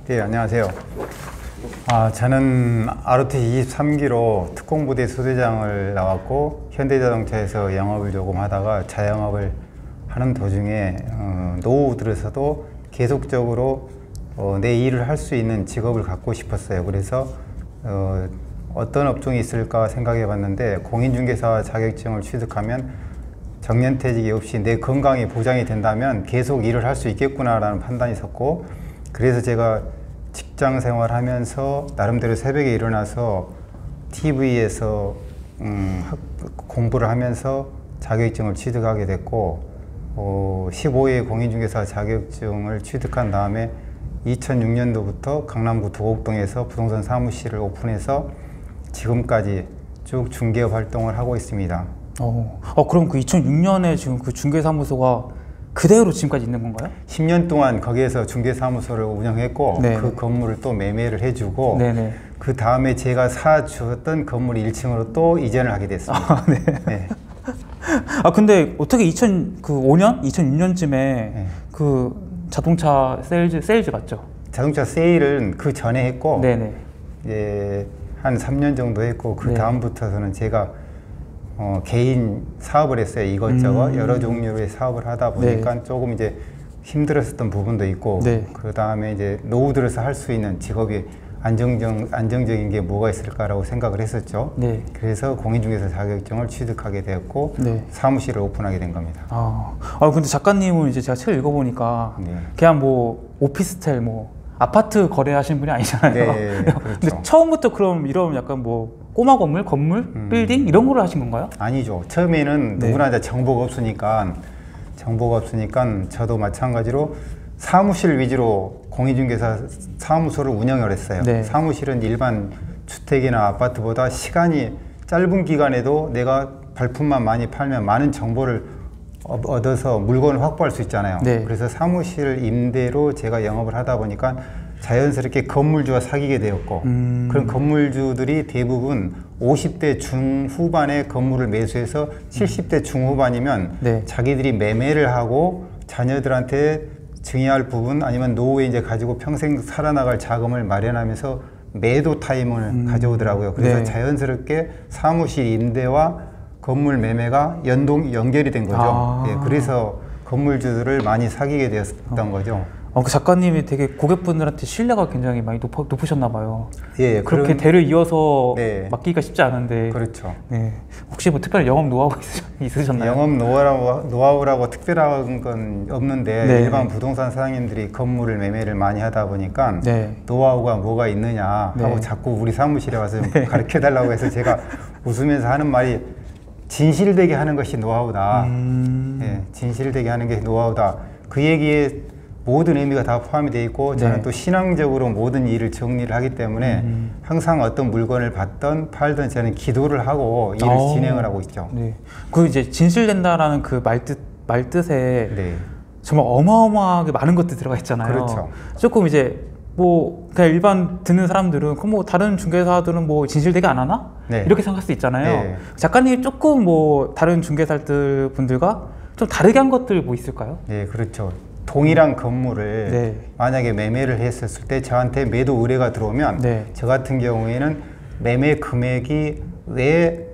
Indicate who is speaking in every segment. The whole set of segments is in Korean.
Speaker 1: 네, 안녕하세요. 저는 ROT 23기로 특공부대 소대장을 나왔고 현대자동차에서 영업을 조금 하다가 자영업을 하는 도중에 노후 들어서도 계속적으로 내 일을 할 수 있는 직업을 갖고 싶었어요. 그래서 어떤 업종이 있을까 생각해 봤는데 공인중개사 자격증을 취득하면 정년퇴직이 없이 내 건강이 보장이 된다면 계속 일을 할 수 있겠구나라는 판단이 섰고, 그래서 제가 직장 생활하면서 나름대로 새벽에 일어나서 TV에서 공부를 하면서 자격증을 취득하게 됐고, 15회 공인중개사 자격증을 취득한 다음에 2006년도부터 강남구 도곡동에서 부동산 사무실을 오픈해서 지금까지 쭉 중개업 활동을 하고 있습니다.
Speaker 2: 그럼 그 2006년에 지금 그 중개사무소가 그대로 지금까지 있는 건가요?
Speaker 1: 10년 동안 거기에서 중개사무소를 운영했고,
Speaker 2: 네네.
Speaker 1: 그 건물을 또 매매를 해주고,
Speaker 2: 네네.
Speaker 1: 그 다음에 제가 사주었던 건물 1층으로 또 이전을 하게 됐습니다.
Speaker 2: 네.
Speaker 1: 네.
Speaker 2: 근데 어떻게 2006년쯤에
Speaker 1: 네.
Speaker 2: 그 자동차 세일즈 맞죠?
Speaker 1: 자동차 세일은 그 전에 했고,
Speaker 2: 네네.
Speaker 1: 이제 한 3년 정도 했고, 그
Speaker 2: 네.
Speaker 1: 다음부터는 제가 개인 사업을 했어요. 이것저것 여러 종류의 사업을 하다 보니까
Speaker 2: 네.
Speaker 1: 조금 이제 힘들었었던 부분도 있고,
Speaker 2: 네.
Speaker 1: 그 다음에 이제 노후 들어서 할 수 있는 직업이 안정적인 게 뭐가 있을까라고 생각을 했었죠.
Speaker 2: 네.
Speaker 1: 그래서 공인중개사 자격증을 취득하게 되었고,
Speaker 2: 네.
Speaker 1: 사무실을 오픈하게 된 겁니다.
Speaker 2: 근데 작가님은 이제 제가 책을 읽어보니까
Speaker 1: 네.
Speaker 2: 그냥 뭐 오피스텔 아파트 거래하시는 분이 아니잖아요.
Speaker 1: 네, 그렇죠.
Speaker 2: 근데 처음부터 그럼 이런 약간 꼬마 건물, 빌딩 이런 거를 하신 건가요?
Speaker 1: 아니죠. 처음에는
Speaker 2: 네.
Speaker 1: 누구나 다 정보가 없으니까 저도 마찬가지로 사무실 위주로 공인중개사 사무소를 운영을 했어요.
Speaker 2: 네.
Speaker 1: 사무실은 일반 주택이나 아파트보다 시간이 짧은 기간에도 내가 발품만 많이 팔면 많은 정보를 얻어서 물건을 확보할 수 있잖아요.
Speaker 2: 네.
Speaker 1: 그래서 사무실 임대로 제가 영업을 하다 보니까 자연스럽게 건물주와 사귀게 되었고, 그런 건물주들이 대부분 50대 중후반에 건물을 매수해서 70대 중후반이면
Speaker 2: 네.
Speaker 1: 자기들이 매매를 하고 자녀들한테 증여할 부분 아니면 노후에 이제 가지고 평생 살아나갈 자금을 마련하면서 매도 타임을 가져오더라고요. 그래서
Speaker 2: 네.
Speaker 1: 자연스럽게 사무실 임대와 건물 매매가 연결이 된 거죠. 예, 그래서 건물주들을 많이 사귀게 되었던 거죠.
Speaker 2: 그 작가님이 되게 고객분들한테 신뢰가 굉장히 많이 높으셨나 봐요.
Speaker 1: 예,
Speaker 2: 그렇게 대를 이어서
Speaker 1: 네.
Speaker 2: 맡기기가 쉽지 않은데.
Speaker 1: 그렇죠.
Speaker 2: 네. 혹시 특별히 영업 노하우가 있으셨나요?
Speaker 1: 영업 노하우라고 특별한 건 없는데,
Speaker 2: 네.
Speaker 1: 일반 부동산 사장님들이 건물을 매매를 많이 하다 보니까
Speaker 2: 네.
Speaker 1: 노하우가 뭐가 있느냐 하고
Speaker 2: 네.
Speaker 1: 자꾸 우리 사무실에 와서 가르쳐 달라고 해서 제가 웃으면서 하는 말이 진실되게 하는 것이 노하우다. 예, 진실되게 하는 게 노하우다. 그 얘기에 모든 의미가 다 포함이 되어 있고, 저는
Speaker 2: 네.
Speaker 1: 또 신앙적으로 모든 일을 정리를 하기 때문에 항상 어떤 물건을 받든 팔든 저는 기도를 하고 일을 진행을 하고 있죠.
Speaker 2: 네. 그 이제 진실된다라는 그 말뜻에
Speaker 1: 네.
Speaker 2: 정말 어마어마하게 많은 것들이 들어가 있잖아요.
Speaker 1: 그렇죠.
Speaker 2: 조금 이제 그냥 일반 듣는 사람들은 그럼 다른 중개사들은 진실되게 안 하나?
Speaker 1: 네.
Speaker 2: 이렇게 생각할 수 있잖아요.
Speaker 1: 네.
Speaker 2: 작가님이 조금 다른 중개사들 분들과 좀 다르게 한 것들 있을까요?
Speaker 1: 네, 그렇죠. 동일한 건물을
Speaker 2: 네.
Speaker 1: 만약에 매매를 했었을 때 저한테 매도 의뢰가 들어오면,
Speaker 2: 네.
Speaker 1: 저 같은 경우에는 매매 금액이 왜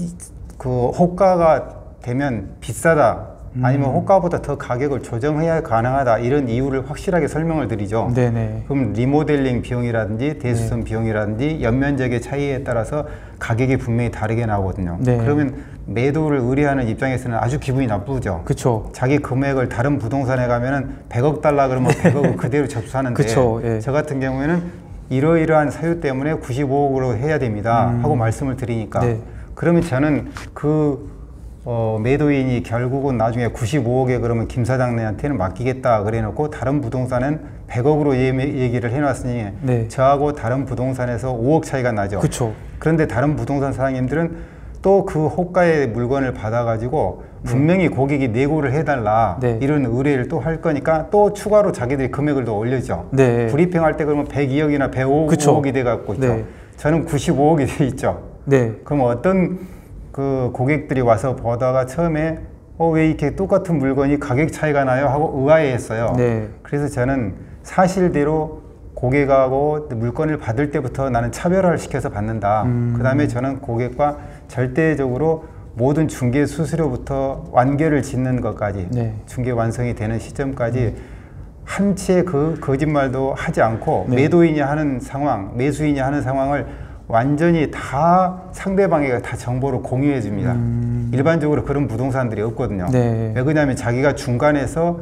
Speaker 1: 그 호가가 되면 비싸다, 아니면 호가보다 더 가격을 조정해야 가능하다, 이런 이유를 확실하게 설명을 드리죠.
Speaker 2: 네네.
Speaker 1: 그럼 리모델링 비용이라든지 대수선 비용이라든지 연면적의 차이에 따라서 가격이 분명히 다르게 나오거든요.
Speaker 2: 네.
Speaker 1: 그러면 매도를 의뢰하는 입장에서는 아주 기분이 나쁘죠.
Speaker 2: 그쵸.
Speaker 1: 자기 금액을 다른 부동산에 가면은 100억 달라 그러면 100억을 그대로 접수하는데,
Speaker 2: 그쵸, 예.
Speaker 1: 저 같은 경우에는 이러이러한 사유 때문에 95억으로 해야 됩니다 하고 말씀을 드리니까,
Speaker 2: 네.
Speaker 1: 그러면 저는 매도인이 결국은 나중에 95억에 그러면 김 사장님한테는 맡기겠다 그래 놓고 다른 부동산은 100억으로 얘기를 해놨으니,
Speaker 2: 네.
Speaker 1: 저하고 다른 부동산에서 5억 차이가 나죠.
Speaker 2: 그쵸.
Speaker 1: 그런데 다른 부동산 사장님들은 또 그 호가의 물건을 받아가지고 분명히 고객이 내고를 해달라,
Speaker 2: 네.
Speaker 1: 이런 의뢰를 또 할 거니까 또 추가로 자기들이 금액을 더 올려죠.
Speaker 2: 네.
Speaker 1: 브리핑할 때 그러면 102억이나 105억이 돼갖고 있죠.
Speaker 2: 네.
Speaker 1: 저는 95억이 돼 있죠.
Speaker 2: 네.
Speaker 1: 그럼 어떤 그 고객들이 와서 보다가 처음에 왜 이렇게 똑같은 물건이 가격 차이가 나요? 하고 의아해했어요.
Speaker 2: 네.
Speaker 1: 그래서 저는 사실대로 고객하고 물건을 받을 때부터 나는 차별화를 시켜서 받는다. 그 다음에 저는 고객과 절대적으로 모든 중개 수수료부터 완결을 짓는 것까지
Speaker 2: 네.
Speaker 1: 중개 완성이 되는 시점까지 한치의 그 거짓말도 하지 않고
Speaker 2: 네.
Speaker 1: 매도인이 하는 상황, 매수인이 하는 상황을 완전히 다 상대방에게 다 정보를 공유해 줍니다. 일반적으로 그런 부동산들이 없거든요.
Speaker 2: 네.
Speaker 1: 왜 그러냐면 자기가 중간에서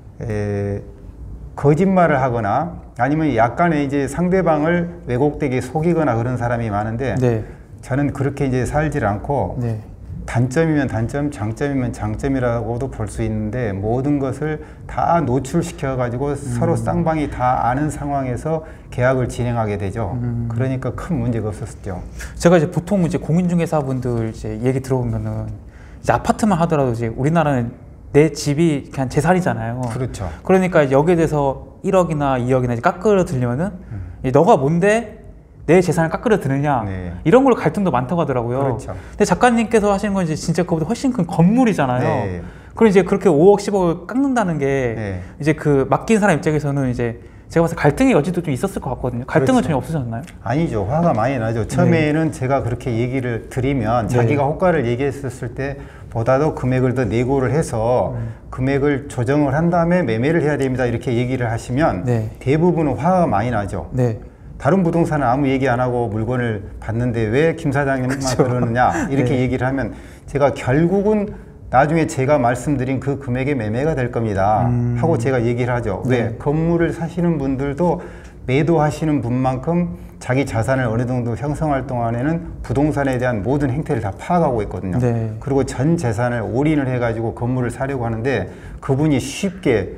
Speaker 1: 거짓말을 하거나 아니면 약간의 이제 상대방을 왜곡되게 속이거나 그런 사람이 많은데
Speaker 2: 네.
Speaker 1: 저는 그렇게 이제 살질 않고
Speaker 2: 네.
Speaker 1: 단점이면 단점, 장점이면 장점이라고도 볼 수 있는데 모든 것을 다 노출시켜 가지고 서로 쌍방이 다 아는 상황에서 계약을 진행하게 되죠. 그러니까 큰 문제가 없었죠.
Speaker 2: 제가 이제 보통 이제 공인중개사분들 이제 얘기 들어보면은 이제 아파트만 하더라도 이제 우리나라는 내 집이 그냥 재산이잖아요.
Speaker 1: 그렇죠.
Speaker 2: 그러니까 여기에 대해서 1억이나 2억이나 이제 깎으려 들려면은 너가 뭔데 내 재산을 깎으려 드느냐
Speaker 1: 네.
Speaker 2: 이런 걸로 갈등도 많다고 하더라고요.
Speaker 1: 그렇죠.
Speaker 2: 근데 작가님께서 하시는 건 이제 진짜 그보다 훨씬 큰 건물이잖아요.
Speaker 1: 네.
Speaker 2: 그럼 이제 그렇게 5억, 10억을 깎는다는 게
Speaker 1: 네.
Speaker 2: 이제 그 맡긴 사람 입장에서는 이제 제가 봤을 때 갈등의 여지도 좀 있었을 것 같거든요. 갈등은
Speaker 1: 그렇죠.
Speaker 2: 전혀 없으셨나요?
Speaker 1: 아니죠. 화가 많이 나죠. 처음에는 제가 그렇게 얘기를 드리면 자기가 호가를 얘기했었을 때 보다도 금액을 더 내고를 해서 금액을 조정을 한 다음에 매매를 해야 됩니다. 이렇게 얘기를 하시면
Speaker 2: 네.
Speaker 1: 대부분은 화가 많이 나죠.
Speaker 2: 네.
Speaker 1: 다른 부동산은 아무 얘기 안 하고 물건을 받는데 왜 김 사장님만 그러느냐 이렇게
Speaker 2: 네.
Speaker 1: 얘기를 하면 제가 결국은 나중에 제가 말씀드린 그 금액의 매매가 될 겁니다 하고 제가 얘기를 하죠.
Speaker 2: 네.
Speaker 1: 왜? 건물을 사시는 분들도 매도하시는 분만큼 자기 자산을 어느 정도 형성할 동안에는 부동산에 대한 모든 행태를 다 파악하고 있거든요.
Speaker 2: 네.
Speaker 1: 그리고 전 재산을 올인을 해가지고 건물을 사려고 하는데 그분이 쉽게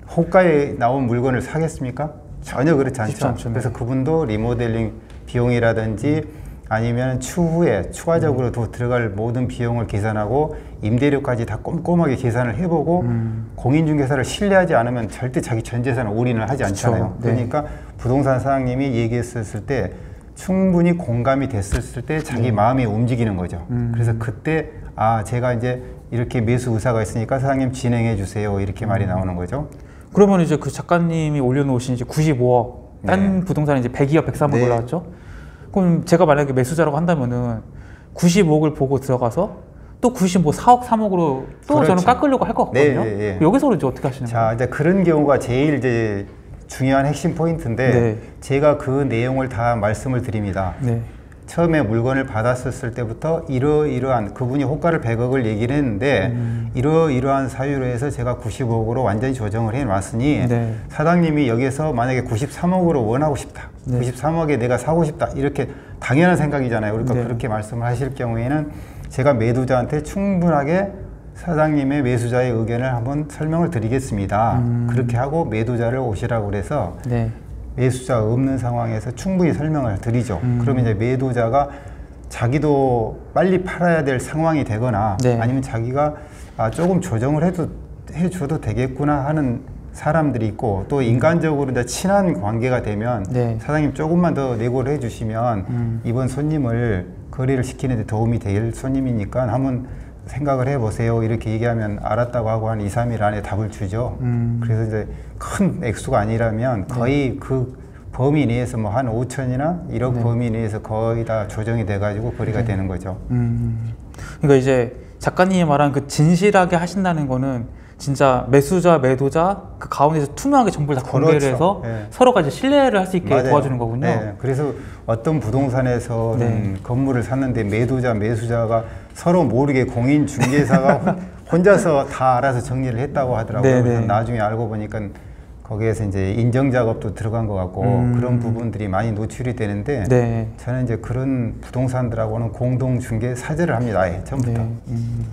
Speaker 1: 호가에 나온 물건을 사겠습니까? 전혀 그렇지 않죠. 그래서 그분도 리모델링 비용이라든지 아니면 추후에 추가적으로 더 들어갈 모든 비용을 계산하고 임대료까지 다 꼼꼼하게 계산을 해보고 공인중개사를 신뢰하지 않으면 절대 자기 전 재산을 올인을 하지 않잖아요.
Speaker 2: 네.
Speaker 1: 그러니까 부동산 사장님이 얘기했었을 때 충분히 공감이 됐을 때 자기 마음이 움직이는 거죠. 그래서 그때 아 제가 이제 이렇게 매수 의사가 있으니까 사장님 진행해 주세요 이렇게 말이 나오는 거죠.
Speaker 2: 그러면 이제 그 작가님이 올려놓으신 이제 95억 딴 부동산에 이제 102억, 103억
Speaker 1: 네.
Speaker 2: 올라왔죠. 그럼 제가 만약에 매수자라고 한다면은 95억을 보고 들어가서 또 94억, 3억으로 또
Speaker 1: 그렇죠.
Speaker 2: 저는 깎으려고 할 것 같거든요.
Speaker 1: 네, 네, 네.
Speaker 2: 여기서는 이제 어떻게 하시는 거예요?
Speaker 1: 자, 이제 그런 경우가 제일 이제 중요한 핵심 포인트인데
Speaker 2: 네. 제가
Speaker 1: 그 내용을 다 말씀을 드립니다.
Speaker 2: 네.
Speaker 1: 처음에 물건을 받았을 때부터 이러이러한 그분이 호가를 100억을 얘기를 했는데 이러이러한 사유로 해서 제가 95억으로 완전히 조정을 해놨으니
Speaker 2: 네.
Speaker 1: 사장님이 여기서 만약에 93억으로 원하고 싶다.
Speaker 2: 네.
Speaker 1: 93억에 내가 사고 싶다. 이렇게 당연한 생각이잖아요. 그러니까
Speaker 2: 네.
Speaker 1: 그렇게 말씀을 하실 경우에는 제가 매도자한테 충분하게 사장님의 매수자의 의견을 한번 설명을 드리겠습니다. 그렇게 하고 매도자를 오시라고 그래서
Speaker 2: 네.
Speaker 1: 매수자 없는 상황에서 충분히 설명을 드리죠. 그러면 이제 매도자가 자기도 빨리 팔아야 될 상황이 되거나
Speaker 2: 네.
Speaker 1: 아니면 자기가 아, 조금 조정을 해줘도 되겠구나 하는 사람들이 있고 또 인간적으로 이제 친한 관계가 되면
Speaker 2: 네.
Speaker 1: 사장님 조금만 더 내고를 해주시면 이번 손님을 거래를 시키는 데 도움이 될 손님이니까 한번 생각을 해보세요. 이렇게 얘기하면 알았다고 하고 한 2, 3일 안에 답을 주죠. 그래서 이제 큰 액수가 아니라면 거의 그 범위 내에서 뭐 한 5천이나 1억
Speaker 2: 네.
Speaker 1: 범위 내에서 거의 다 조정이 돼가지고 거래가 되는 거죠.
Speaker 2: 그러니까 이제 작가님이 말한 그 진실하게 하신다는 거는 진짜 매수자, 매도자 그 가운데서 투명하게 정보를 다 공개를
Speaker 1: 그렇죠.
Speaker 2: 해서
Speaker 1: 네.
Speaker 2: 서로가 이제 신뢰를 할 수 있게
Speaker 1: 맞아요.
Speaker 2: 도와주는 거군요.
Speaker 1: 네. 그래서 어떤 부동산에서는
Speaker 2: 네.
Speaker 1: 건물을 샀는데 매도자, 매수자가 서로 모르게 공인중개사가 혼자서 다 알아서 정리를 했다고 하더라고요.
Speaker 2: 네,
Speaker 1: 그래서
Speaker 2: 네.
Speaker 1: 나중에 알고 보니까 거기에서 이제 인정 작업도 들어간 것 같고 그런 부분들이 많이 노출이 되는데
Speaker 2: 네.
Speaker 1: 저는 이제 그런 부동산들하고는 공동 중개 사죄를 합니다. 아예 처음부터.
Speaker 2: 네.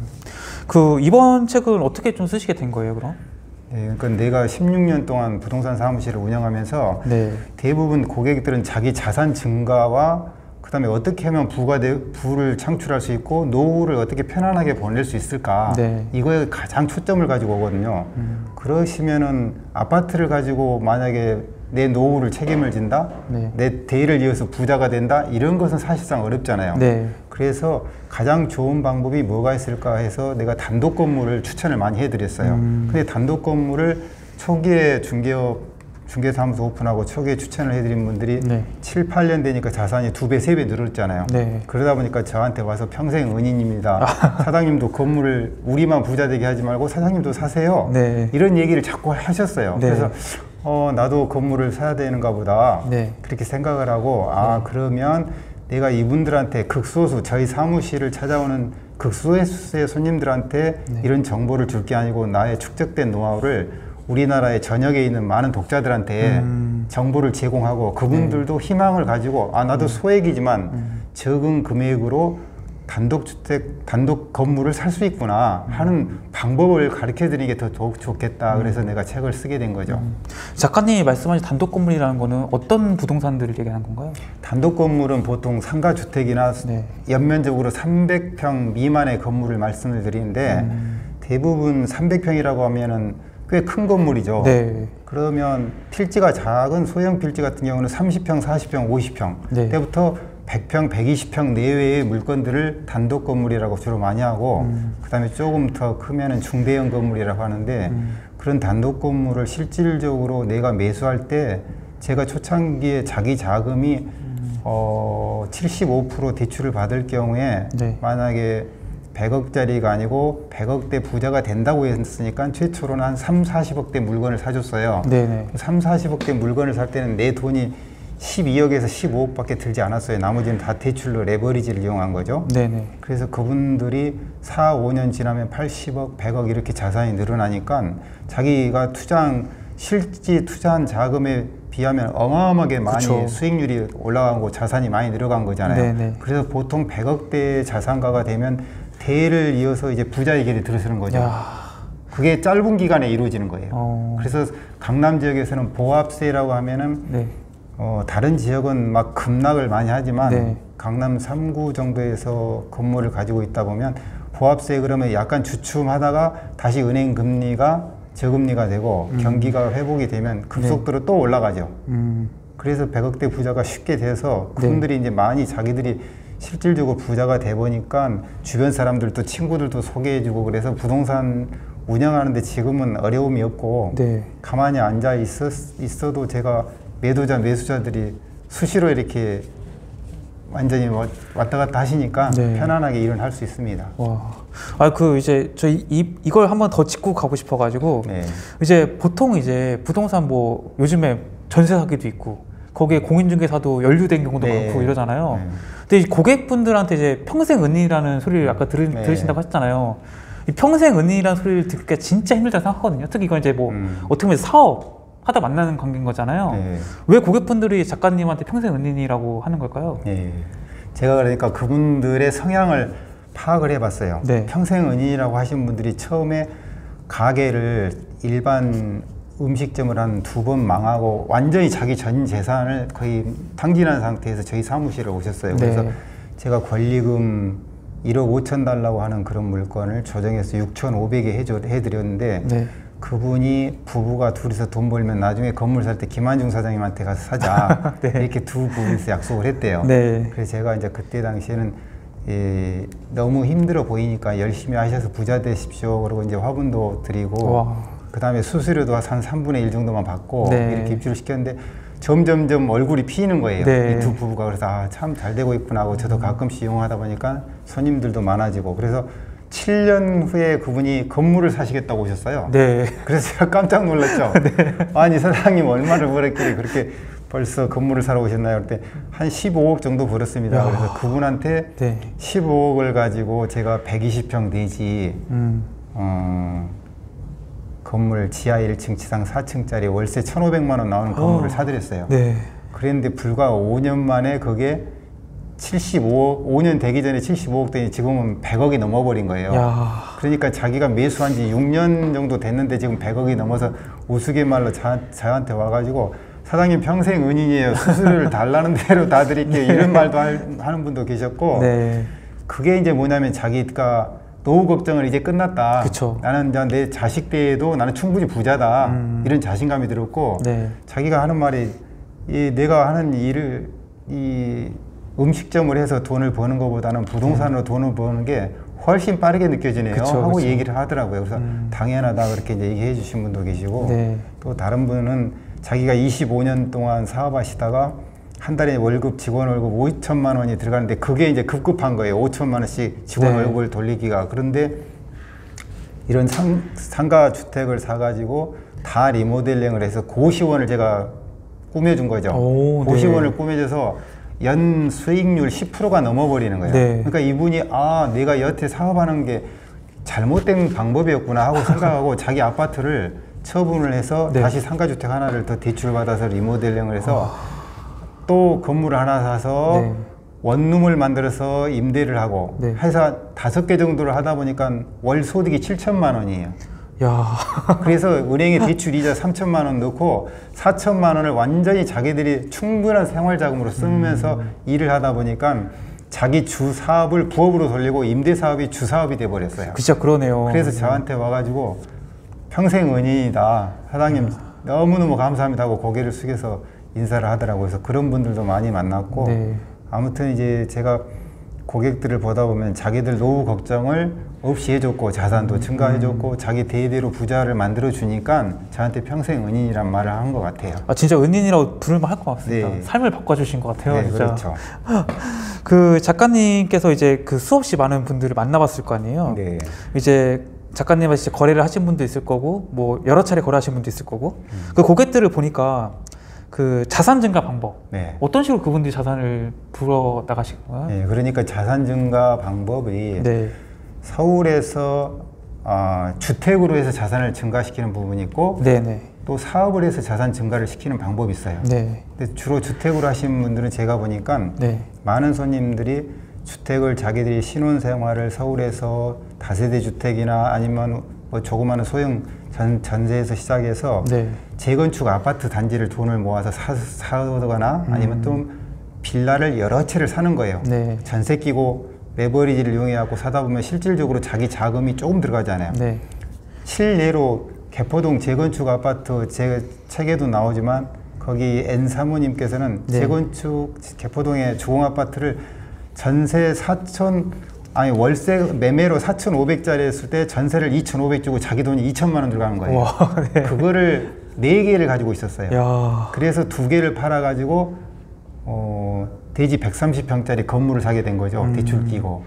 Speaker 2: 그 이번 책은 어떻게 좀 쓰시게 된 거예요, 그럼?
Speaker 1: 네, 그러니까 내가 16년 동안 부동산 사무실을 운영하면서
Speaker 2: 네.
Speaker 1: 대부분 고객들은 자기 자산 증가와 그다음에 어떻게 하면 부를 창출할 수 있고 노후를 어떻게 편안하게 보낼 수 있을까
Speaker 2: 네.
Speaker 1: 이거에 가장 초점을 가지고 오거든요. 그러시면은 아파트를 가지고 만약에 내 노후를 책임을 진다,
Speaker 2: 네.
Speaker 1: 내 대의를 이어서 부자가 된다 이런 것은 사실상 어렵잖아요.
Speaker 2: 네.
Speaker 1: 그래서 가장 좋은 방법이 뭐가 있을까 해서 내가 단독 건물을 추천을 많이 해드렸어요. 근데 단독 건물을 초기에 중개업 중개사무소 오픈하고 초기에 추천을 해드린 분들이
Speaker 2: 네.
Speaker 1: 7, 8년 되니까 자산이 2배, 3배 늘었잖아요.
Speaker 2: 네.
Speaker 1: 그러다 보니까 저한테 와서 평생 은인입니다. 사장님도 건물을 우리만 부자 되게 하지 말고 사장님도 사세요.
Speaker 2: 네.
Speaker 1: 이런 얘기를 자꾸 하셨어요.
Speaker 2: 네.
Speaker 1: 그래서 나도 건물을 사야 되는가 보다.
Speaker 2: 네.
Speaker 1: 그렇게 생각을 하고 그러면 내가 이분들한테 극소수 저희 사무실을 찾아오는 극소수의 손님들한테
Speaker 2: 네.
Speaker 1: 이런 정보를 줄 게 아니고 나의 축적된 노하우를 우리나라의 전역에 있는 많은 독자들한테 정보를 제공하고 그분들도 희망을 가지고 나도 소액이지만 적은 금액으로 단독주택, 단독 건물을 살 수 있구나 하는 방법을 가르쳐 드리는 게 더 좋겠다. 그래서 내가 책을 쓰게 된 거죠.
Speaker 2: 작가님이 말씀하신 단독 건물이라는 거는 어떤 부동산들을 얘기하는 건가요?
Speaker 1: 단독 건물은 보통 상가주택이나
Speaker 2: 네.
Speaker 1: 연면적으로 300평 미만의 건물을 말씀을 드리는데 대부분 300평이라고 하면은 꽤 큰 건물이죠.
Speaker 2: 네.
Speaker 1: 그러면 필지가 작은 소형 필지 같은 경우는 30평, 40평, 50평
Speaker 2: 네.
Speaker 1: 때부터 100평, 120평 내외의 물건들을 단독 건물이라고 주로 많이 하고 그다음에 조금 더 크면은 중대형 건물이라고 하는데 그런 단독 건물을 실질적으로 내가 매수할 때 제가 초창기에 자기 자금이 75% 대출을 받을 경우에
Speaker 2: 네.
Speaker 1: 만약에 100억짜리가 아니고 100억대 부자가 된다고 했으니까 최초로는 한 3, 40억대 물건을 사줬어요.
Speaker 2: 네네.
Speaker 1: 3, 40억대 물건을 살 때는 내 돈이 12억에서 15억밖에 들지 않았어요. 나머지는 다 대출로 레버리지를 이용한 거죠.
Speaker 2: 네네.
Speaker 1: 그래서 그분들이 4, 5년 지나면 80억, 100억 이렇게 자산이 늘어나니까 자기가 실제 투자한 자금에 비하면 어마어마하게 많이
Speaker 2: 그쵸.
Speaker 1: 수익률이 올라가고 자산이 많이 늘어간 거잖아요.
Speaker 2: 네네.
Speaker 1: 그래서 보통 100억대 자산가가 되면 대를 이어서 이제 부자의 길에 들어서는 거죠.
Speaker 2: 야.
Speaker 1: 그게 짧은 기간에 이루어지는 거예요. 그래서 강남 지역에서는 보합세라고 하면은
Speaker 2: 네.
Speaker 1: 다른 지역은 막 급락을 많이 하지만
Speaker 2: 네.
Speaker 1: 강남 3구 정도에서 건물을 가지고 있다 보면 보합세 그러면 약간 주춤하다가 다시 은행 금리가 저금리가 되고 경기가 회복이 되면 급속도로 또 올라가죠. 그래서 100억대 부자가 쉽게 돼서 그분들이 이제 많이 자기들이 실질적으로 부자가 돼 보니까 주변 사람들도 친구들도 소개해주고 그래서 부동산 운영하는데 지금은 어려움이 없고
Speaker 2: 네.
Speaker 1: 가만히 앉아 있어도 제가 매수자들이 수시로 이렇게 완전히 왔다 갔다 하시니까
Speaker 2: 네.
Speaker 1: 편안하게 일을 할 수 있습니다.
Speaker 2: 와. 이제 저희 이걸 한번 더 짚고 가고 싶어가지고
Speaker 1: 네.
Speaker 2: 이제 보통 이제 부동산 뭐 요즘에 전세 사기도 있고 거기에 공인중개사도 연루된 경우도
Speaker 1: 네.
Speaker 2: 많고 이러잖아요.
Speaker 1: 네.
Speaker 2: 근데 이 고객분들한테 이제 평생 은인이라는 소리를 아까
Speaker 1: 네.
Speaker 2: 들으신다고 하셨잖아요. 이 평생 은인이라는 소리를 듣기가 진짜 힘들다고 생각하거든요. 특히 이건 이제 뭐 어떻게 보면 사업 하다 만나는 관계인 거잖아요.
Speaker 1: 네.
Speaker 2: 왜 고객분들이 작가님한테 평생 은인이라고 하는 걸까요?
Speaker 1: 네. 제가 그러니까 그분들의 성향을 파악을 해봤어요.
Speaker 2: 네.
Speaker 1: 평생 은인이라고 하신 분들이 처음에 가게를 일반 음식점을 한 2번 망하고 완전히 자기 전 재산을 거의 탕진한 상태에서 저희 사무실에 오셨어요. 그래서
Speaker 2: 네.
Speaker 1: 제가 권리금 1억 5천 달라고 하는 그런 물건을 조정해서 6,500에 해드렸는데
Speaker 2: 네.
Speaker 1: 그분이 부부가 둘이서 돈 벌면 나중에 건물 살 때 김한중 사장님한테 가서 사자
Speaker 2: 네.
Speaker 1: 이렇게 두 부부에서 약속을 했대요.
Speaker 2: 네.
Speaker 1: 그래서 제가 이제 그때 당시에는 너무 힘들어 보이니까 열심히 하셔서 부자 되십시오. 그리고 이제 화분도 드리고
Speaker 2: 와.
Speaker 1: 그 다음에 수수료도 한 3분의 1 정도만 받고
Speaker 2: 네.
Speaker 1: 이렇게 입주를 시켰는데 점점점 얼굴이 피는 거예요.
Speaker 2: 네.
Speaker 1: 이 두 부부가. 그래서 참 잘 되고 있구나 하고 저도 가끔씩 이용하다 보니까 손님들도 많아지고 그래서 7년 후에 그분이 건물을 사시겠다고 오셨어요.
Speaker 2: 네.
Speaker 1: 그래서 제가 깜짝 놀랐죠. 아니 사장님 얼마를 벌었길래 그렇게 벌써 건물을 사러 오셨나요? 그때 한 15억 정도 벌었습니다.
Speaker 2: 야.
Speaker 1: 그래서 그분한테
Speaker 2: 네.
Speaker 1: 15억을 가지고 제가 120평 대지 건물 지하 1층 지상 4층짜리 월세 1,500만 원 나오는 건물을 사드렸어요.
Speaker 2: 네.
Speaker 1: 그랬는데 불과 5년 만에 그게 75억, 5년 되기 전에 75억 되니 지금은 100억이 넘어버린 거예요.
Speaker 2: 야.
Speaker 1: 그러니까 자기가 매수한 지 6년 정도 됐는데 지금 100억이 넘어서 우스갯말로 저한테 와가지고 사장님 평생 은인이에요. 수수료를 달라는 대로 다 드릴게요. 이런 말도 하는 분도 계셨고
Speaker 2: 네.
Speaker 1: 그게 이제 뭐냐면 자기가 노후 걱정을 이제 끝났다.
Speaker 2: 그쵸.
Speaker 1: 나는 이제 내 자식 때에도 나는 충분히 부자다. 이런 자신감이 들었고
Speaker 2: 네.
Speaker 1: 자기가 하는 말이 내가 하는 일을 이 음식점을 해서 돈을 버는 것보다는 부동산으로 돈을 버는 게 훨씬 빠르게 느껴지네요.
Speaker 2: 그쵸,
Speaker 1: 하고 얘기를 하더라고요. 그래서 당연하다 그렇게 이제 얘기해 주신 분도 계시고
Speaker 2: 네.
Speaker 1: 또 다른 분은 자기가 25년 동안 사업하시다가 한 달에 월급, 직원 월급 5천만 원이 들어가는데 그게 이제 급급한 거예요. 5천만 원씩 직원
Speaker 2: 네.
Speaker 1: 월급을 돌리기가. 그런데 이런 상가 주택을 사가지고 다 리모델링을 해서 고시원을 제가 꾸며준 거죠.
Speaker 2: 오,
Speaker 1: 고시원을 꾸며줘서 연 수익률 10%가 넘어버리는 거예요.
Speaker 2: 네.
Speaker 1: 그러니까 이분이 내가 여태 사업하는 게 잘못된 방법이었구나 하고 생각하고 자기 아파트를 처분을 해서
Speaker 2: 네.
Speaker 1: 다시 상가주택 하나를 더 대출받아서 리모델링을 해서 또 건물을 하나 사서
Speaker 2: 네.
Speaker 1: 원룸을 만들어서 임대를 하고
Speaker 2: 네.
Speaker 1: 회사 5개 정도를 하다 보니까 월 소득이 7천만 원이에요.
Speaker 2: 야,
Speaker 1: 그래서 은행에 대출 이자 3천만 원 넣고 4천만 원을 완전히 자기들이 충분한 생활 자금으로 쓰면서 일을 하다 보니까 자기 주 사업을 부업으로 돌리고 임대 사업이 주 사업이 돼 버렸어요.
Speaker 2: 진짜 그러네요.
Speaker 1: 그래서 저한테 와가지고 평생 은인이다. 사장님 너무너무 감사합니다 하고 고개를 숙여서 인사를 하더라고요. 그래서 그런 분들도 많이 만났고
Speaker 2: 네.
Speaker 1: 아무튼 이제 제가 고객들을 보다 보면 자기들 노후 걱정을 없이 해줬고 자산도 증가해줬고 자기 대대로 부자를 만들어 주니까 저한테 평생 은인이란 말을 한 것 같아요.
Speaker 2: 진짜 은인이라고 부를만 할 것 같습니다.
Speaker 1: 네.
Speaker 2: 삶을 바꿔주신 것 같아요.
Speaker 1: 네,
Speaker 2: 진짜.
Speaker 1: 그렇죠.
Speaker 2: 그 작가님께서 이제 그 수없이 많은 분들을 만나봤을 거 아니에요.
Speaker 1: 네.
Speaker 2: 이제 작가님과 진짜 거래를 하신 분도 있을 거고, 뭐 여러 차례 거래하신 분도 있을 거고, 그 고객들을 보니까 그 자산 증가 방법,
Speaker 1: 네.
Speaker 2: 어떤 식으로 그분들이 자산을 불어 나가신 건가요?
Speaker 1: 네, 그러니까 자산 증가 방법이
Speaker 2: 네.
Speaker 1: 서울에서 주택으로 해서 자산을 증가시키는 부분이 있고
Speaker 2: 네네.
Speaker 1: 또 사업을 해서 자산 증가를 시키는 방법이 있어요.
Speaker 2: 네.
Speaker 1: 근데 주로 주택으로 하시는 분들은 제가 보니까
Speaker 2: 네.
Speaker 1: 많은 손님들이 주택을 자기들이 신혼생활을 서울에서 다세대 주택이나 아니면 뭐 조그마한 소형 전세에서 시작해서
Speaker 2: 네.
Speaker 1: 재건축 아파트 단지를 돈을 모아서 사거나 아니면 또 빌라를 여러 채를 사는 거예요.
Speaker 2: 네.
Speaker 1: 전세 끼고 레버리지를 이용해갖고 사다 보면 실질적으로 자기 자금이 조금 들어가잖아요.
Speaker 2: 네.
Speaker 1: 실례로 개포동 재건축 아파트 제 책에도 나오지만 거기 N 사모님께서는
Speaker 2: 네.
Speaker 1: 재건축 개포동의 주공 아파트를 전세 월세 매매로 4,500짜리 했을 때 전세를 2,500 주고 자기 돈이 2천만 원 들어가는 거예요.
Speaker 2: 와, 네.
Speaker 1: 그거를 4개를 가지고 있었어요.
Speaker 2: 야.
Speaker 1: 그래서 2개를 팔아가지고 대지 130평짜리 건물을 사게 된 거죠. 대출 끼고.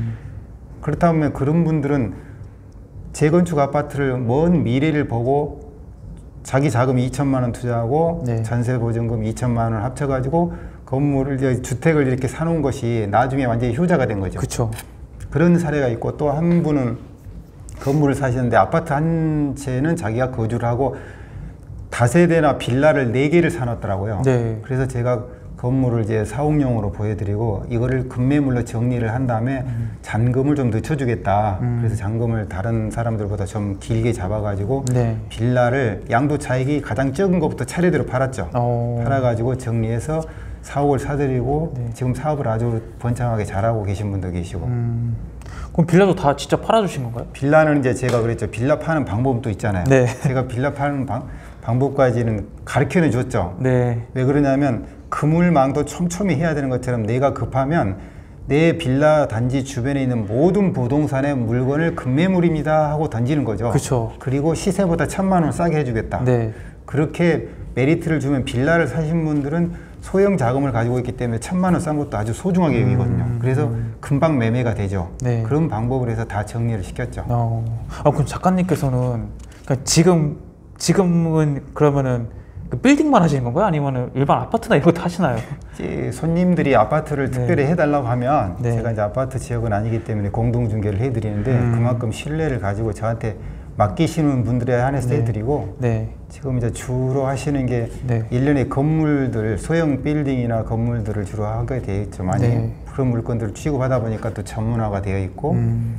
Speaker 1: 그렇다면 그런 분들은 재건축 아파트를 먼 미래를 보고 자기 자금 2천만 원 투자하고
Speaker 2: 네.
Speaker 1: 전세 보증금 2천만 원 합쳐가지고 건물을 주택을 이렇게 사놓은 것이 나중에 완전히 효자가 된 거죠.
Speaker 2: 그쵸.
Speaker 1: 그런 사례가 있고 또 한 분은 건물을 사시는데 아파트 한 채는 자기가 거주를 하고 다세대나 빌라를 4개를 사놨더라고요.
Speaker 2: 네.
Speaker 1: 그래서 제가 건물을 이제 사옥용으로 보여드리고 이거를 급매물로 정리를 한 다음에 잔금을 좀 늦춰주겠다. 그래서 잔금을 다른 사람들보다 좀 길게 잡아가지고
Speaker 2: 네.
Speaker 1: 빌라를 양도 차익이 가장 적은 것부터 차례대로 팔았죠.
Speaker 2: 어.
Speaker 1: 팔아가지고 정리해서 사옥을 사드리고
Speaker 2: 네.
Speaker 1: 지금 사업을 아주 번창하게 잘하고 계신 분도 계시고
Speaker 2: 그럼 빌라도 다 직접 팔아주신 건가요?
Speaker 1: 빌라는 이제 제가 그랬죠. 빌라 파는 방법도 있잖아요.
Speaker 2: 네.
Speaker 1: 제가 빌라 파는 방법까지는 가르쳐는 줬죠.
Speaker 2: 네.
Speaker 1: 왜 그러냐면 그물망도 촘촘히 해야 되는 것처럼 내가 급하면 내 빌라 단지 주변에 있는 모든 부동산의 물건을 급매물입니다 하고 던지는 거죠.
Speaker 2: 그쵸.
Speaker 1: 그리고 시세보다 1,000만 원 싸게 해주겠다.
Speaker 2: 네.
Speaker 1: 그렇게 메리트를 주면 빌라를 사신 분들은 소형 자금을 가지고 있기 때문에 1,000만 원 싼 것도 아주 소중하게 여기거든요. 그래서 금방 매매가 되죠.
Speaker 2: 네.
Speaker 1: 그런 방법을 해서 다 정리를 시켰죠.
Speaker 2: 그럼 작가님께서는 그러니까 지금은 그러면은 그 빌딩만 하시는 건가요? 아니면 일반 아파트나 이런 것도 하시나요?
Speaker 1: 이제 손님들이 아파트를 특별히 해달라고 하면
Speaker 2: 네.
Speaker 1: 제가 이제 아파트 지역은 아니기 때문에 공동 중개를 해드리는데 그만큼 신뢰를 가지고 저한테 맡기시는 분들에 한해서 해드리고
Speaker 2: 네.
Speaker 1: 지금 이제 주로 하시는 게
Speaker 2: 네.
Speaker 1: 일련의 건물들 소형 빌딩이나 건물들을 주로 하게 되어 있죠. 많이
Speaker 2: 네.
Speaker 1: 그런 물건들을 취급하다 보니까 또 전문화가 되어 있고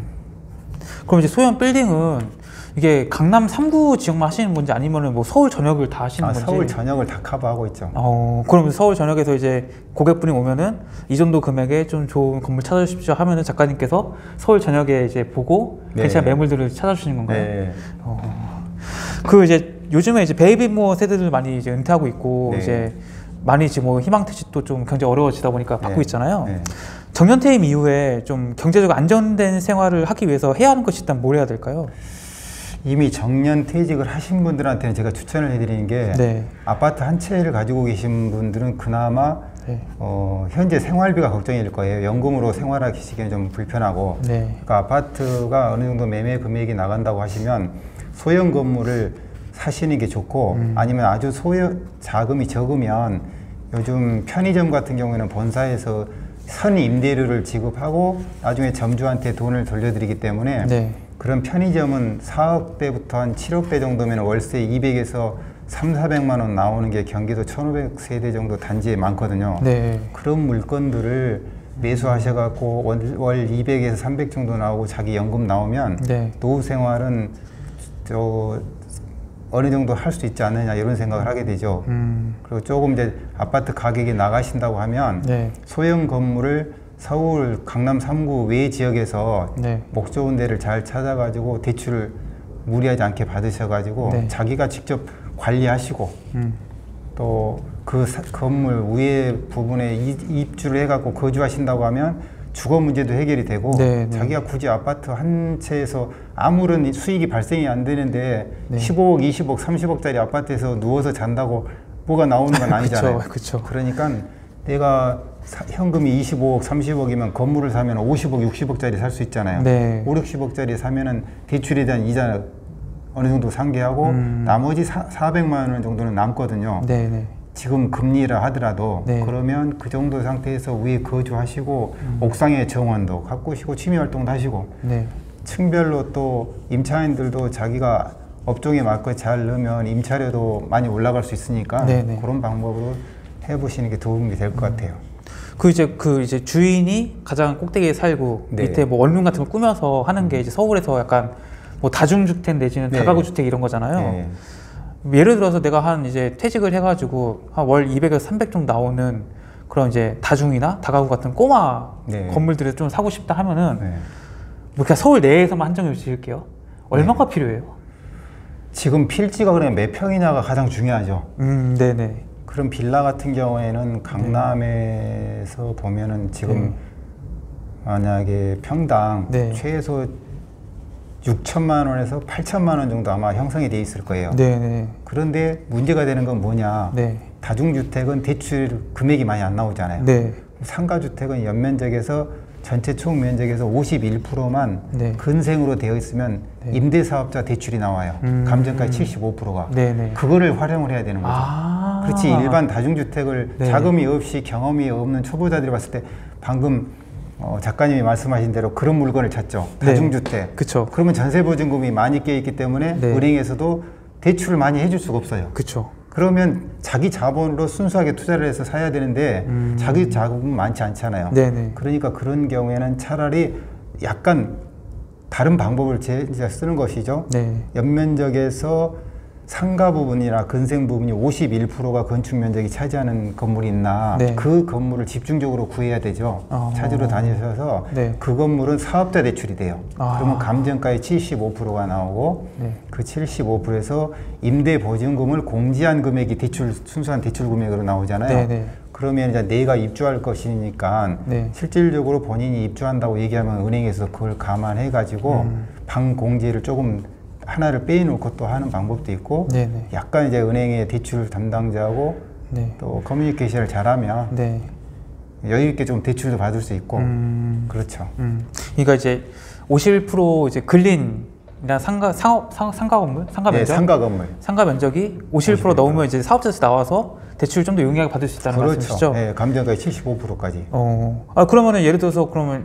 Speaker 2: 그럼 이제 소형 빌딩은 이게 강남 3구 지역만 하시는 건지 아니면은 뭐 서울 전역을 다 하시는 건지?
Speaker 1: 서울 전역을 다 커버하고 있죠.
Speaker 2: 그럼 서울 전역에서 이제 고객분이 오면은 이 정도 금액에 좀 좋은 건물 찾아주십시오 하면은 작가님께서 서울 전역에 이제 보고
Speaker 1: 네.
Speaker 2: 괜찮은 매물들을 찾아주시는 건가요?
Speaker 1: 네.
Speaker 2: 그 이제 요즘에 이제 베이비부머 세대들 많이 이제 은퇴하고 있고
Speaker 1: 네.
Speaker 2: 이제 많이 지금 뭐 희망퇴직도 좀 경제 어려워지다 보니까 받고
Speaker 1: 네.
Speaker 2: 있잖아요.
Speaker 1: 네.
Speaker 2: 정년퇴임 이후에 좀 경제적으로 안정된 생활을 하기 위해서 해야 하는 것이 있다면 뭘 해야 될까요?
Speaker 1: 이미 정년 퇴직을 하신 분들한테는 제가 추천을 해드리는 게
Speaker 2: 네. 아파트
Speaker 1: 한 채를 가지고 계신 분들은 그나마
Speaker 2: 네.
Speaker 1: 현재 생활비가 걱정일 거예요. 연금으로 생활하시기에는 좀 불편하고
Speaker 2: 네.
Speaker 1: 그러니까 아파트가 어느 정도 매매 금액이 나간다고 하시면 소형 건물을 사시는 게 좋고 아니면 아주 자금이 적으면 요즘 편의점 같은 경우에는 본사에서 선 임대료를 지급하고 나중에 점주한테 돈을 돌려드리기 때문에
Speaker 2: 네.
Speaker 1: 그런 편의점은 4억대부터 한 7억대 정도면 월세 200에서 400만 원 나오는 게 경기도 1500세대 정도 단지에 많거든요.
Speaker 2: 네.
Speaker 1: 그런 물건들을 매수하셔갖고 월 200에서 300 정도 나오고 자기 연금 나오면
Speaker 2: 네.
Speaker 1: 노후 생활은 어느 정도 할 수 있지 않느냐 이런 생각을 하게 되죠. 그리고 조금 이제 아파트 가격이 나가신다고 하면
Speaker 2: 네.
Speaker 1: 소형 건물을 서울 강남 3구 외 지역에서
Speaker 2: 네.
Speaker 1: 목 좋은 데를 잘 찾아가지고 대출을 무리하지 않게 받으셔가지고
Speaker 2: 네.
Speaker 1: 자기가 직접 관리하시고 또 그 건물 위에 부분에 입주를 해갖고 거주하신다고 하면 주거 문제도 해결이 되고
Speaker 2: 네, 네.
Speaker 1: 자기가 굳이 아파트 한 채에서 아무런 수익이 발생이 안 되는데
Speaker 2: 네.
Speaker 1: 15억, 20억, 30억짜리 아파트에서 누워서 잔다고 뭐가 나오는 건 아니잖아요.
Speaker 2: 그쵸.
Speaker 1: 그러니까 내가 현금이 25억, 30억이면 건물을 사면 50억, 60억짜리 살 수 있잖아요.
Speaker 2: 네.
Speaker 1: 5, 60억짜리 사면은 대출에 대한 이자 어느 정도 상계하고 나머지 400만 원 정도는 남거든요.
Speaker 2: 네. 네.
Speaker 1: 지금 금리라 하더라도
Speaker 2: 네.
Speaker 1: 그러면 그 정도 상태에서 위에 거주하시고 옥상에 정원도 가꾸시고 취미활동도 하시고
Speaker 2: 네.
Speaker 1: 층별로 또 임차인들도 자기가 업종에 맞게 잘 넣으면 임차료도 많이 올라갈 수 있으니까
Speaker 2: 네, 네.
Speaker 1: 그런 방법으로 해보시는 게 도움이 될 것 같아요.
Speaker 2: 그 이제 주인이 가장 꼭대기에 살고
Speaker 1: 네.
Speaker 2: 밑에 뭐 원룸 같은 걸 꾸며서 하는 게 이제 서울에서 약간 뭐 다중주택 내지는
Speaker 1: 네.
Speaker 2: 다가구 주택 이런 거잖아요.
Speaker 1: 네.
Speaker 2: 예를 들어서 내가 한 이제 퇴직을 해가지고 한 월 200에서 300 정도 나오는 그런 이제 다중이나 다가구 같은 꼬마
Speaker 1: 네.
Speaker 2: 건물들을 좀 사고 싶다 하면은
Speaker 1: 네.
Speaker 2: 뭐 그냥 서울 내에서만 한정을 지을게요. 얼마가 필요해요?
Speaker 1: 지금 필지가 그러면 몇 평이냐가 가장 중요하죠.
Speaker 2: 네네.
Speaker 1: 그런 빌라 같은 경우에는 강남에서 보면은 지금 만약에 평당
Speaker 2: 네.
Speaker 1: 최소 6천만 원에서 8천만 원 정도 아마 형성이 돼 있을 거예요.
Speaker 2: 네네.
Speaker 1: 그런데 문제가 되는 건 뭐냐?
Speaker 2: 네.
Speaker 1: 다중주택은 대출 금액이 많이 안 나오잖아요.
Speaker 2: 네.
Speaker 1: 상가주택은 연면적에서 전체 총 면적에서 51%만
Speaker 2: 네.
Speaker 1: 근생으로 되어 있으면
Speaker 2: 네.
Speaker 1: 임대사업자 대출이 나와요. 감정가의 75%가.
Speaker 2: 네네.
Speaker 1: 그거를 활용을 해야 되는 거죠.
Speaker 2: 아.
Speaker 1: 그렇지 일반 다중주택을
Speaker 2: 네.
Speaker 1: 자금이 없이 경험이 없는 초보자들이 봤을 때 방금 작가님이 말씀하신 대로 그런 물건을 찾죠.
Speaker 2: 네.
Speaker 1: 다중주택.
Speaker 2: 그쵸.
Speaker 1: 그러면 전세보증금이 많이 깨있기 때문에
Speaker 2: 네.
Speaker 1: 은행에서도 대출을 많이 해줄 수가 없어요.
Speaker 2: 그쵸.
Speaker 1: 그러면 자기 자본으로 순수하게 투자를 해서 사야 되는데 자기 자금은 많지 않잖아요.
Speaker 2: 네네.
Speaker 1: 그러니까 그런 경우에는 차라리 약간 다른 방법을 진짜 쓰는 것이죠.
Speaker 2: 네.
Speaker 1: 연면적에서 상가 부분이나 근생 부분이 51%가 건축 면적이 차지하는 건물이 있나
Speaker 2: 네.
Speaker 1: 그 건물을 집중적으로 구해야 되죠. 찾으러 다니셔서
Speaker 2: 네.
Speaker 1: 그 건물은 사업자 대출이 돼요.
Speaker 2: 아.
Speaker 1: 그러면 감정가의 75%가 나오고
Speaker 2: 네.
Speaker 1: 그 75%에서 임대 보증금을 공제한 금액이 순수한 대출 금액으로 나오잖아요.
Speaker 2: 네네.
Speaker 1: 그러면 이제 내가 입주할 것이니까
Speaker 2: 네.
Speaker 1: 실질적으로 본인이 입주한다고 얘기하면 은행에서 그걸 감안해 가지고 방 공제를 조금 하나를 빼놓고 또 하는 방법도 있고
Speaker 2: 네네.
Speaker 1: 약간 이제 은행의 대출 담당자하고
Speaker 2: 네.
Speaker 1: 또 커뮤니케이션을 잘하면
Speaker 2: 네.
Speaker 1: 여유 있게 좀 대출도 받을 수 있고 그렇죠.
Speaker 2: 그러니까 이제 51% 이제 근린이나 상가 건물, 상가
Speaker 1: 네,
Speaker 2: 면적,
Speaker 1: 상가 건물.
Speaker 2: 상가 면적이 51% 넘으면 이제 사업자에서 나와서 대출 좀 더 용이하게 받을 수 있다는
Speaker 1: 그렇죠.
Speaker 2: 말씀이시죠?
Speaker 1: 네, 감정가의 75%까지.
Speaker 2: 그러면은 예를 들어서 그러면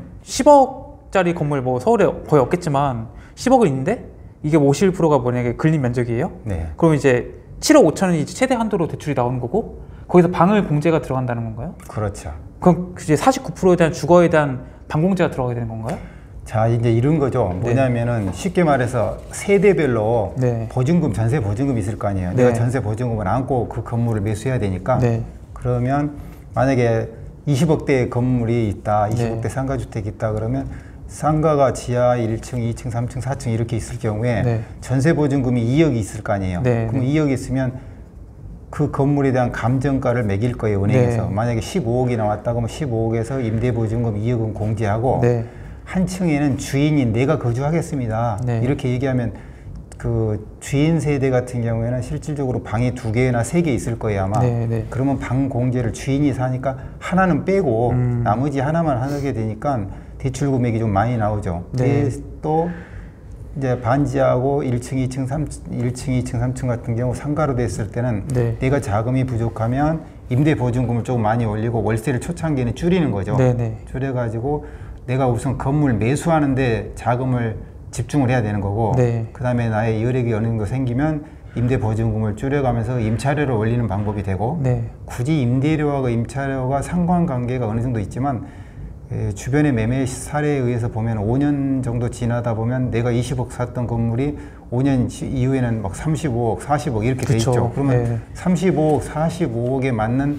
Speaker 2: 10억짜리 건물 뭐 서울에 거의 없겠지만 10억은 있는데 이게 51%가 만약에 근린 면적이에요?
Speaker 1: 네.
Speaker 2: 그럼 이제 7억 5천원이 최대 한도로 대출이 나오는 거고 거기서 방을 공제가 들어간다는 건가요?
Speaker 1: 그렇죠.
Speaker 2: 그럼 이제 49%에 대한 주거에 대한 방 공제가 들어가게 되는 건가요?
Speaker 1: 자, 이제 이런 거죠. 뭐냐면은 쉽게 말해서 세대별로
Speaker 2: 네.
Speaker 1: 보증금, 전세 보증금이 있을 거 아니에요.
Speaker 2: 네.
Speaker 1: 내가 전세 보증금을 안고 그 건물을 매수해야 되니까.
Speaker 2: 네.
Speaker 1: 그러면 만약에 20억대 건물이 있다, 20억대
Speaker 2: 네.
Speaker 1: 상가주택이 있다 그러면 상가가 지하 1층, 2층, 3층, 4층 이렇게 있을 경우에
Speaker 2: 네.
Speaker 1: 전세 보증금이 2억이 있을 거 아니에요.
Speaker 2: 네.
Speaker 1: 그럼 2억이 있으면 그 건물에 대한 감정가를 매길 거예요, 은행에서.
Speaker 2: 네.
Speaker 1: 만약에 15억이 나왔다 그러면 15억에서 임대보증금 2억은 공제하고
Speaker 2: 네.
Speaker 1: 한 층에는 주인이 내가 거주하겠습니다.
Speaker 2: 네.
Speaker 1: 이렇게 얘기하면 그 주인 세대 같은 경우에는 실질적으로 방이 2개나 3개 있을 거예요 아마.
Speaker 2: 네, 네.
Speaker 1: 그러면 방 공제를 주인이 사니까 하나는 빼고 나머지 하나만 하게 되니까 대출 금액이 좀 많이 나오죠.
Speaker 2: 네.
Speaker 1: 또 이제 반지하고 1층, 2층, 1층, 2층, 3층 같은 경우 상가로 됐을 때는
Speaker 2: 네.
Speaker 1: 내가 자금이 부족하면 임대 보증금을 조금 많이 올리고 월세를 초창기에는 줄이는 거죠.
Speaker 2: 네, 네.
Speaker 1: 줄여가지고 내가 우선 건물 매수하는데 자금을 집중을 해야 되는 거고
Speaker 2: 네.
Speaker 1: 그 다음에 나의 여력이 어느 정도 생기면 임대 보증금을 줄여가면서 임차료를 올리는 방법이 되고
Speaker 2: 네.
Speaker 1: 굳이 임대료와 임차료가 상관관계가 어느 정도 있지만 주변의 매매 사례에 의해서 보면 5년 정도 지나다 보면 내가 20억 샀던 건물이 5년 이후에는 막 35억, 40억 이렇게 돼
Speaker 2: 그쵸.
Speaker 1: 있죠. 그러면
Speaker 2: 네.
Speaker 1: 35억, 45억에 맞는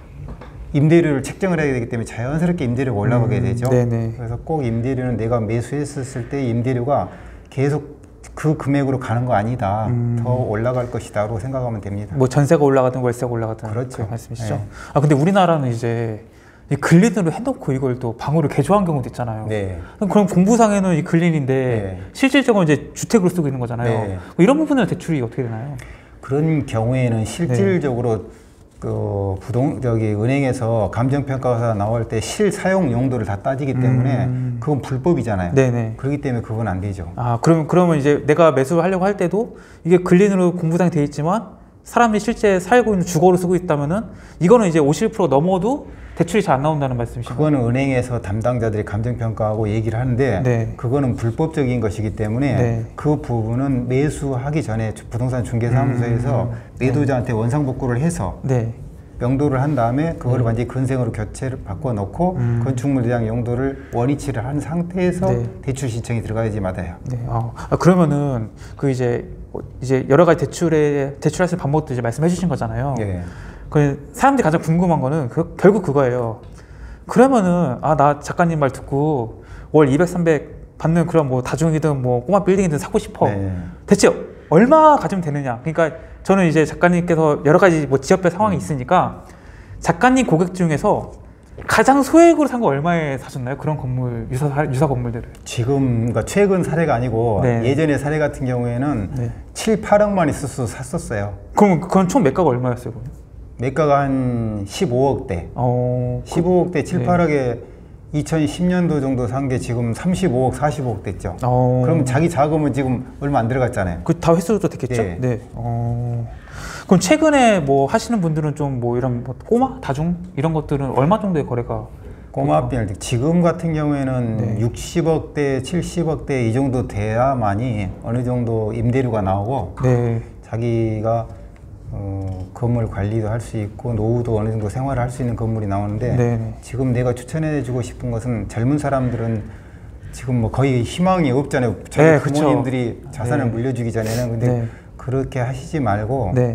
Speaker 1: 임대료를 책정을 해야 되기 때문에 자연스럽게 임대료가 올라가게 되죠.
Speaker 2: 네네.
Speaker 1: 그래서 꼭 임대료는 내가 매수했었을 때 임대료가 계속 그 금액으로 가는 거 아니다. 더 올라갈 것이다라고 생각하면 됩니다.
Speaker 2: 뭐 전세가 올라가든 월세가 올라가든
Speaker 1: 그렇죠.
Speaker 2: 그 말씀이시죠?
Speaker 1: 네.
Speaker 2: 아 근데 우리나라는 이제 이 근린으로 해놓고 이걸 또 방으로 개조한 경우도 있잖아요.
Speaker 1: 네.
Speaker 2: 그럼 공부상에는 이 근린인데
Speaker 1: 네.
Speaker 2: 실질적으로 이제 주택으로 쓰고 있는 거잖아요.
Speaker 1: 네.
Speaker 2: 뭐 이런 부분은 대출이 어떻게 되나요?
Speaker 1: 그런 경우에는 실질적으로 그 은행에서 감정평가가 나올 때 실사용 용도를 다 따지기 때문에 그건 불법이잖아요.
Speaker 2: 네네.
Speaker 1: 그렇기 때문에 그건 안 되죠.
Speaker 2: 아 그러면 이제 내가 매수를 하려고 할 때도 이게 근린으로 공부상이 돼 있지만 사람이 실제 살고 있는 주거로 쓰고 있다면은 이거는 이제 50% 넘어도 대출이 잘 안 나온다는 말씀이신가요?
Speaker 1: 그거는 은행에서 담당자들이 감정평가하고 얘기를 하는데
Speaker 2: 네.
Speaker 1: 그거는 불법적인 것이기 때문에
Speaker 2: 네.
Speaker 1: 그 부분은 매수하기 전에 부동산 중개사무소에서 매도자한테 원상복구를 해서
Speaker 2: 네.
Speaker 1: 명도를 한 다음에 그거를 완전히 근생으로 교체를 바꿔놓고 건축물 대장 용도를 원위치를 한 상태에서
Speaker 2: 네.
Speaker 1: 대출 신청이 들어가야지 맞아요.
Speaker 2: 네. 그러면은 그 이제 여러 가지 대출할 수 있는 방법도 이제 말씀해 주신 거잖아요.
Speaker 1: 예.
Speaker 2: 그 사람들이 가장 궁금한 거는 결국 그거예요. 그러면은 나 작가님 말 듣고 월 200, 300 받는 그런 뭐 다중이든 뭐 꼬마 빌딩이든 사고 싶어.
Speaker 1: 네.
Speaker 2: 대체 얼마 가지면 되느냐? 그러니까 저는 이제 작가님께서 여러 가지 뭐 지역별 상황이 있으니까 작가님 고객 중에서 가장 소액으로 산 거 얼마에 사셨나요? 그런 건물 유사 건물들을.
Speaker 1: 지금 그러니까 최근 사례가 아니고
Speaker 2: 네.
Speaker 1: 예전의 사례 같은 경우에는
Speaker 2: 네.
Speaker 1: 7, 8억만 있었어 샀었어요.
Speaker 2: 그럼 그건 총 매가가 얼마였어요? 그럼?
Speaker 1: 매가가 한 15억대. 15억대 7,
Speaker 2: 네.
Speaker 1: 8억에 2010년도 정도 산 게 지금 35억, 45억 됐죠. 그럼 자기 자금은 지금 얼마 안 들어갔잖아요.
Speaker 2: 그 다 횟수도 됐겠죠?
Speaker 1: 네.
Speaker 2: 네. 그럼 최근에 뭐 하시는 분들은 좀 뭐 이런 뭐 꼬마, 다중 이런 것들은 얼마 정도의 거래가?
Speaker 1: 꼬마 빌딩 지금 같은 경우에는
Speaker 2: 네.
Speaker 1: 60억대, 70억대 이 정도 돼야만이 어느 정도 임대료가 나오고
Speaker 2: 네.
Speaker 1: 자기가 건물 관리도 할 수 있고 노후도 어느 정도 생활을 할 수 있는 건물이 나오는데
Speaker 2: 네.
Speaker 1: 지금 내가 추천해주고 싶은 것은 젊은 사람들은 지금 뭐 거의 희망이 없잖아요. 자기
Speaker 2: 네,
Speaker 1: 부모님들이
Speaker 2: 그쵸.
Speaker 1: 자산을
Speaker 2: 네.
Speaker 1: 물려주기 전에는 근데
Speaker 2: 네.
Speaker 1: 그렇게 하시지 말고
Speaker 2: 네.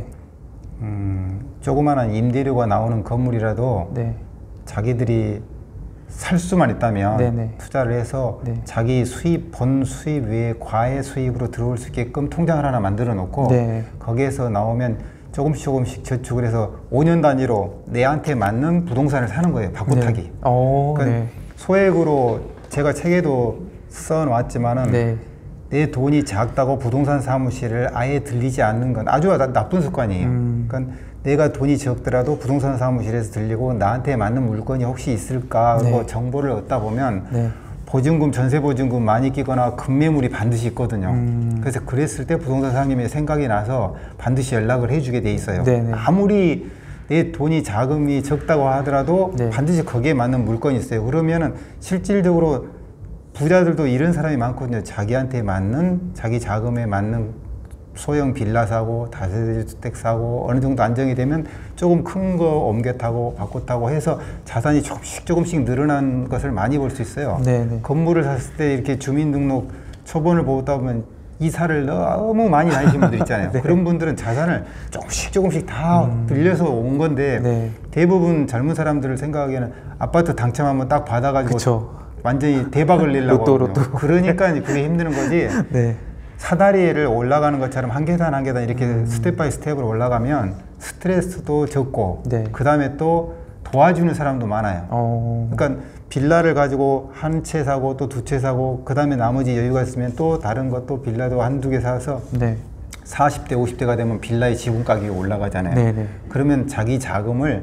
Speaker 1: 조그마한 임대료가 나오는 건물이라도
Speaker 2: 네.
Speaker 1: 자기들이 살 수만 있다면
Speaker 2: 네네.
Speaker 1: 투자를 해서
Speaker 2: 네.
Speaker 1: 자기 본 수입 외에 과외 수입으로 들어올 수 있게끔 통장을 하나 만들어 놓고
Speaker 2: 네.
Speaker 1: 거기에서 나오면 조금씩 저축을 해서 5년 단위로 내한테 맞는 부동산을 사는 거예요. 바꾸타기.
Speaker 2: 네.
Speaker 1: 그러니까
Speaker 2: 네.
Speaker 1: 소액으로 제가 책에도 써놓았지만은
Speaker 2: 네.
Speaker 1: 내 돈이 작다고 부동산 사무실을 아예 들리지 않는 건 아주 나쁜 습관이에요. 그러니까 내가 돈이 적더라도 부동산 사무실에서 들리고 나한테 맞는 물건이 혹시 있을까 하고
Speaker 2: 네.
Speaker 1: 정보를 얻다 보면
Speaker 2: 네.
Speaker 1: 보증금, 전세 보증금 많이 끼거나 급매물이 반드시 있거든요. 그래서 그랬을 때 부동산 사장님의 생각이 나서 반드시 연락을 해주게 돼 있어요.
Speaker 2: 네네.
Speaker 1: 아무리 내 돈이 자금이 적다고 하더라도
Speaker 2: 네.
Speaker 1: 반드시 거기에 맞는 물건이 있어요. 그러면은 실질적으로 부자들도 이런 사람이 많거든요. 자기한테 맞는, 자기 자금에 맞는 소형 빌라 사고 다세대 주택 사고 어느 정도 안정이 되면 조금 큰 거 옮겨 타고 바꿔 타고 해서 자산이 조금씩 늘어난 것을 많이 볼 수 있어요.
Speaker 2: 네네.
Speaker 1: 건물을 샀을 때 이렇게 주민등록 초본을 보다 보면 이사를 너무 많이 다니신 분들 있잖아요.
Speaker 2: 네.
Speaker 1: 그런 분들은 자산을 조금씩 다 빌려서 온 건데
Speaker 2: 네.
Speaker 1: 대부분 젊은 사람들을 생각하기에는 아파트 당첨하면 딱 받아가지고
Speaker 2: 그쵸.
Speaker 1: 완전히 대박을 내려고
Speaker 2: 로또.
Speaker 1: 하거든요. 그러니까 그게 힘드는 거지.
Speaker 2: 네.
Speaker 1: 사다리를 올라가는 것처럼 한 계단 이렇게 스텝 바이 스텝으로 올라가면 스트레스도 적고
Speaker 2: 네.
Speaker 1: 그 다음에 또 도와주는 사람도 많아요.
Speaker 2: 어.
Speaker 1: 그러니까 빌라를 가지고 한 채 사고 또 두 채 사고 그 다음에 나머지 여유가 있으면 또 다른 것도 빌라도 한두 개 사서
Speaker 2: 네.
Speaker 1: 40대, 50대가 되면 빌라의 지분 가격이 올라가잖아요.
Speaker 2: 네네.
Speaker 1: 그러면 자기 자금을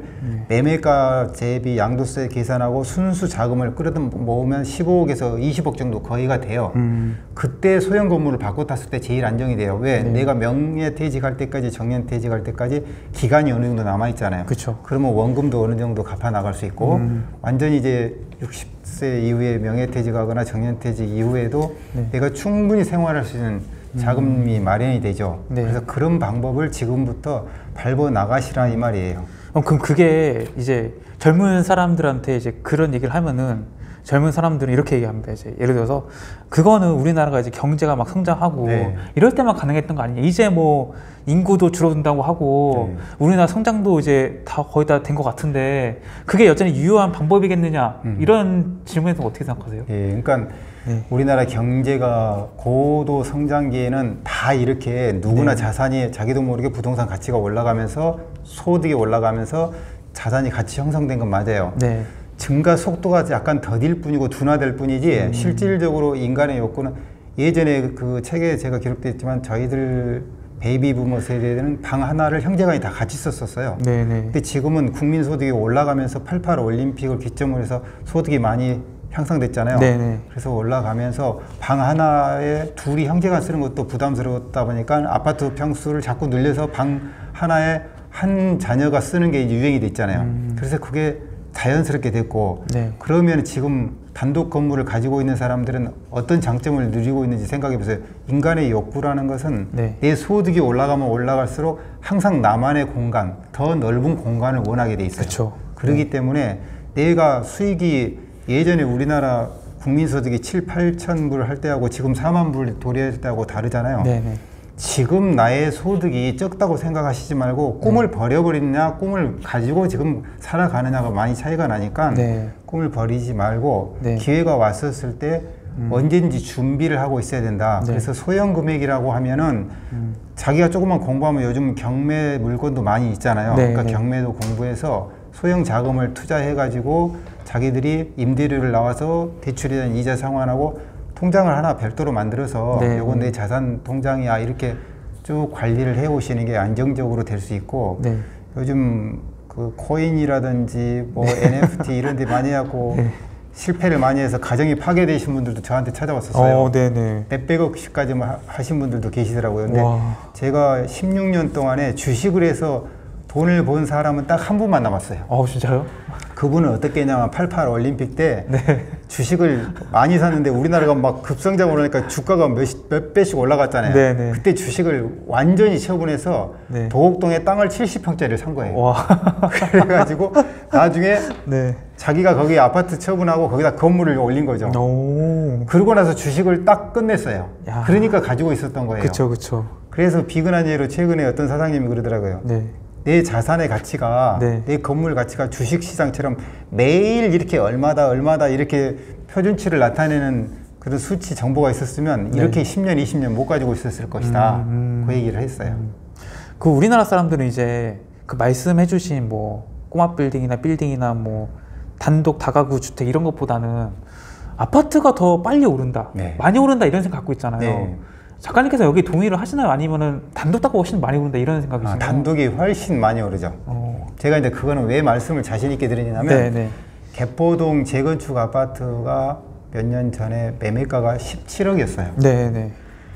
Speaker 1: 매매가 대비 양도세 계산하고 순수 자금을 끌어다 모으면 15억에서 20억 정도 거의가 돼요. 그때 소형 건물을 바꿔 탔을 때 제일 안정이 돼요. 왜?
Speaker 2: 네.
Speaker 1: 내가 명예퇴직할 때까지, 정년퇴직할 때까지 기간이 어느 정도 남아있잖아요.
Speaker 2: 그쵸.
Speaker 1: 그러면 원금도 어느 정도 갚아 나갈 수 있고 완전히 이제 60세 이후에 명예퇴직하거나 정년퇴직 이후에도
Speaker 2: 네.
Speaker 1: 내가 충분히 생활할 수 있는 자금이 마련이 되죠.
Speaker 2: 네.
Speaker 1: 그래서 그런 방법을 지금부터 밟아 나가시라 이 말이에요.
Speaker 2: 그럼 그게 이제 젊은 사람들한테 이제 그런 얘기를 하면은 젊은 사람들은 이렇게 얘기합니다. 이제 예를 들어서 그거는 우리나라가 이제 경제가 막 성장하고
Speaker 1: 네.
Speaker 2: 이럴 때만 가능했던 거 아니냐. 이제 뭐 인구도 줄어든다고 하고
Speaker 1: 네.
Speaker 2: 우리나라 성장도 이제 다 거의 다 된 것 같은데 그게 여전히 유효한 방법이겠느냐. 이런 질문에서 어떻게 생각하세요?
Speaker 1: 예, 그러니까
Speaker 2: 네.
Speaker 1: 우리나라 경제가 고도 성장기에는 다 이렇게 누구나
Speaker 2: 네.
Speaker 1: 자산이 자기도 모르게 부동산 가치가 올라가면서 소득이 올라가면서 자산이 같이 형성된 건 맞아요.
Speaker 2: 네.
Speaker 1: 증가 속도가 약간 더딜 뿐이고 둔화될 뿐이지 실질적으로 인간의 욕구는 예전에 그 책에 제가 기록되어 있지만 저희들 베이비 부머 세대는 방 하나를 형제간이 다 같이 썼었어요.
Speaker 2: 네네.
Speaker 1: 근데 지금은 국민 소득이 올라가면서 88 올림픽을 기점으로 해서 소득이 많이 향상됐잖아요.
Speaker 2: 네네.
Speaker 1: 그래서 올라가면서 방 하나에 둘이 형제가 쓰는 것도 부담스럽다 보니까 아파트 평수를 자꾸 늘려서 방 하나에 한 자녀가 쓰는 게 이제 유행이 됐잖아요. 그래서 그게 자연스럽게 됐고
Speaker 2: 네.
Speaker 1: 그러면 지금 단독 건물을 가지고 있는 사람들은 어떤 장점을 누리고 있는지 생각해 보세요. 인간의 욕구라는 것은
Speaker 2: 네.
Speaker 1: 내 소득이 올라가면 올라갈수록 항상 나만의 공간, 더 넓은 공간을 원하게 돼 있어요.
Speaker 2: 그쵸.
Speaker 1: 그렇기 때문에 내가 수익이 예전에 우리나라 국민소득이 7, 8천 불 할 때하고 지금 4만 불 도래할 때하고 다르잖아요.
Speaker 2: 네네.
Speaker 1: 지금 나의 소득이 적다고 생각하시지 말고 꿈을 버려버리느냐 꿈을 가지고 지금 살아가느냐가 많이 차이가 나니까
Speaker 2: 네.
Speaker 1: 꿈을 버리지 말고
Speaker 2: 네.
Speaker 1: 기회가 왔었을 때 언제든지 준비를 하고 있어야 된다.
Speaker 2: 네.
Speaker 1: 그래서 소형 금액이라고 하면은 자기가 조금만 공부하면 요즘 경매 물건도 많이 있잖아요.
Speaker 2: 네,
Speaker 1: 그러니까
Speaker 2: 네.
Speaker 1: 경매도 공부해서 소형 자금을 투자해가지고 자기들이 임대료를 나와서 대출에 대한 이자 상환하고 통장을 하나 별도로 만들어서
Speaker 2: 네.
Speaker 1: 요건 내 자산 통장이야 이렇게 쭉 관리를 해 오시는 게 안정적으로 될 수 있고
Speaker 2: 네.
Speaker 1: 요즘 그 코인이라든지 뭐 NFT 이런 데 많이 하고
Speaker 2: 네.
Speaker 1: 실패를 많이 해서 가정이 파괴되신 분들도 저한테 찾아왔었어요.
Speaker 2: 네네.
Speaker 1: 몇백억씩까지 하신 분들도 계시더라고요. 근데
Speaker 2: 와.
Speaker 1: 제가 16년 동안에 주식을 해서 돈을 번 사람은 딱 한 분만 남았어요.
Speaker 2: 진짜요?
Speaker 1: 그분은 어떻게 했냐면 88 올림픽 때
Speaker 2: 네.
Speaker 1: 주식을 많이 샀는데 우리나라가 막 급성장을 하니까 주가가 몇 배씩 올라갔잖아요.
Speaker 2: 네네.
Speaker 1: 그때 주식을 완전히 처분해서
Speaker 2: 네.
Speaker 1: 도곡동에 땅을 70평짜리를 산 거예요.
Speaker 2: 와.
Speaker 1: 그래가지고 나중에
Speaker 2: 네.
Speaker 1: 자기가 거기 아파트 처분하고 거기다 건물을 올린 거죠.
Speaker 2: 오.
Speaker 1: 그러고 나서 주식을 딱 끝냈어요.
Speaker 2: 야.
Speaker 1: 그러니까 가지고 있었던 거예요.
Speaker 2: 그쵸, 그쵸.
Speaker 1: 그래서 비근한 예로 최근에 어떤 사장님이 그러더라고요.
Speaker 2: 네.
Speaker 1: 내 자산의 가치가
Speaker 2: 네.
Speaker 1: 내 건물 가치가 주식시장처럼 매일 이렇게 얼마다 이렇게 표준치를 나타내는 그런 수치 정보가 있었으면
Speaker 2: 네.
Speaker 1: 이렇게 10년, 20년 못 가지고 있었을 것이다. 그 얘기를 했어요.
Speaker 2: 그 우리나라 사람들은 이제 그 말씀해주신 뭐 꼬마 빌딩이나 뭐 단독 다가구 주택 이런 것보다는 아파트가 더 빨리 오른다,
Speaker 1: 네.
Speaker 2: 많이 오른다 이런 생각 갖고 있잖아요.
Speaker 1: 네.
Speaker 2: 작가님께서 여기 동의를 하시나요? 아니면은 단독 다가구 훨씬 많이 오른다 이런 생각이신가요?
Speaker 1: 단독이 훨씬 많이 오르죠. 제가 이제 그거는 왜 말씀을 자신 있게 드리냐면
Speaker 2: 네네.
Speaker 1: 개포동 재건축 아파트가 몇 년 전에 매매가가 17억이었어요.
Speaker 2: 네네.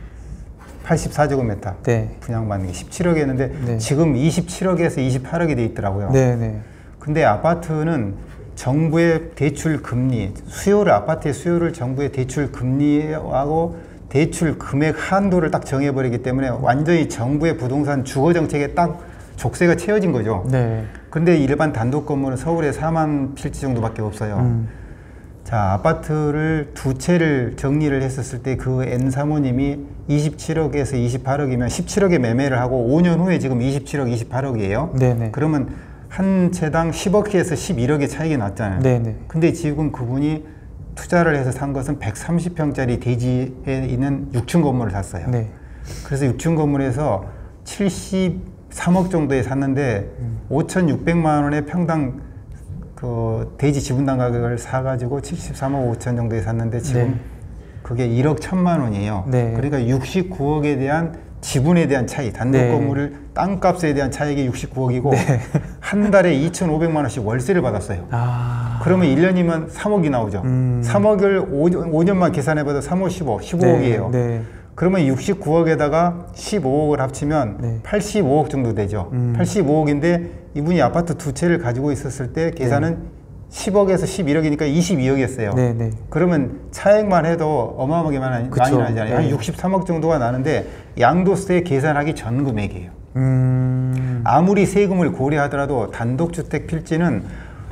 Speaker 1: 84제곱미터
Speaker 2: 네.
Speaker 1: 분양받는 게 17억이었는데
Speaker 2: 네.
Speaker 1: 지금 27억에서 28억이 돼 있더라고요.
Speaker 2: 네네.
Speaker 1: 근데 아파트는 정부의 대출 금리, 아파트의 수요를 정부의 대출 금리하고 대출 금액 한도를 딱 정해버리기 때문에 완전히 정부의 부동산 주거 정책에 딱 족쇄가 채워진 거죠.
Speaker 2: 네.
Speaker 1: 근데 일반 단독 건물은 서울에 4만 필지 정도밖에 없어요. 자, 아파트를 두 채를 정리를 했었을 때 그 N 사모님이 27억에서 28억이면 17억에 매매를 하고 5년 후에 지금 27억, 28억이에요.
Speaker 2: 네네.
Speaker 1: 그러면 한 채당 10억에서 11억의 차이가 났잖아요.
Speaker 2: 네네.
Speaker 1: 근데 지금 그분이 투자를 해서 산 것은 130평짜리 대지에 있는 6층 건물을 샀어요.
Speaker 2: 네.
Speaker 1: 그래서 6층 건물에서 73억 정도에 샀는데 5,600만 원에 평당 그 대지 지분당 가격을 사가지고 73억 5천 정도에 샀는데 지금
Speaker 2: 네.
Speaker 1: 그게 1억 1천만 원이에요.
Speaker 2: 네.
Speaker 1: 그러니까 69억에 대한 지분에 대한 차이, 단독
Speaker 2: 네.
Speaker 1: 건물을 땅값에 대한 차익이 69억이고 한 달에 2,500만 원씩 월세를 받았어요.
Speaker 2: 아.
Speaker 1: 그러면 1년이면 3억이 나오죠. 3억을 5년만 계산해봐도 3억 15, 15억이에요.
Speaker 2: 네.
Speaker 1: 그러면 69억에다가 15억을 합치면
Speaker 2: 네.
Speaker 1: 85억 정도 되죠. 85억인데 이분이 아파트 두 채를 가지고 있었을 때 계산은 10억에서 11억이니까 22억이었어요.
Speaker 2: 네, 네.
Speaker 1: 그러면 차액만 해도 어마어마하게 많이
Speaker 2: 그쵸.
Speaker 1: 나잖아요. 한
Speaker 2: 네.
Speaker 1: 63억 정도가 나는데 양도세 계산하기 전 금액이에요.
Speaker 2: 음.
Speaker 1: 아무리 세금을 고려하더라도 단독주택 필지는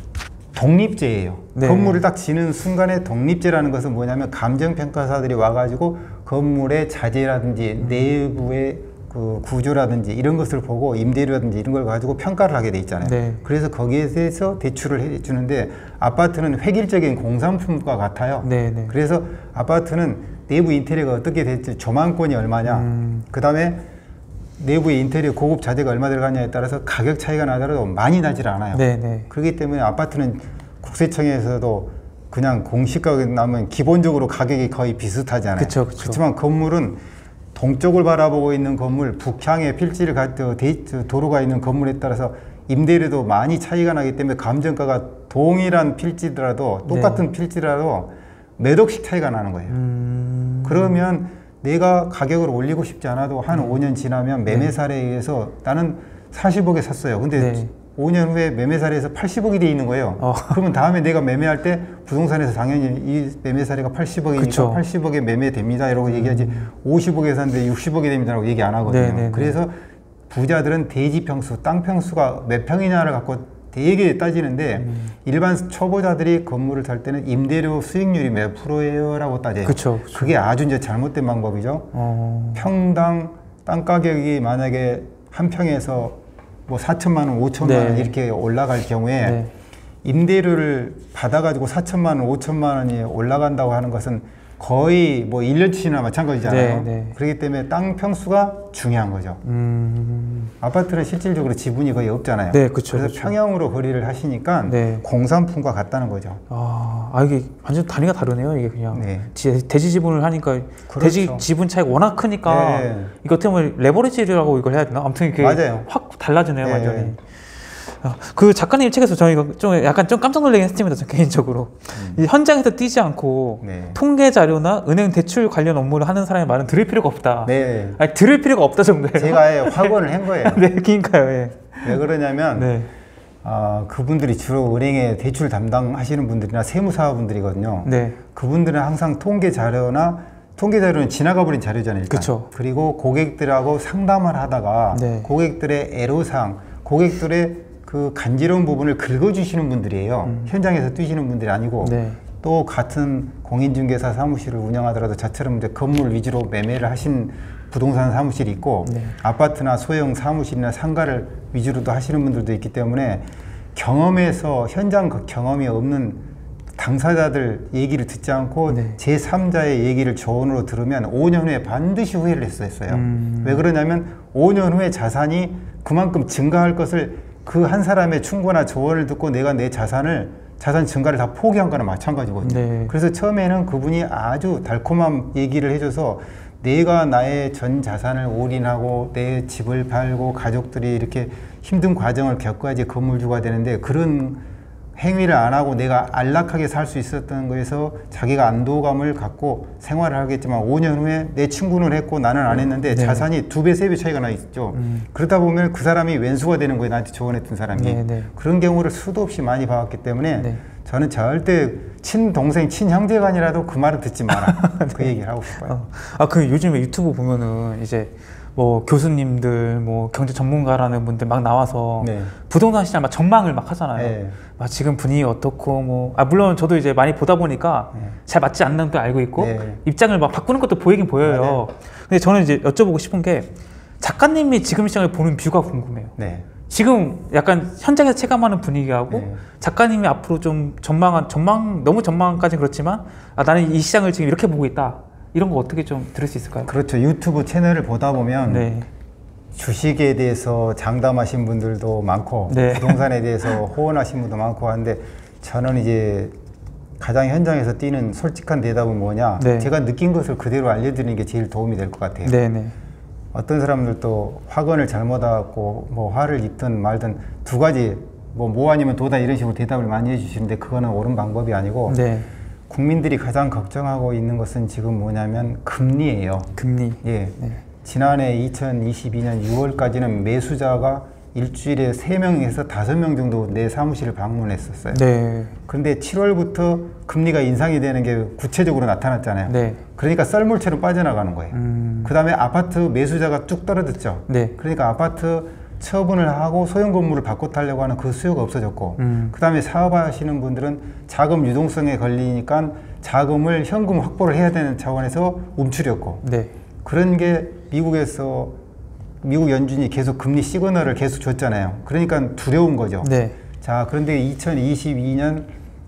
Speaker 1: 독립제예요.
Speaker 2: 네.
Speaker 1: 건물을 딱 지는 순간에 독립제라는 것은 뭐냐면 감정평가사들이 와가지고 건물의 자재라든지 내부의 그 구조라든지 이런 것을 보고 임대료라든지 이런 걸 가지고 평가를 하게 돼 있잖아요.
Speaker 2: 네.
Speaker 1: 그래서 거기에 대해서 대출을 해주는데 아파트는 획일적인 공산품과 같아요.
Speaker 2: 네, 네.
Speaker 1: 그래서 아파트는 내부 인테리어가 어떻게 될지 조망권이 얼마냐, 그 다음에 내부의 인테리어 고급 자재가 얼마 들어가냐에 따라서 가격 차이가 나더라도 많이 나질 않아요.
Speaker 2: 네, 네.
Speaker 1: 그렇기 때문에 아파트는 국세청에서도 그냥 공시가가 나면 기본적으로 가격이 거의 비슷하잖아요.
Speaker 2: 그쵸, 그쵸.
Speaker 1: 그렇지만 건물은 동쪽을 바라보고 있는 건물, 북향에 필지를 도로가 있는 건물에 따라서 임대료도 많이 차이가 나기 때문에 감정가가 동일한 필지더라도 똑같은 필지라도 몇 억씩 차이가 나는 거예요. 그러면 내가 가격을 올리고 싶지 않아도 한 5년 지나면 매매사례에 의해서 나는 40억에 샀어요. 근데
Speaker 2: 네.
Speaker 1: 5년 후에 매매사례에서 80억이 돼 있는 거예요. 그러면 다음에 내가 매매할 때 부동산에서 당연히 이 매매사례가 80억이니까
Speaker 2: 그쵸.
Speaker 1: 80억에 매매됩니다. 이러고 얘기하지 50억에 샀는데 60억이 됩니다라고 얘기 안 하거든요.
Speaker 2: 네, 네, 네.
Speaker 1: 그래서 부자들은 대지 평수, 땅 평수가 몇 평이냐를 갖고 되게 따지는데 일반 초보자들이 건물을 살 때는 임대료 수익률이 몇 프로예요? 라고 따져요.
Speaker 2: 그쵸.
Speaker 1: 그게 아주 이제 잘못된 방법이죠. 평당 땅 가격이 만약에 한 평에서 뭐 4천만 원, 5천만 원
Speaker 2: 네.
Speaker 1: 이렇게 올라갈 경우에
Speaker 2: 네.
Speaker 1: 임대료를 받아가지고 4천만 원, 5천만 원이 올라간다고 하는 것은 거의 뭐 1년치나 마찬가지잖아요.
Speaker 2: 네, 네.
Speaker 1: 그렇기 때문에 땅 평수가 중요한 거죠. 아파트는 실질적으로 지분이 거의 없잖아요.
Speaker 2: 네, 그쵸,
Speaker 1: 그래서
Speaker 2: 그쵸.
Speaker 1: 평형으로 거리를 하시니까
Speaker 2: 네.
Speaker 1: 공산품과 같다는 거죠.
Speaker 2: 이게 완전 단위가 다르네요. 이게 그냥
Speaker 1: 네.
Speaker 2: 대지 지분을 하니까
Speaker 1: 그렇죠.
Speaker 2: 대지 지분 차이가 워낙 크니까
Speaker 1: 네.
Speaker 2: 이거 때문에 레버리지라고 이걸 해야 되나? 아무튼 이게
Speaker 1: 맞아요.
Speaker 2: 확 달라지네요,
Speaker 1: 네.
Speaker 2: 완전히. 그 작가님 책에서 저희가 좀 약간 좀 깜짝 놀라긴 했습니다. 저 개인적으로 이 현장에서 뛰지 않고
Speaker 1: 네.
Speaker 2: 통계 자료나 은행 대출 관련 업무를 하는 사람의 말은 들을 필요가 없다.
Speaker 1: 네.
Speaker 2: 아니, 들을 필요가 없다 정도예요.
Speaker 1: 제가 확언을 한 거예요.
Speaker 2: 네, 그러니까요. 예.
Speaker 1: 왜 그러냐면
Speaker 2: 네.
Speaker 1: 그분들이 주로 은행에 대출 담당하시는 분들이나 세무사분들이거든요.
Speaker 2: 네.
Speaker 1: 그분들은 항상 통계 자료는 지나가 버린 자료잖아요. 일단.
Speaker 2: 그쵸.
Speaker 1: 그리고 고객들하고 상담을 하다가
Speaker 2: 네.
Speaker 1: 고객들의 애로사항, 고객들의 그 간지러운 부분을 긁어주시는 분들이에요. 현장에서 뛰시는 분들이 아니고
Speaker 2: 네.
Speaker 1: 또 같은 공인중개사 사무실을 운영하더라도 저처럼 이제 건물 위주로 매매를 하신 부동산 사무실이 있고
Speaker 2: 네.
Speaker 1: 아파트나 소형 사무실이나 상가를 위주로도 하시는 분들도 있기 때문에 경험에서 현장 경험이 없는 당사자들 얘기를 듣지 않고
Speaker 2: 네.
Speaker 1: 제3자의 얘기를 조언으로 들으면 5년 후에 반드시 후회를 했어요. 왜 그러냐면 5년 후에 자산이 그만큼 증가할 것을 그 한 사람의 충고나 조언을 듣고 내가 내 자산 증가를 다 포기한 거나 마찬가지거든요.
Speaker 2: 네.
Speaker 1: 그래서 처음에는 그분이 아주 달콤한 얘기를 해줘서 내가 나의 전 자산을 올인하고 내 집을 팔고 가족들이 이렇게 힘든 과정을 겪어야지 건물주가 되는데 그런 행위를 안 하고 내가 안락하게 살 수 있었던 거에서 자기가 안도감을 갖고 생활을 하겠지만 5년 후에 내 친구는 했고 나는 안 했는데
Speaker 2: 네.
Speaker 1: 자산이 2배, 3배 차이가 나 있죠. 그러다 보면 그 사람이 왼수가 되는 거예요. 나한테 조언했던 사람이.
Speaker 2: 네, 네.
Speaker 1: 그런 경우를 수도 없이 많이 봐왔기 때문에
Speaker 2: 네.
Speaker 1: 저는 절대 친동생, 친형제간이라도 그 말을 듣지 마라. 그 얘기를 하고 싶어요.
Speaker 2: 그 요즘에 유튜브 보면은 이제 뭐 교수님들, 뭐 경제 전문가라는 분들 막 나와서
Speaker 1: 네.
Speaker 2: 부동산 시장 막 전망을 막 하잖아요.
Speaker 1: 네.
Speaker 2: 막 지금 분위기 어떻고 뭐 물론 저도 이제 많이 보다 보니까
Speaker 1: 네.
Speaker 2: 잘 맞지 않는 걸 알고 있고
Speaker 1: 네.
Speaker 2: 입장을 막 바꾸는 것도 보이긴 보여요.
Speaker 1: 맞아요.
Speaker 2: 근데 저는 이제 여쭤보고 싶은 게 작가님이 지금 시장을 보는 뷰가 궁금해요.
Speaker 1: 네.
Speaker 2: 지금 약간 현장에서 체감하는 분위기하고
Speaker 1: 네.
Speaker 2: 작가님이 앞으로 좀 너무 전망까지는 그렇지만 나는 이 시장을 지금 이렇게 보고 있다. 이런 거 어떻게 좀 들을 수 있을까요?
Speaker 1: 그렇죠. 유튜브 채널을 보다 보면
Speaker 2: 네.
Speaker 1: 주식에 대해서 장담하신 분들도 많고
Speaker 2: 네.
Speaker 1: 부동산에 대해서 호언하신 분도 많고 하는데 저는 이제 가장 현장에서 띄는 솔직한 대답은 뭐냐?
Speaker 2: 네.
Speaker 1: 제가 느낀 것을 그대로 알려드리는 게 제일 도움이 될 것 같아요.
Speaker 2: 네네.
Speaker 1: 어떤 사람들도 화건을 잘못하고 뭐 화를 입든 말든 두 가지 뭐 아니면 도다 이런 식으로 대답을 많이 해주시는데 그거는 옳은 방법이 아니고
Speaker 2: 네.
Speaker 1: 국민들이 가장 걱정하고 있는 것은 지금 뭐냐면 금리예요.
Speaker 2: 금리.
Speaker 1: 예.
Speaker 2: 네.
Speaker 1: 지난해 2022년 6월까지는 매수자가 일주일에 3명에서 5명 정도 내 사무실을 방문했었어요.
Speaker 2: 네.
Speaker 1: 그런데 7월부터 금리가 인상이 되는 게 구체적으로 나타났잖아요.
Speaker 2: 네.
Speaker 1: 그러니까 썰물처럼 빠져나가는 거예요. 그 다음에 아파트 매수자가 쭉 떨어졌죠.
Speaker 2: 네.
Speaker 1: 그러니까 아파트 처분을 하고 소형 건물을 바꿔 타려고 하는 그 수요가 없어졌고 그 다음에 사업하시는 분들은 자금 유동성에 걸리니까 자금을 현금 확보를 해야 되는 차원에서 움츠렸고
Speaker 2: 네.
Speaker 1: 그런 게 미국 연준이 계속 금리 시그널을 계속 줬잖아요. 그러니까 두려운 거죠.
Speaker 2: 네.
Speaker 1: 자, 그런데 2022년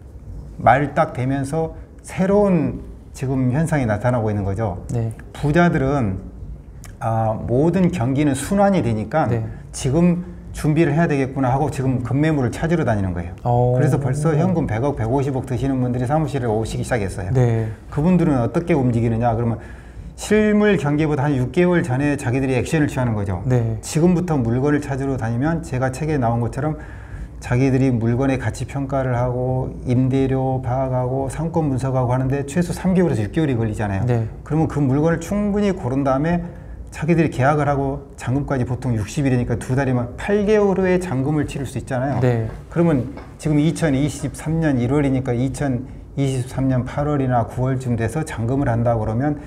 Speaker 1: 말 딱 되면서 새로운 지금 현상이 나타나고 있는 거죠.
Speaker 2: 네.
Speaker 1: 부자들은 모든 경기는 순환이 되니까
Speaker 2: 네.
Speaker 1: 지금 준비를 해야 되겠구나 하고 지금 급매물을 찾으러 다니는 거예요. 그래서 벌써 현금 100억, 150억 드시는 분들이 사무실에 오시기 시작했어요.
Speaker 2: 네.
Speaker 1: 그분들은 어떻게 움직이느냐 그러면 실물 경기보다 한 6개월 전에 자기들이 액션을 취하는 거죠.
Speaker 2: 네.
Speaker 1: 지금부터 물건을 찾으러 다니면 제가 책에 나온 것처럼 자기들이 물건의 가치 평가를 하고 임대료 파악하고 상권 분석하고 하는데 최소 3개월에서 6개월이 걸리잖아요.
Speaker 2: 네.
Speaker 1: 그러면 그 물건을 충분히 고른 다음에 자기들이 계약을 하고 잔금까지 보통 60일이니까 2달이면 8개월 후에 잔금을 치를 수 있잖아요.
Speaker 2: 네.
Speaker 1: 그러면 지금 2023년 1월이니까 2023년 8월이나 9월쯤 돼서 잔금을 한다고 그러면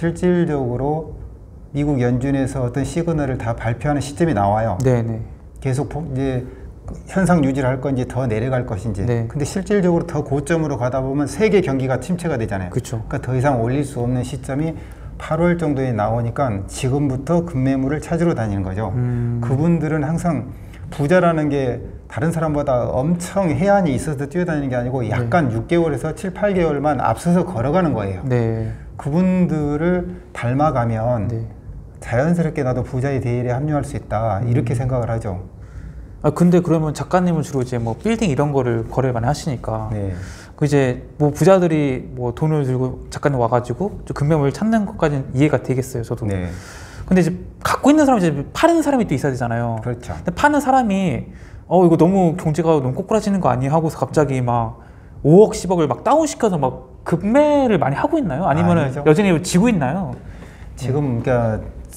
Speaker 1: 실질적으로 미국 연준에서 어떤 시그널을 다 발표하는 시점이 나와요.
Speaker 2: 네네.
Speaker 1: 계속 이제 현상 유지를 할 건지 더 내려갈 것인지.
Speaker 2: 네.
Speaker 1: 근데 실질적으로 더 고점으로 가다 보면 세계 경기가 침체가 되잖아요.
Speaker 2: 그쵸.
Speaker 1: 그러니까 더 이상 올릴 수 없는 시점이 8월 정도에 나오니까 지금부터 급매물을 찾으러 다니는 거죠. 그분들은 항상 부자라는 게 다른 사람보다 엄청 해안이 있어서 뛰어다니는 게 아니고 약간 6개월에서 7, 8개월만 앞서서 걸어가는 거예요.
Speaker 2: 네.
Speaker 1: 그분들을 닮아가면
Speaker 2: 네.
Speaker 1: 자연스럽게 나도 부자의 대열에 합류할 수 있다 이렇게 생각을 하죠.
Speaker 2: 근데 그러면 작가님은 주로 이제 뭐 빌딩 이런 거를 거래를 많이 하시니까
Speaker 1: 네.
Speaker 2: 그 이제 뭐 부자들이 뭐 돈을 들고 작가님 와가지고 좀 금매물 찾는 것까지는 이해가 되겠어요, 저도.
Speaker 1: 네.
Speaker 2: 근데 이제 갖고 있는 사람이 이제 파는 사람이 또 있어야 되잖아요.
Speaker 1: 그렇죠.
Speaker 2: 근데 파는 사람이 이거 너무 경제가 너무 꼬꾸라지는 거 아니에요? 하고서 갑자기 막 5억, 10억을 막 다운시켜서 막 급매를 많이 하고 있나요? 아니면은
Speaker 1: 아니죠.
Speaker 2: 여전히 지고 있나요?
Speaker 1: 지금 그러니까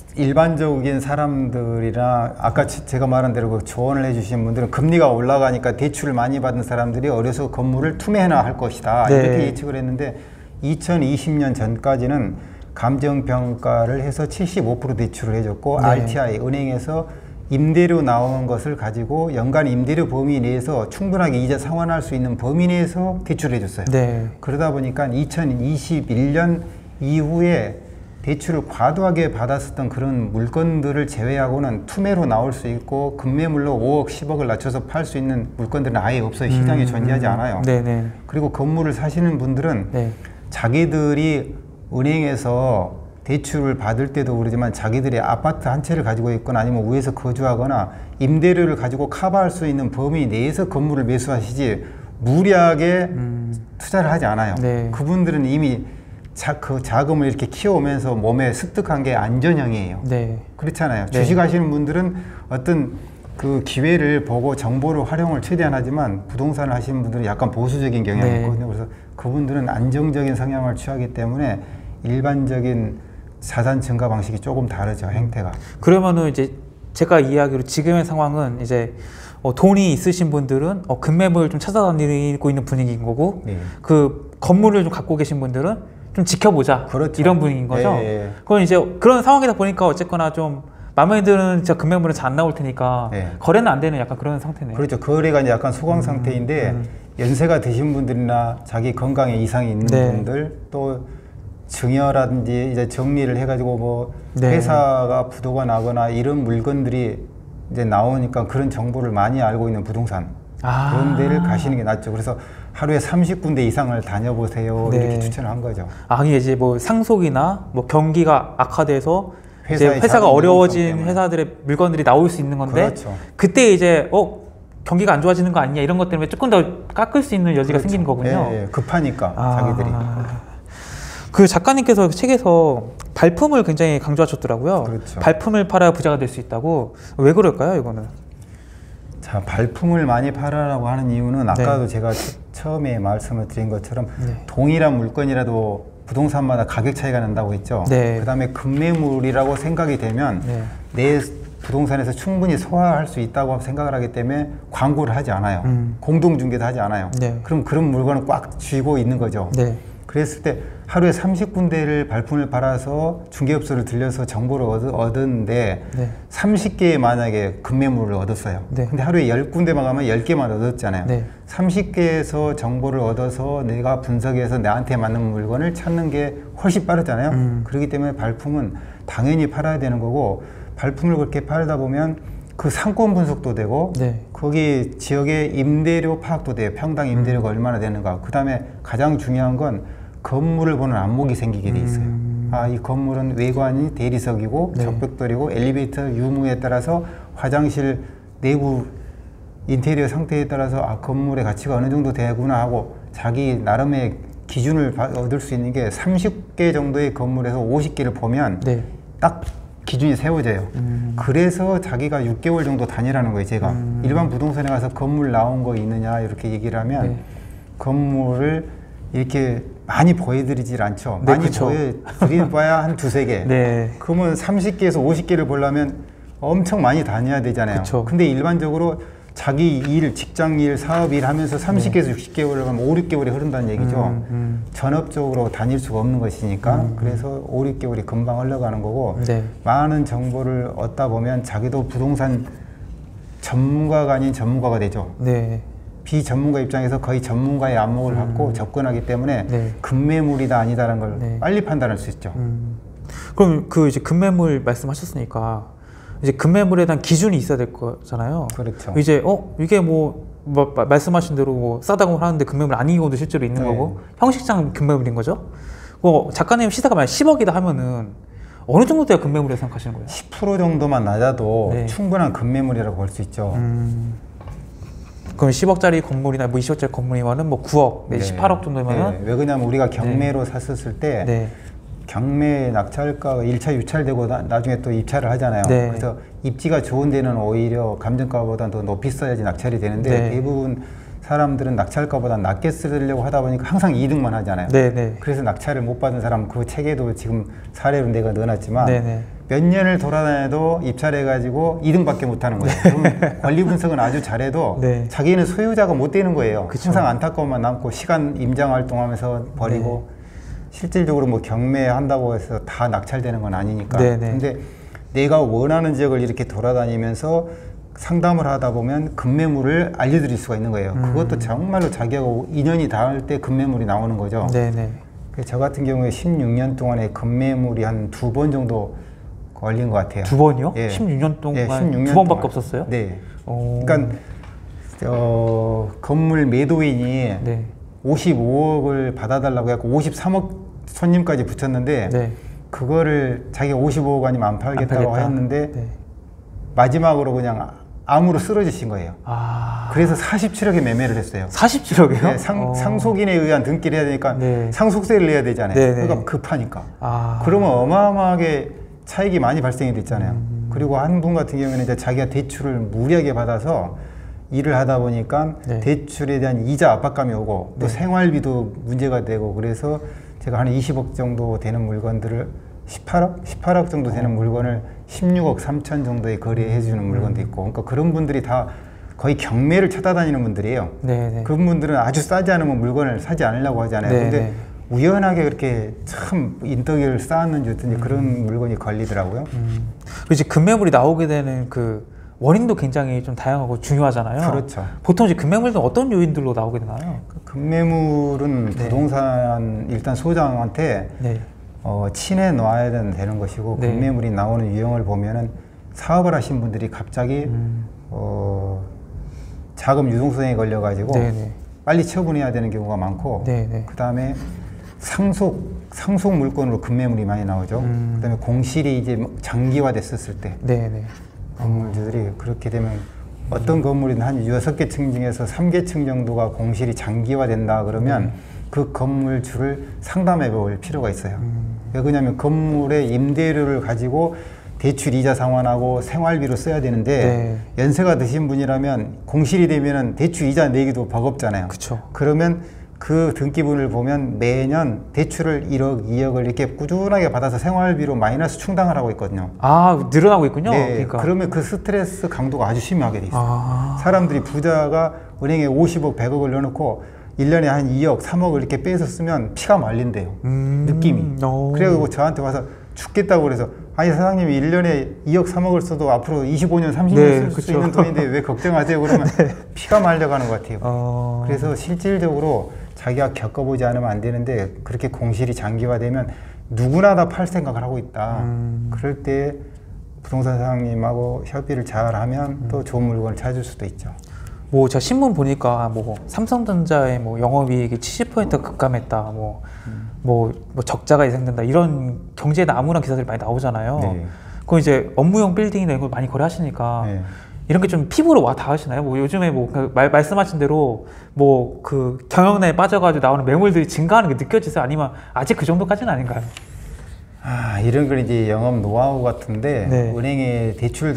Speaker 1: 일반적인 사람들이나 아까 제가 말한 대로 그 조언을 해주신 분들은 금리가 올라가니까 대출을 많이 받은 사람들이 어려서 건물을 투매해나 할 것이다
Speaker 2: 네.
Speaker 1: 이렇게 예측을 했는데 2020년 전까지는 감정평가를 해서 75% 대출을 해줬고
Speaker 2: 네.
Speaker 1: RTI 은행에서 임대료 나오는 것을 가지고 연간 임대료 범위 내에서 충분하게 이자 상환할 수 있는 범위 내에서 대출을 해줬어요.
Speaker 2: 네.
Speaker 1: 그러다 보니까 2021년 이후에 대출을 과도하게 받았었던 그런 물건들을 제외하고는 투매로 나올 수 있고 급매물로 5억, 10억을 낮춰서 팔 수 있는 물건들은 아예 없어요. 시장에 존재하지 않아요.
Speaker 2: 네네.
Speaker 1: 그리고 건물을 사시는 분들은
Speaker 2: 네.
Speaker 1: 자기들이 은행에서 대출을 받을 때도 그러지만 자기들이 아파트 한 채를 가지고 있거나 아니면 위에서 거주하거나 임대료를 가지고 커버할 수 있는 범위 내에서 건물을 매수하시지 무리하게 투자를 하지 않아요.
Speaker 2: 네.
Speaker 1: 그분들은 이미 그 자금을 이렇게 키워오면서 몸에 습득한 게 안전형이에요.
Speaker 2: 네.
Speaker 1: 그렇잖아요.
Speaker 2: 네.
Speaker 1: 주식 하시는 분들은 어떤 그 기회를 보고 정보를 활용을 최대한 하지만 부동산을 하시는 분들은 약간 보수적인 경향이
Speaker 2: 네.
Speaker 1: 있거든요. 그래서 그분들은 안정적인 성향을 취하기 때문에 일반적인 자산 증가 방식이 조금 다르죠, 행태가.
Speaker 2: 그러면은 이제 제가 이야기로 지금의 상황은 이제 돈이 있으신 분들은 급매물 좀 찾아다니고 있는 분위기인 거고
Speaker 1: 네.
Speaker 2: 그 건물을 좀 갖고 계신 분들은 좀 지켜보자
Speaker 1: 그렇죠.
Speaker 2: 이런 분위기인 거죠.
Speaker 1: 예.
Speaker 2: 그건 이제 그런 상황이다 보니까 어쨌거나 좀 마음에 드는 진짜 금매물은 잘 안 나올 테니까
Speaker 1: 예.
Speaker 2: 거래는 안 되는 약간 그런 상태네요.
Speaker 1: 그렇죠. 거래가 이제 약간 소강 상태인데 연세가 드신 분들이나 자기 건강에 이상이 있는
Speaker 2: 네.
Speaker 1: 분들 또 증여라든지 이제 정리를 해가지고 뭐
Speaker 2: 네.
Speaker 1: 회사가 부도가 나거나 이런 물건들이 이제 나오니까 그런 정보를 많이 알고 있는 부동산 그런 데를 가시는 게 낫죠. 그래서 하루에 30군데 이상을 다녀보세요.
Speaker 2: 네.
Speaker 1: 이렇게 추천을 한 거죠.
Speaker 2: 이게 이제 뭐 상속이나 뭐 경기가 악화돼서 이제 회사가
Speaker 1: 자금
Speaker 2: 어려워진
Speaker 1: 유동성 때문에.
Speaker 2: 회사들의 물건들이 나올 수 있는 건데
Speaker 1: 그렇죠.
Speaker 2: 그때 이제 경기가 안 좋아지는 거 아니냐 이런 것 때문에 조금 더 깎을 수 있는 여지가
Speaker 1: 그렇죠.
Speaker 2: 생기는 거군요.
Speaker 1: 예, 예. 급하니까 자기들이.
Speaker 2: 그 작가님께서 책에서 발품을 굉장히 강조하셨더라고요.
Speaker 1: 그렇죠.
Speaker 2: 발품을 팔아야 부자가 될 수 있다고. 왜 그럴까요, 이거는?
Speaker 1: 자, 발품을 많이 팔아라고 하는 이유는 아까도
Speaker 2: 네.
Speaker 1: 제가 처음에 말씀을 드린 것처럼
Speaker 2: 네.
Speaker 1: 동일한 물건이라도 부동산마다 가격 차이가 난다고 했죠.
Speaker 2: 네.
Speaker 1: 그다음에 급매물이라고 생각이 되면
Speaker 2: 네.
Speaker 1: 내 부동산에서 충분히 소화할 수 있다고 생각을 하기 때문에 광고를 하지 않아요. 공동중개도 하지 않아요.
Speaker 2: 네.
Speaker 1: 그럼 그런 물건을 꽉 쥐고 있는 거죠.
Speaker 2: 네.
Speaker 1: 그랬을 때 하루에 30군데를 발품을 팔아서 중개업소를 들려서 정보를 얻었는데
Speaker 2: 네.
Speaker 1: 30개의 만약에 급매물을 얻었어요.
Speaker 2: 네.
Speaker 1: 근데 하루에 10군데만 가면 10개만 얻었잖아요.
Speaker 2: 네.
Speaker 1: 30개에서 정보를 얻어서 내가 분석해서 나한테 맞는 물건을 찾는 게 훨씬 빠르잖아요. 그렇기 때문에 발품은 당연히 팔아야 되는 거고, 발품을 그렇게 팔다 보면 그 상권 분석도 되고,
Speaker 2: 네.
Speaker 1: 거기 지역의 임대료 파악도 돼요. 평당 임대료가 얼마나 되는가. 그 다음에 가장 중요한 건 건물을 보는 안목이 생기게 돼 있어요. 아, 이 건물은 외관이 대리석이고
Speaker 2: 네.
Speaker 1: 적벽돌이고 엘리베이터 유무에 따라서 화장실 내부 인테리어 상태에 따라서 아, 건물의 가치가 어느 정도 되구나 하고 자기 나름의 기준을 얻을 수 있는 게 30개 정도의 건물에서 50개를 보면
Speaker 2: 네.
Speaker 1: 딱 기준이 세워져요. 그래서 자기가 6개월 정도 다니라는 거예요, 제가. 일반 부동산에 가서 건물 나온 거 있느냐 이렇게 얘기를 하면
Speaker 2: 네.
Speaker 1: 건물을 이렇게 많이 보여드리질 않죠.
Speaker 2: 네,
Speaker 1: 많이
Speaker 2: 그쵸.
Speaker 1: 보여드려봐야 한 두세 개.
Speaker 2: 네.
Speaker 1: 그러면 30개에서 50개를 보려면 엄청 많이 다녀야 되잖아요.
Speaker 2: 그쵸.
Speaker 1: 근데 일반적으로 자기 일, 직장 일, 사업 일 하면서 30개에서 60개월을 가면 5, 6개월이 흐른다는 얘기죠. 전업적으로 다닐 수가 없는 것이니까. 그래서 5, 6개월이 금방 흘러가는 거고,
Speaker 2: 네.
Speaker 1: 많은 정보를 얻다 보면 자기도 부동산 전문가가 아닌 전문가가 되죠.
Speaker 2: 네.
Speaker 1: 비전문가 입장에서 거의 전문가의 안목을 갖고 접근하기 때문에
Speaker 2: 네.
Speaker 1: 급매물이다 아니다라는 걸
Speaker 2: 네.
Speaker 1: 빨리 판단할 수 있죠.
Speaker 2: 그럼 그 이제 급매물 말씀하셨으니까 이제 급매물에 대한 기준이 있어야 될 거잖아요.
Speaker 1: 그렇죠.
Speaker 2: 이제 이게 뭐 말씀하신 대로 뭐 싸다고 하는데 급매물 아닌 경우도 실제로 있는
Speaker 1: 네.
Speaker 2: 거고 형식상 급매물인 거죠. 작가님 시세가 만약 10억이다 하면은 어느 정도 돼야 급매물이라고 생각하시는 거예요?
Speaker 1: 10% 정도만 낮아도
Speaker 2: 네.
Speaker 1: 충분한 급매물이라고 볼 수 있죠.
Speaker 2: 그럼 10억짜리 건물이나 뭐 20억짜리 건물이면은 뭐 9억, 네. 18억 정도면은
Speaker 1: 네. 왜 그러냐면 우리가 경매로 샀었을 때
Speaker 2: 네.
Speaker 1: 경매 낙찰가가 1차 유찰되고 나중에 또 입찰을 하잖아요.
Speaker 2: 네.
Speaker 1: 그래서 입지가 좋은 데는 오히려 감정가보다 더 높이 써야지 낙찰이 되는데
Speaker 2: 네.
Speaker 1: 대부분 사람들은 낙찰가보다 낮게 쓰려고 하다 보니까 항상 2등만 하잖아요.
Speaker 2: 네, 네.
Speaker 1: 그래서 낙찰을 못 받은 사람 그 책에도 지금 사례로 내가 넣어놨지만
Speaker 2: 네, 네.
Speaker 1: 몇 년을 돌아다녀도 입찰해가지고 2등밖에 못하는 거예요. 그럼 관리 분석은 아주 잘해도
Speaker 2: 네.
Speaker 1: 자기는 소유자가 못 되는 거예요.
Speaker 2: 그쵸.
Speaker 1: 항상 안타까움만 남고 시간 임장 활동하면서 버리고 실질적으로 뭐 경매한다고 해서 다 낙찰되는 건 아니니까.
Speaker 2: 네, 네.
Speaker 1: 근데 내가 원하는 지역을 이렇게 돌아다니면서 상담을 하다 보면 급매물을 알려드릴 수가 있는 거예요. 그것도 정말로 자기하고 인연이 닿을 때 급매물이 나오는 거죠.
Speaker 2: 네, 네.
Speaker 1: 그래서 저 같은 경우에 16년 동안에 급매물이 한 2번 정도 걸린 것 같아요.
Speaker 2: 2번이요?
Speaker 1: 예.
Speaker 2: 16년 동안
Speaker 1: 예, 16년
Speaker 2: 2번밖에
Speaker 1: 동안.
Speaker 2: 없었어요?
Speaker 1: 네.
Speaker 2: 오.
Speaker 1: 그러니까 건물 매도인이
Speaker 2: 네.
Speaker 1: 55억을 받아달라고 해서 53억 손님까지 붙였는데
Speaker 2: 네.
Speaker 1: 그거를 자기가 55억 아니면 안 팔겠다고
Speaker 2: 팔겠다.
Speaker 1: 했는데
Speaker 2: 네.
Speaker 1: 마지막으로 그냥 암으로 쓰러지신 거예요.
Speaker 2: 아.
Speaker 1: 그래서 47억에 매매를 했어요.
Speaker 2: 47억이요?
Speaker 1: 네, 상속인에 의한 등기를 해야 되니까
Speaker 2: 네.
Speaker 1: 상속세를 내야 되잖아요.
Speaker 2: 네, 네.
Speaker 1: 그러니까 급하니까.
Speaker 2: 아.
Speaker 1: 그러면 어마어마하게 차익이 많이 발생이 됐잖아요. 그리고 한 분 같은 경우에는 이제 자기가 대출을 무리하게 받아서 일을 하다 보니까
Speaker 2: 네.
Speaker 1: 대출에 대한 이자 압박감이 오고 또
Speaker 2: 네.
Speaker 1: 생활비도 문제가 되고 그래서 제가 한 20억 정도 되는 물건들을 18억 정도 되는 물건을 16억 3천 정도에 거래해 주는 물건도 있고 그러니까 그런 분들이 다 거의 경매를 찾아다니는 분들이에요.
Speaker 2: 네, 네.
Speaker 1: 그런 분들은 아주 싸지 않으면 물건을 사지 않으려고 하잖아요.
Speaker 2: 네,
Speaker 1: 근데
Speaker 2: 네.
Speaker 1: 우연하게 그렇게 참 인덕을 쌓았는지 어쩐지 그런 물건이 걸리더라고요.
Speaker 2: 그리고 이제 급매물이 나오게 되는 그 원인도 굉장히 좀 다양하고 중요하잖아요.
Speaker 1: 그렇죠.
Speaker 2: 보통 이제 급매물은 어떤 요인들로 나오게 되나요?
Speaker 1: 급매물은
Speaker 2: 네.
Speaker 1: 부동산 일단 소장한테
Speaker 2: 네.
Speaker 1: 친해 놔야 되는 것이고
Speaker 2: 네.
Speaker 1: 급매물이 나오는 유형을 보면은 사업을 하신 분들이 갑자기 자금 유동성에 걸려가지고
Speaker 2: 네, 네.
Speaker 1: 빨리 처분해야 되는 경우가 많고
Speaker 2: 네, 네.
Speaker 1: 그 다음에 상속 물건으로 급매물이 많이 나오죠. 그다음에 공실이 이제 장기화됐었을 때
Speaker 2: 네네.
Speaker 1: 건물주들이 그렇게 되면 어떤 건물이든 한 6개 층 중에서 3개 층 정도가 공실이 장기화된다 그러면 그 건물주를 상담해 볼 필요가 있어요. 왜 그러냐면 건물의 임대료를 가지고 대출 이자 상환하고 생활비로 써야 되는데 연세가 드신 분이라면 공실이 되면은 대출 이자 내기도 버겁잖아요.
Speaker 2: 그쵸.
Speaker 1: 그러면 그 등기부를 보면 매년 대출을 1억, 2억을 이렇게 꾸준하게 받아서 생활비로 마이너스 충당을 하고 있거든요.
Speaker 2: 아, 늘어나고 있군요.
Speaker 1: 네,
Speaker 2: 그러니까.
Speaker 1: 그러면 그 스트레스 강도가 아주 심하게 돼 있어요.
Speaker 2: 아.
Speaker 1: 사람들이 부자가 은행에 50억, 100억을 넣어놓고 1년에 한 2억, 3억을 이렇게 빼서 쓰면 피가 말린대요. 느낌이. 그래가지고 저한테 와서 죽겠다고 그래서 아니 사장님이 1년에 2억, 3억을 써도 앞으로 25년, 30년 쓸 수 있는 돈인데 왜 걱정하세요? 그러면 피가 말려가는 것 같아요. 그래서 실질적으로 자기가 겪어보지 않으면 안 되는데 그렇게 공실이 장기화되면 누구나 다 팔 생각을 하고 있다. 그럴 때 부동산 사장님하고 협의를 잘 하면 또 좋은 물건을 찾을 수도 있죠.
Speaker 2: 뭐 제가 신문 보니까 뭐 삼성전자의 뭐 영업이익이 70% 급감했다. 뭐 적자가 예상된다. 이런 경제에는 아무런 기사들이 많이 나오잖아요.
Speaker 1: 네.
Speaker 2: 그럼 이제 업무용 빌딩이나 이런 걸 많이 거래하시니까
Speaker 1: 네.
Speaker 2: 이런 게 좀 피부로 와 닿으시나요? 뭐 요즘에 뭐 말씀하신 대로 뭐 그 경영난에 빠져가지고 나오는 매물들이 증가하는 게 느껴지세요? 아니면 아직 그 정도까지는 아닌가요?
Speaker 1: 아, 이런 건 이제 영업 노하우 같은데
Speaker 2: 네.
Speaker 1: 은행에 대출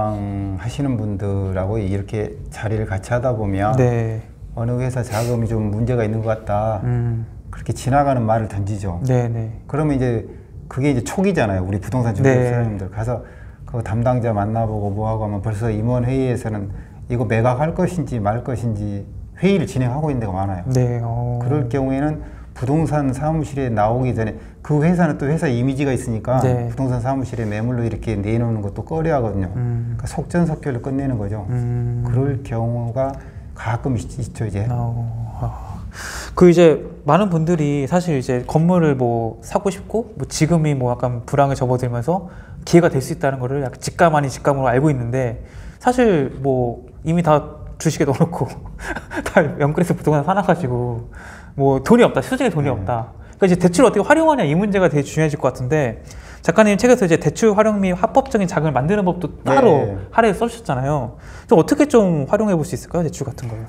Speaker 1: 담당하시는 분들하고 이렇게 자리를 같이 하다 보면
Speaker 2: 네.
Speaker 1: 어느 회사 자금이 좀 문제가 있는 것 같다. 그렇게 지나가는 말을 던지죠.
Speaker 2: 네네.
Speaker 1: 그러면 이제 그게 이제 초기잖아요. 우리 부동산 중개 사장님들 가서 그 담당자 만나보고 뭐하고 하면 벌써 임원회의에서는 이거 매각할 것인지 말 것인지 회의를 진행하고 있는 데가 많아요.
Speaker 2: 네.
Speaker 1: 그럴 경우에는 부동산 사무실에 나오기 전에 그 회사는 또 회사 이미지가 있으니까 부동산 사무실에 매물로 이렇게 내놓는 것도 꺼려 하거든요. 그러니까 속전속결로 끝내는 거죠. 그럴 경우가 가끔 있죠, 이제.
Speaker 2: 그 이제 많은 분들이 사실 이제 건물을 뭐 사고 싶고 뭐 지금이 뭐 약간 불황에 접어들면서 기회가 될 수 있다는 거를 약간 직감 아닌 직감으로 알고 있는데 사실 뭐 이미 다 주식에 넣어놓고 다 영끌에서 부동산 사놔가지고 뭐 돈이 없다, 수중에 돈이 없다. 그러니까 이제 대출을 어떻게 활용하냐 이 문제가 되게 중요해질 것 같은데 작가님 책에서 이제 대출 활용 및 합법적인 자금을 만드는 법도 따로 할애해 써주셨잖아요. 좀 어떻게 좀 활용해 볼 수 있을까요, 대출 같은 거요?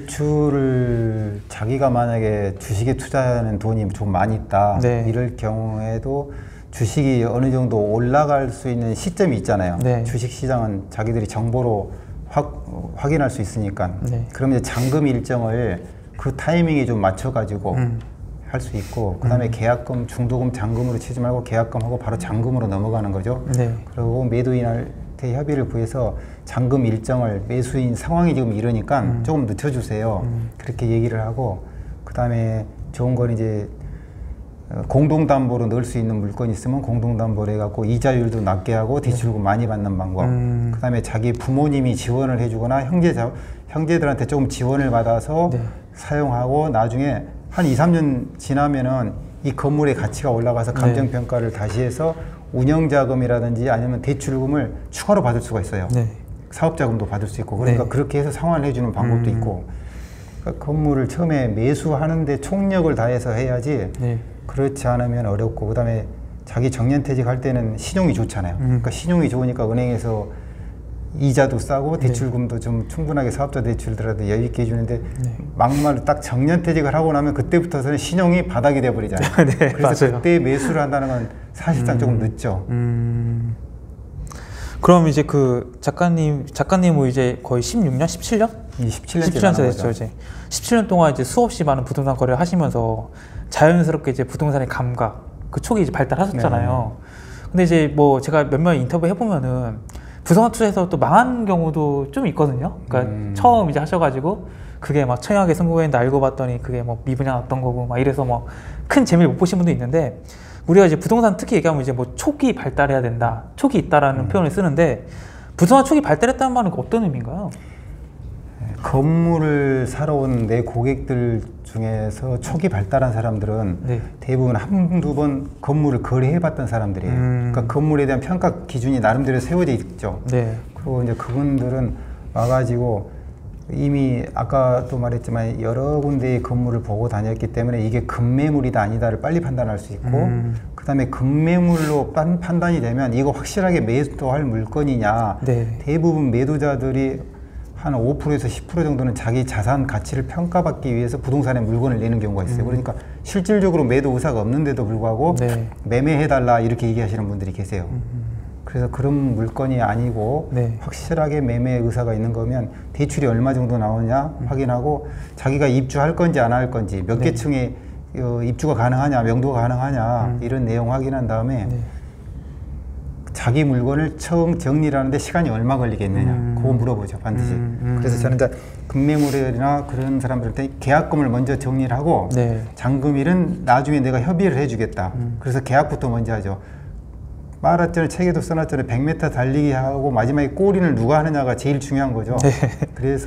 Speaker 1: 대출을 자기가 만약에 주식에 투자하는 돈이 좀 많이 있다 이럴 경우에도 주식이 어느 정도 올라갈 수 있는 시점이 있잖아요. 주식 시장은 자기들이 정보로 확인할 수 있으니까. 그러면 이제 잔금 일정을 그 타이밍에 좀 맞춰가지고 할 수 있고, 그 다음에 계약금, 중도금, 잔금으로 치지 말고 계약금하고 바로 잔금으로 넘어가는 거죠. 그리고 매도인한테 협의를 구해서 잔금 일정을 매수인 상황이 지금 이러니까 조금 늦춰주세요. 그렇게 얘기를 하고, 그 다음에 좋은 건 이제 공동담보로 넣을 수 있는 물건이 있으면 공동담보로 해갖고 이자율도 낮게 하고 대출금 많이 받는 방법. 그 다음에 자기 부모님이 지원을 해주거나 형제들한테 조금 지원을 받아서 사용하고 나중에 한 2, 3년 지나면은 이 건물의 가치가 올라가서 감정평가를 다시 해서 운영자금이라든지 아니면 대출금을 추가로 받을 수가 있어요. 사업자금도 받을 수 있고. 그러니까 그렇게 해서 상환을 해주는 방법도 있고. 그러니까 건물을 처음에 매수하는데 총력을 다해서 해야지 그렇지 않으면 어렵고, 그 다음에 자기 정년퇴직할 때는 신용이 좋잖아요. 그러니까 신용이 좋으니까 은행에서 이자도 싸고 대출금도 좀 충분하게 사업자 대출들한테 여유 있게 해주는데 막말 딱 정년퇴직을 하고 나면 그때부터서는 신용이 바닥이 돼버리잖아요. 그래서 맞아요. 그때 매수를 한다는 건 사실상 조금 늦죠.
Speaker 2: 그럼 이제 그 작가님은 이제 거의 16년, 17년?
Speaker 1: 17년째
Speaker 2: 됐죠. 이제 17년 동안 이제 수없이 많은 부동산 거래를 하시면서 자연스럽게 이제 부동산의 감각, 그 촉이 이제 발달하셨잖아요. 근데 이제 뭐 제가 몇몇 인터뷰 해보면은 부동산 투자에서 또 망한 경우도 좀 있거든요. 그러니까 처음 이제 하셔가지고 그게 막 청약에 성공했는데 알고 봤더니 그게 뭐 미분양 났던 거고 막 이래서 뭐 큰 재미를 못 보신 분도 있는데, 우리가 이제 부동산 특히 얘기하면 이제 뭐 촉이 발달해야 된다, 촉이 있다라는 표현을 쓰는데 부동산 촉이 발달했다는 말은 어떤 의미인가요?
Speaker 1: 건물을 사러 온 내 고객들 중에서 촉이 발달한 사람들은 대부분 한두 번 건물을 거래해봤던 사람들이에요. 그러니까 건물에 대한 평가 기준이 나름대로 세워져 있죠. 그리고 이제 그분들은 와가지고 이미 아까도 말했지만 여러 군데의 건물을 보고 다녔기 때문에 이게 급매물이다 아니다를 빨리 판단할 수 있고 그다음에 급매물로 판단이 되면 이거 확실하게 매도할 물건이냐
Speaker 2: 네.
Speaker 1: 대부분 매도자들이 한 5%에서 10% 정도는 자기 자산 가치를 평가받기 위해서 부동산에 물건을 내는 경우가 있어요. 그러니까 실질적으로 매도 의사가 없는데도 불구하고
Speaker 2: 네.
Speaker 1: 매매해달라 이렇게 얘기하시는 분들이 계세요. 그래서 그런 물건이 아니고
Speaker 2: 네.
Speaker 1: 확실하게 매매 의사가 있는 거면 대출이 얼마 정도 나오냐 확인하고 자기가 입주할 건지 안 할 건지 몇
Speaker 2: 네.
Speaker 1: 개 층에 입주가 가능하냐 명도가 가능하냐 이런 내용 확인한 다음에
Speaker 2: 네.
Speaker 1: 자기 물건을 처음 정리를 하는데 시간이 얼마 걸리겠느냐 그거 물어보죠 반드시. 그래서 저는 이제 급매물이나 그런 사람들한테 계약금을 먼저 정리를 하고
Speaker 2: 네.
Speaker 1: 잔금일은 나중에 내가 협의를 해주겠다. 그래서 계약부터 먼저 하죠. 말했잖아요. 책에도 써놨잖아요. 100m 달리기 하고 마지막에 골인을 누가 하느냐가 제일 중요한 거죠.
Speaker 2: 네.
Speaker 1: 그래서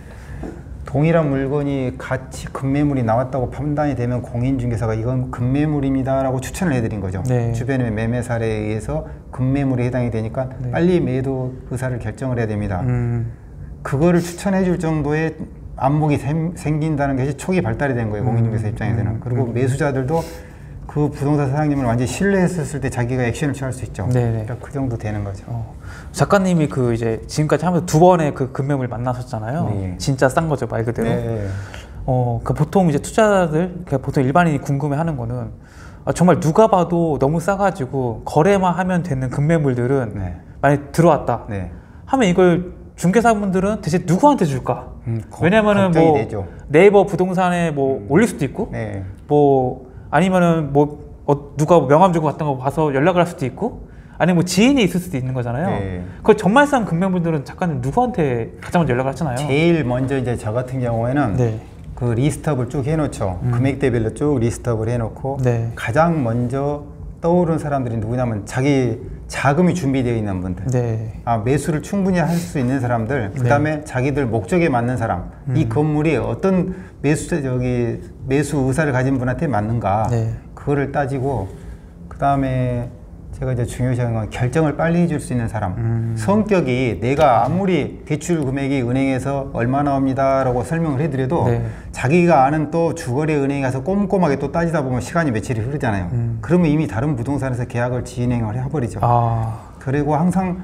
Speaker 1: 동일한 물건이 같이 급매물이 나왔다고 판단이 되면 공인중개사가 이건 급매물입니다라고 추천을 해드린 거죠.
Speaker 2: 네.
Speaker 1: 주변의 매매 사례에 의해서 급매물에 해당이 되니까
Speaker 2: 네.
Speaker 1: 빨리 매도 의사를 결정을 해야 됩니다. 그거를 추천해 줄 정도의 안목이 생긴다는 것이 초기 발달이 된 거예요. 공인중개사 입장에서는. 그리고 매수자들도 그 부동산 사장님을 완전히 신뢰했었을 때 자기가 액션을 취할 수 있죠.
Speaker 2: 네네.
Speaker 1: 그러니까 그 정도 되는 거죠.
Speaker 2: 작가님이 그 이제 지금까지 하면서 2번의 그 급매물 만나셨잖아요.
Speaker 1: 네.
Speaker 2: 진짜 싼 거죠, 말 그대로.
Speaker 1: 네.
Speaker 2: 그 보통 이제 투자자들, 보통 일반인이 궁금해하는 거는 정말 누가 봐도 너무 싸가지고 거래만 하면 되는 급매물들은
Speaker 1: 네.
Speaker 2: 만약 들어왔다
Speaker 1: 네.
Speaker 2: 하면 이걸 중개사분들은 대체 누구한테 줄까? 왜냐면은
Speaker 1: 걱정이
Speaker 2: 뭐
Speaker 1: 되죠.
Speaker 2: 네이버 부동산에 뭐 올릴 수도 있고,
Speaker 1: 네.
Speaker 2: 뭐 아니면은 뭐 누가 명함 주고 갔던 거 봐서 연락을 할 수도 있고, 아니면 뭐 지인이 있을 수도 있는 거잖아요.
Speaker 1: 네.
Speaker 2: 그 정말 싼 급매물들은 작가님 누구한테 가장 먼저 연락을 하잖아요.
Speaker 1: 제일 먼저 이제 저 같은 경우에는
Speaker 2: 네.
Speaker 1: 그 리스트업을 쭉 해놓죠. 금액대별로 쭉 리스트업을 해놓고
Speaker 2: 네.
Speaker 1: 가장 먼저 떠오르는 사람들이 누구냐면 자기 자금이 준비되어 있는 분들,
Speaker 2: 네.
Speaker 1: 매수를 충분히 할 수 있는 사람들, 그 다음에 자기들 목적에 맞는 사람, 이 건물이 어떤 매수 의사를 가진 분한테 맞는가,
Speaker 2: 네.
Speaker 1: 그거를 따지고, 그 다음에 제가 이제 중요시하는 건 결정을 빨리 해줄 수 있는 사람. 성격이 내가 아무리 대출 금액이 은행에서 얼마 나옵니다라고 설명을 해드려도
Speaker 2: 네.
Speaker 1: 자기가 아는 또 주거래 은행에 가서 꼼꼼하게 또 따지다 보면 시간이 며칠이 흐르잖아요. 그러면 이미 다른 부동산에서 계약을 진행을 해버리죠. 그리고 항상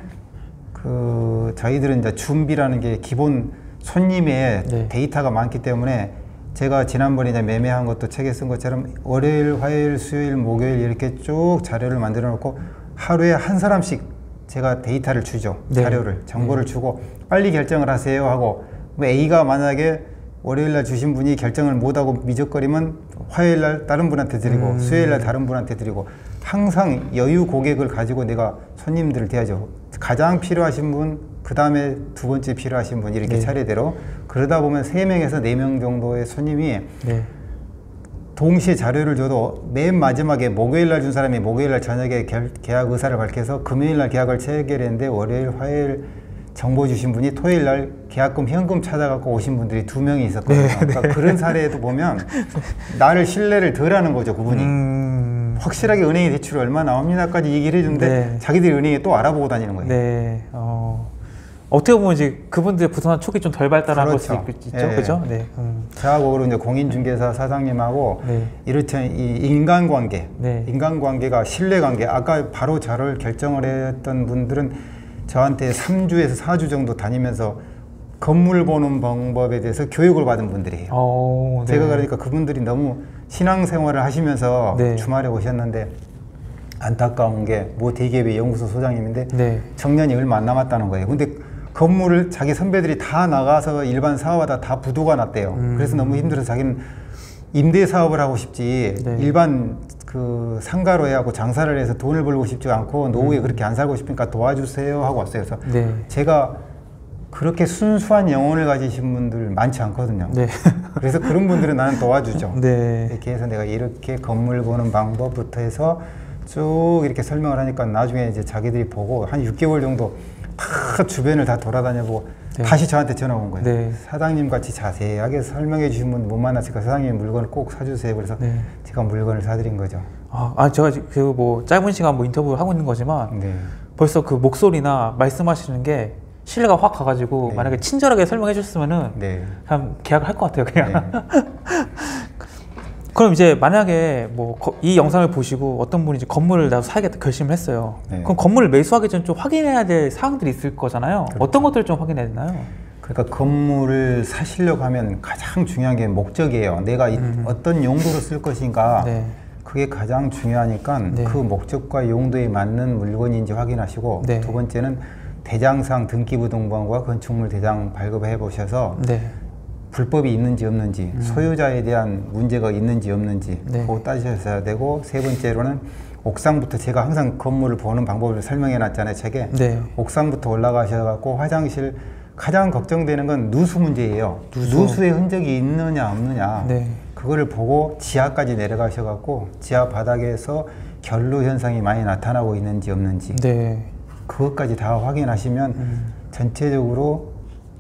Speaker 1: 그 저희들은 이제 준비라는 게 기본 손님의
Speaker 2: 네.
Speaker 1: 데이터가 많기 때문에 제가 지난번에 이제 매매한 것도 책에 쓴 것처럼 월요일, 화요일, 수요일, 목요일 이렇게 쭉 자료를 만들어 놓고 하루에 한 사람씩 제가 데이터를 주죠.
Speaker 2: 네.
Speaker 1: 자료를, 정보를 주고 빨리 결정을 하세요 하고 뭐 A가 만약에 월요일 날 주신 분이 결정을 못하고 미적거리면 화요일 날 다른 분한테 드리고 수요일 날 다른 분한테 드리고 항상 여유 고객을 가지고 내가 손님들을 대하죠. 가장 필요하신 분, 그 다음에 두 번째 필요하신 분 이렇게
Speaker 2: 네.
Speaker 1: 차례대로 그러다 보면 3명에서 4명 정도의 손님이
Speaker 2: 네.
Speaker 1: 동시에 자료를 줘도 맨 마지막에 목요일 날 준 사람이 목요일 날 저녁에 계약 의사를 밝혀서 금요일 날 계약을 체결했는데 월요일, 화요일 정보 주신 분이 토요일 날 계약금 현금 찾아갖고 오신 분들이 2명이 있었거든요.
Speaker 2: 네,
Speaker 1: 그러니까 그런 사례에도 보면 나를 신뢰를 덜 하는 거죠, 그분이. 확실하게 은행에 대출이 얼마 나옵니다까지 얘기를 해주는데
Speaker 2: 네.
Speaker 1: 자기들이 은행에 또 알아보고 다니는 거예요.
Speaker 2: 네. 어떻게 보면 이제 그분들의 부동산 촉이 좀 덜 발달한 걸 수도
Speaker 1: 그렇죠.
Speaker 2: 있죠.
Speaker 1: 예.
Speaker 2: 그죠? 네.
Speaker 1: 저하고 그리고 이제 공인중개사 사장님하고
Speaker 2: 네.
Speaker 1: 이렇듯 이 인간관계,
Speaker 2: 네.
Speaker 1: 인간관계가 신뢰관계. 아까 바로 저를 결정을 했던 분들은 저한테 3주에서 4주 정도 다니면서 건물 보는 방법에 대해서 교육을 받은 분들이에요.
Speaker 2: 네.
Speaker 1: 제가 그러니까 그분들이 너무 신앙생활을 하시면서
Speaker 2: 네.
Speaker 1: 주말에 오셨는데 안타까운 게 모 대기업의 연구소 소장님인데
Speaker 2: 네.
Speaker 1: 정년이 얼마 안 남았다는 거예요. 근데 건물을 자기 선배들이 다 나가서 일반 사업하다 다 부도가 났대요. 그래서 너무 힘들어서 자기는 임대 사업을 하고 싶지
Speaker 2: 네.
Speaker 1: 일반 그 상가로 해갖고 장사를 해서 돈을 벌고 싶지 않고 노후에 그렇게 안 살고 싶으니까 도와주세요 하고 왔어요. 그래서
Speaker 2: 네.
Speaker 1: 제가 그렇게 순수한 영혼을 가지신 분들 많지 않거든요.
Speaker 2: 네.
Speaker 1: 그래서 그런 분들은 나는 도와주죠.
Speaker 2: 네.
Speaker 1: 이렇게 해서 내가 이렇게 건물 보는 방법부터 해서 쭉 이렇게 설명을 하니까 나중에 이제 자기들이 보고 한 6개월 정도 다 주변을 다 돌아다녀보고
Speaker 2: 네.
Speaker 1: 다시 저한테 전화 온 거예요.
Speaker 2: 네.
Speaker 1: 사장님 같이 자세하게 설명해 주신 분 못 만났으니까 사장님 물건을 꼭 사주세요. 그래서
Speaker 2: 네.
Speaker 1: 제가 물건을 사드린 거죠.
Speaker 2: 제가 그 뭐 짧은 시간 뭐 인터뷰를 하고 있는 거지만
Speaker 1: 네.
Speaker 2: 벌써 그 목소리나 말씀하시는 게 신뢰가 확 가가지고
Speaker 1: 네.
Speaker 2: 만약에 친절하게 설명해 주셨으면은
Speaker 1: 네.
Speaker 2: 그냥 계약을 할 것 같아요, 그냥.
Speaker 1: 네.
Speaker 2: 그럼 이제 만약에 뭐 이 영상을 보시고 어떤 분이 이제 건물을 나도 사야겠다 결심을 했어요.
Speaker 1: 네.
Speaker 2: 그럼 건물을 매수하기 전에 좀 확인해야 될 사항들이 있을 거잖아요.
Speaker 1: 그렇죠.
Speaker 2: 어떤 것들을 좀 확인해야 되나요?
Speaker 1: 그러니까 건물을 사시려고 하면 가장 중요한 게 목적이에요. 내가 어떤 용도로 쓸 것인가.
Speaker 2: 네.
Speaker 1: 그게 가장 중요하니까
Speaker 2: 네.
Speaker 1: 그 목적과 용도에 맞는 물건인지 확인하시고
Speaker 2: 네.
Speaker 1: 두 번째는 대장상 등기부등본과 건축물 대장 발급해 보셔서
Speaker 2: 네.
Speaker 1: 불법이 있는지 없는지 소유자에 대한 문제가 있는지 없는지
Speaker 2: 네.
Speaker 1: 그거 따지셔야 되고 세 번째로는 옥상부터 제가 항상 건물을 보는 방법을 설명해 놨잖아요 책에
Speaker 2: 네.
Speaker 1: 옥상부터 올라가셔갖고 화장실 가장 걱정되는 건 누수 문제예요. 누수의 흔적이 있느냐 없느냐
Speaker 2: 네.
Speaker 1: 그거를 보고 지하까지 내려가셔갖고 지하 바닥에서 결로 현상이 많이 나타나고 있는지 없는지
Speaker 2: 네.
Speaker 1: 그것까지 다 확인하시면 전체적으로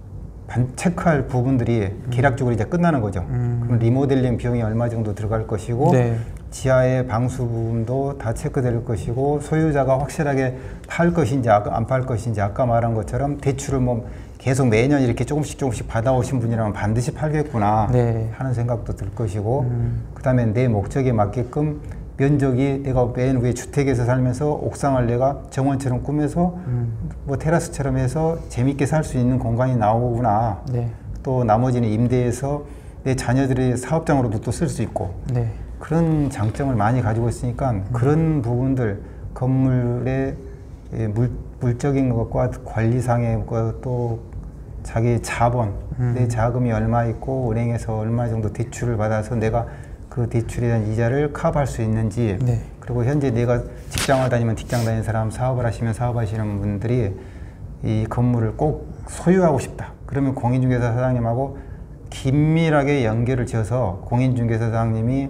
Speaker 1: 체크할 부분들이 계략적으로 이제 끝나는 거죠. 그럼 리모델링 비용이 얼마 정도 들어갈 것이고
Speaker 2: 네.
Speaker 1: 지하의 방수 부분도 다 체크될 것이고 소유자가 확실하게 팔 것인지 안 팔 것인지 아까 말한 것처럼 대출을 뭐 계속 매년 이렇게 조금씩 받아오신 분이라면 반드시 팔겠구나
Speaker 2: 네.
Speaker 1: 하는 생각도 들 것이고 그다음에 내 목적에 맞게끔 면적이 내가 맨 위에 주택에서 살면서 옥상을 내가 정원처럼 꾸며서 뭐 테라스처럼 해서 재밌게 살 수 있는 공간이 나오구나.
Speaker 2: 네.
Speaker 1: 또 나머지는 임대해서 내 자녀들의 사업장으로도 또 쓸 수 있고
Speaker 2: 네.
Speaker 1: 그런 장점을 많이 가지고 있으니까 그런 부분들 건물의 물적인 것과 관리상의 또 자기 자본 내 자금이 얼마 있고 은행에서 얼마 정도 대출을 받아서 내가 그 대출에 대한 이자를 커버할 수 있는지
Speaker 2: 네.
Speaker 1: 그리고 현재 내가 직장을 다니면 직장 다니는 사람 사업을 하시면 사업하시는 분들이 이 건물을 꼭 소유하고 싶다 그러면 공인중개사 사장님하고 긴밀하게 연결을 지어서 공인중개사 사장님이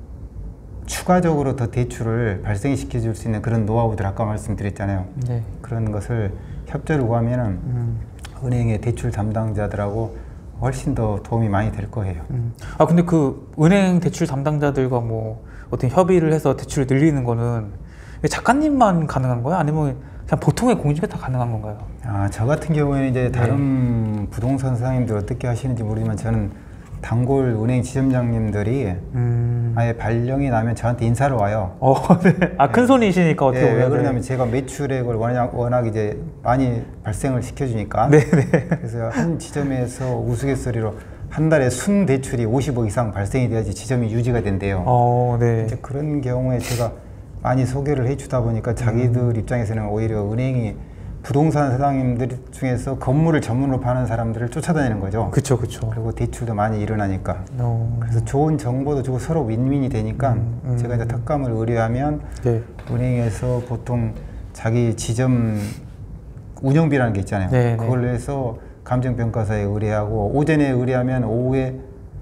Speaker 1: 추가적으로 더 대출을 발생시켜 줄 수 있는 그런 노하우들 아까 말씀드렸잖아요.
Speaker 2: 네.
Speaker 1: 그런 것을 협조를 구하면은 은행의 대출 담당자들하고 훨씬 더 도움이 많이 될 거예요.
Speaker 2: 아 근데 그 은행 대출 담당자들과 뭐 어떤 협의를 해서 대출을 늘리는 거는 작가님만 가능한 거야? 아니면 그냥 보통의 공인중개사 다 가능한 건가요?
Speaker 1: 아, 저 같은 경우에는 이제 다른 부동산 사장님들 어떻게 하시는지 모르지만 저는 단골 은행 지점장님들이 아예 발령이 나면 저한테 인사를 와요.
Speaker 2: 네. 아, 큰 손이시니까 어떻게
Speaker 1: 네,
Speaker 2: 보면.
Speaker 1: 왜 그러냐면 제가 매출액을 워낙 이제 많이 발생을 시켜주니까.
Speaker 2: 네, 네.
Speaker 1: 그래서 한 지점에서 우스갯소리로 한 달에 순 대출이 50억 이상 발생이 돼야지 지점이 유지가 된대요.
Speaker 2: 네.
Speaker 1: 이제 그런 경우에 제가 많이 소개를 해주다 보니까 자기들 입장에서는 오히려 은행이 부동산 사장님들 중에서 건물을 전문으로 파는 사람들을 쫓아다니는 거죠.
Speaker 2: 그쵸, 그쵸.
Speaker 1: 그리고 대출도 많이 일어나니까. 그래서 좋은 정보도 주고 서로 윈윈이 되니까 제가 이제 특감을 의뢰하면
Speaker 2: 네.
Speaker 1: 은행에서 보통 자기 지점 운영비라는 게 있잖아요.
Speaker 2: 네,
Speaker 1: 그걸로 해서 감정평가사에 의뢰하고 오전에 의뢰하면 오후에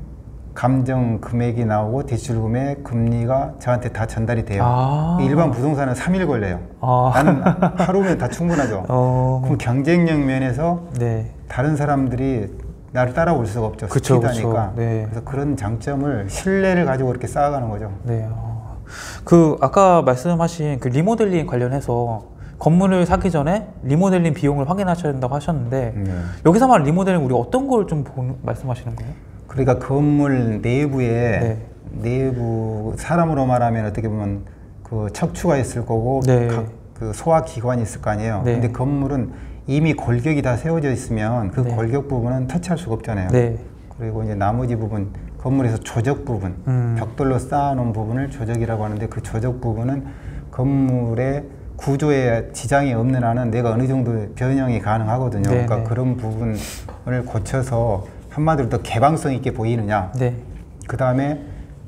Speaker 1: 감정 금액이 나오고 대출 금액 금리가 저한테 다 전달이 돼요.
Speaker 2: 아.
Speaker 1: 일반 부동산은 3일 걸려요. 나는 하루면 다 충분하죠. 그럼 경쟁력 면에서
Speaker 2: 네.
Speaker 1: 다른 사람들이 나를 따라올 수가 없죠.
Speaker 2: 그쵸,
Speaker 1: 스피드하니까.
Speaker 2: 그쵸. 네.
Speaker 1: 그래서 그런 장점을 신뢰를 가지고 이렇게 쌓아가는 거죠.
Speaker 2: 네. 그 아까 말씀하신 그 리모델링 관련해서 건물을 사기 전에 리모델링 비용을 확인하셔야 된다고 하셨는데 여기서 말하는 리모델링 우리 어떤 걸 좀 말씀하시는 거예요?
Speaker 1: 그러니까 건물 내부에
Speaker 2: 네.
Speaker 1: 내부 사람으로 말하면 어떻게 보면 그 척추가 있을 거고
Speaker 2: 네.
Speaker 1: 각 그 소화 기관이 있을 거 아니에요.
Speaker 2: 네.
Speaker 1: 근데 건물은 이미 골격이 다 세워져 있으면 그
Speaker 2: 네.
Speaker 1: 골격 부분은 터치할 수가 없잖아요.
Speaker 2: 네.
Speaker 1: 그리고 이제 나머지 부분 건물에서 조적 부분 벽돌로 쌓아놓은 부분을 조적이라고 하는데 그 조적 부분은 건물의 구조에 지장이 없는 한은 내가 어느 정도 변형이 가능하거든요.
Speaker 2: 네,
Speaker 1: 그러니까
Speaker 2: 네.
Speaker 1: 그런 부분을 고쳐서 한마디로 더 개방성 있게 보이느냐.
Speaker 2: 네.
Speaker 1: 그 다음에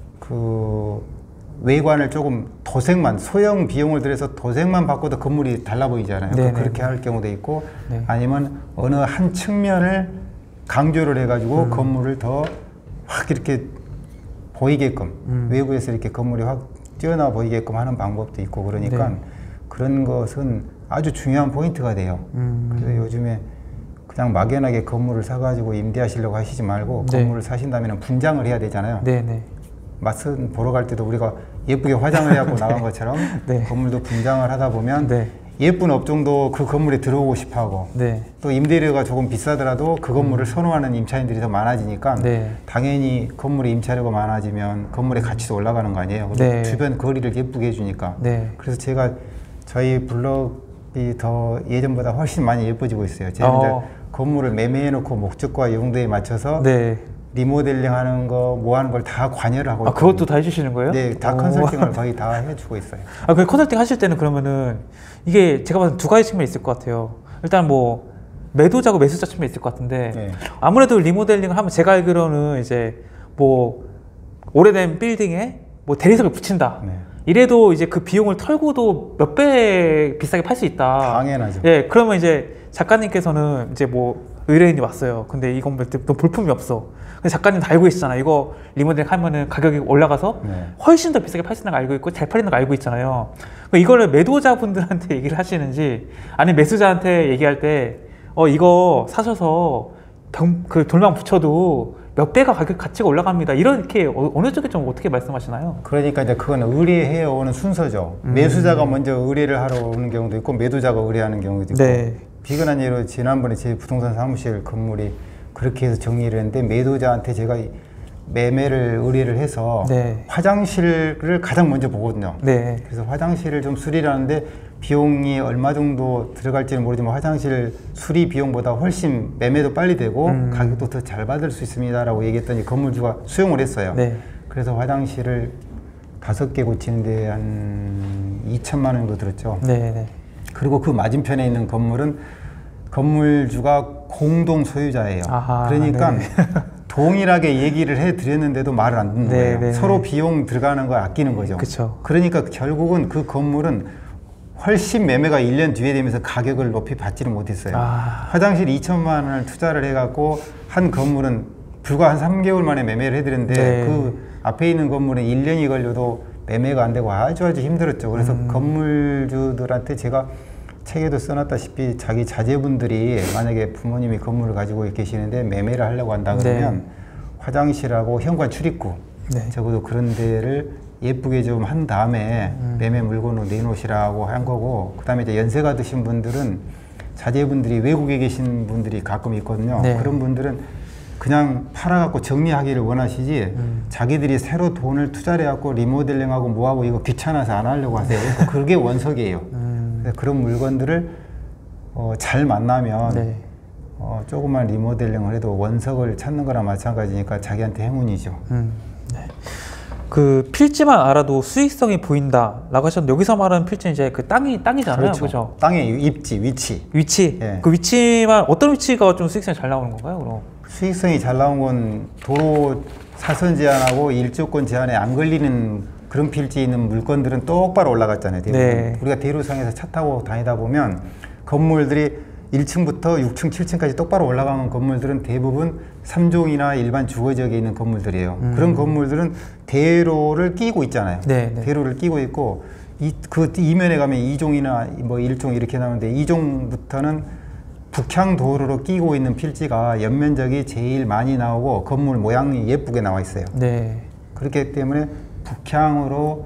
Speaker 1: 그 외관을 조금 도색만 소형 비용을 들여서 도색만 바꿔도 건물이 달라 보이잖아요.
Speaker 2: 네,
Speaker 1: 그렇게
Speaker 2: 네.
Speaker 1: 할 경우도 있고
Speaker 2: 네.
Speaker 1: 아니면 어느 한 측면을 강조를 해가지고 건물을 더 확 이렇게 보이게끔 외부에서 이렇게 건물이 확 뛰어나 보이게끔 하는 방법도 있고 그러니까
Speaker 2: 네.
Speaker 1: 그런 것은 아주 중요한 포인트가 돼요. 그래서 요즘에 그냥 막연하게 건물을 사가지고 임대하시려고 하시지 말고
Speaker 2: 네.
Speaker 1: 건물을 사신다면 분장을 해야 되잖아요.
Speaker 2: 네. 네.
Speaker 1: 맞선 보러 갈 때도 우리가 예쁘게 화장을 해갖고 나간 것처럼
Speaker 2: 네.
Speaker 1: 건물도 분장을 하다 보면
Speaker 2: 네.
Speaker 1: 예쁜 업종도 그 건물에 들어오고 싶어하고
Speaker 2: 네.
Speaker 1: 또 임대료가 조금 비싸더라도 그 건물을 선호하는 임차인들이 더 많아지니까
Speaker 2: 네.
Speaker 1: 당연히 건물에 임차료가 많아지면 건물의 가치도 올라가는 거 아니에요. 그리고
Speaker 2: 네.
Speaker 1: 주변 거리를 예쁘게 해주니까.
Speaker 2: 네.
Speaker 1: 그래서 제가 저희 블럭이 더 예전보다 훨씬 많이 예뻐지고 있어요. 제가 이제 건물을 매매해놓고 목적과 용도에 맞춰서
Speaker 2: 네.
Speaker 1: 리모델링 하는 거, 뭐 하는 걸 다 관여를 하고
Speaker 2: 아, 그것도 다 해주시는 거예요?
Speaker 1: 네, 다
Speaker 2: 오.
Speaker 1: 컨설팅을 거의 다 해주고 있어요.
Speaker 2: 아, 그 컨설팅 하실 때는 그러면은 이게 제가 봐서 두 가지 측면이 있을 것 같아요. 일단 뭐 매도자고 매수자 측면이 있을 것 같은데
Speaker 1: 네.
Speaker 2: 아무래도 리모델링을 하면 제가 알기로는 이제 뭐 오래된 빌딩에 뭐 대리석을 붙인다.
Speaker 1: 네.
Speaker 2: 이래도 이제 그 비용을 털고도 몇 배 비싸게 팔 수 있다.
Speaker 1: 당연하죠.
Speaker 2: 예, 그러면 이제 작가님께서는 이제 뭐 의뢰인이 왔어요. 근데 이 건물 또 볼품이 없어. 근데 작가님 다 알고 있잖아요. 이거 리모델링 하면은 가격이 올라가서
Speaker 1: 네.
Speaker 2: 훨씬 더 비싸게 팔 수 있는 거 알고 있고 잘 팔리는 거 알고 있잖아요. 그러니까 이거를 매도자분들한테 얘기를 하시는지 아니면 매수자한테 얘기할 때 이거 사셔서 그 돌망 붙여도 몇 배가 가치가 올라갑니다. 이렇게 어느 쪽에 좀 어떻게 말씀하시나요?
Speaker 1: 그러니까 이제 그건 의뢰해 오는 순서죠. 매수자가 먼저 의뢰를 하러 오는 경우도 있고 매도자가 의뢰하는 경우도 있고.
Speaker 2: 네.
Speaker 1: 비근한 예로 지난번에 제 부동산 사무실 건물이 그렇게 해서 정리를 했는데 매도자한테 제가 매매를 의뢰를 해서
Speaker 2: 네.
Speaker 1: 화장실을 가장 먼저 보거든요.
Speaker 2: 네.
Speaker 1: 그래서 화장실을 좀 수리를 하는데 비용이 얼마 정도 들어갈지는 모르지만 화장실 수리 비용보다 훨씬 매매도 빨리 되고 가격도 더 잘 받을 수 있습니다라고 얘기했더니 건물주가 수용을 했어요.
Speaker 2: 네.
Speaker 1: 그래서 화장실을 5개 고치는데 한 2천만 원 정도 들었죠.
Speaker 2: 네. 네.
Speaker 1: 그리고 그 맞은편에 있는 건물은 건물주가 공동 소유자예요.
Speaker 2: 아하,
Speaker 1: 그러니까
Speaker 2: 네네.
Speaker 1: 동일하게 얘기를 해드렸는데도 말을 안 듣는 거예요.
Speaker 2: 네네.
Speaker 1: 서로 비용 들어가는 걸 아끼는 거죠.
Speaker 2: 그쵸.
Speaker 1: 그러니까 결국은 그 건물은 훨씬 매매가 1년 뒤에 되면서 가격을 높이 받지를 못했어요. 화장실 2천만 원을 투자를 해갖고 한 건물은 불과 한 3개월 만에 매매를 해드렸는데
Speaker 2: 네.
Speaker 1: 그 앞에 있는 건물은 1년이 걸려도 매매가 안 되고 아주 힘들었죠. 그래서 건물주들한테 제가 책에도 써놨다시피 자기 자제분들이 만약에 부모님이 건물을 가지고 계시는데 매매를 하려고 한다 그러면
Speaker 2: 네.
Speaker 1: 화장실하고 현관 출입구
Speaker 2: 네.
Speaker 1: 적어도 그런 데를 예쁘게 좀 한 다음에 매매 물건으로 내놓으시라고 한 거고, 그 다음에 이제 연세가 드신 분들은 자제분들이 외국에 계신 분들이 가끔 있거든요.
Speaker 2: 네.
Speaker 1: 그런 분들은 그냥 팔아갖고 정리하기를 원하시지 자기들이 새로 돈을 투자를 해갖고 리모델링하고 뭐하고 이거 귀찮아서 안 하려고 하세요. 그러니까 그게 원석이에요. 그래서 그런 물건들을 잘 만나면
Speaker 2: 네.
Speaker 1: 조금만 리모델링을 해도 원석을 찾는 거랑 마찬가지니까 자기한테 행운이죠.
Speaker 2: 네. 그 필지만 알아도 수익성이 보인다라고 하셨는데 여기서 말하는 필지는 이제 그 땅이잖아요,
Speaker 1: 그렇죠.
Speaker 2: 그죠?
Speaker 1: 땅의 입지, 위치.
Speaker 2: 위치.
Speaker 1: 예.
Speaker 2: 그 위치만 어떤 위치가 좀 수익성이 잘 나오는 건가요, 그럼?
Speaker 1: 수익성이 잘 나온 건 도로 사선 제한하고 일조권 제한에 안 걸리는 그런 필지에 있는 물건들은 똑바로 올라갔잖아요. 대부분.
Speaker 2: 네.
Speaker 1: 우리가 대로상에서 차 타고 다니다 보면 건물들이 1층부터 6층, 7층까지 똑바로 올라가는 건물들은 대부분 3종이나 일반 주거지역에 있는 건물들이에요. 그런 건물들은 대로를 끼고 있잖아요.
Speaker 2: 네, 네.
Speaker 1: 대로를 끼고 있고 그 이면에 가면 2종이나 뭐 1종 이렇게 나오는데 2종부터는 북향 도로로 끼고 있는 필지가 연면적이 제일 많이 나오고 건물 모양이 예쁘게 나와 있어요.
Speaker 2: 네.
Speaker 1: 그렇기 때문에 북향으로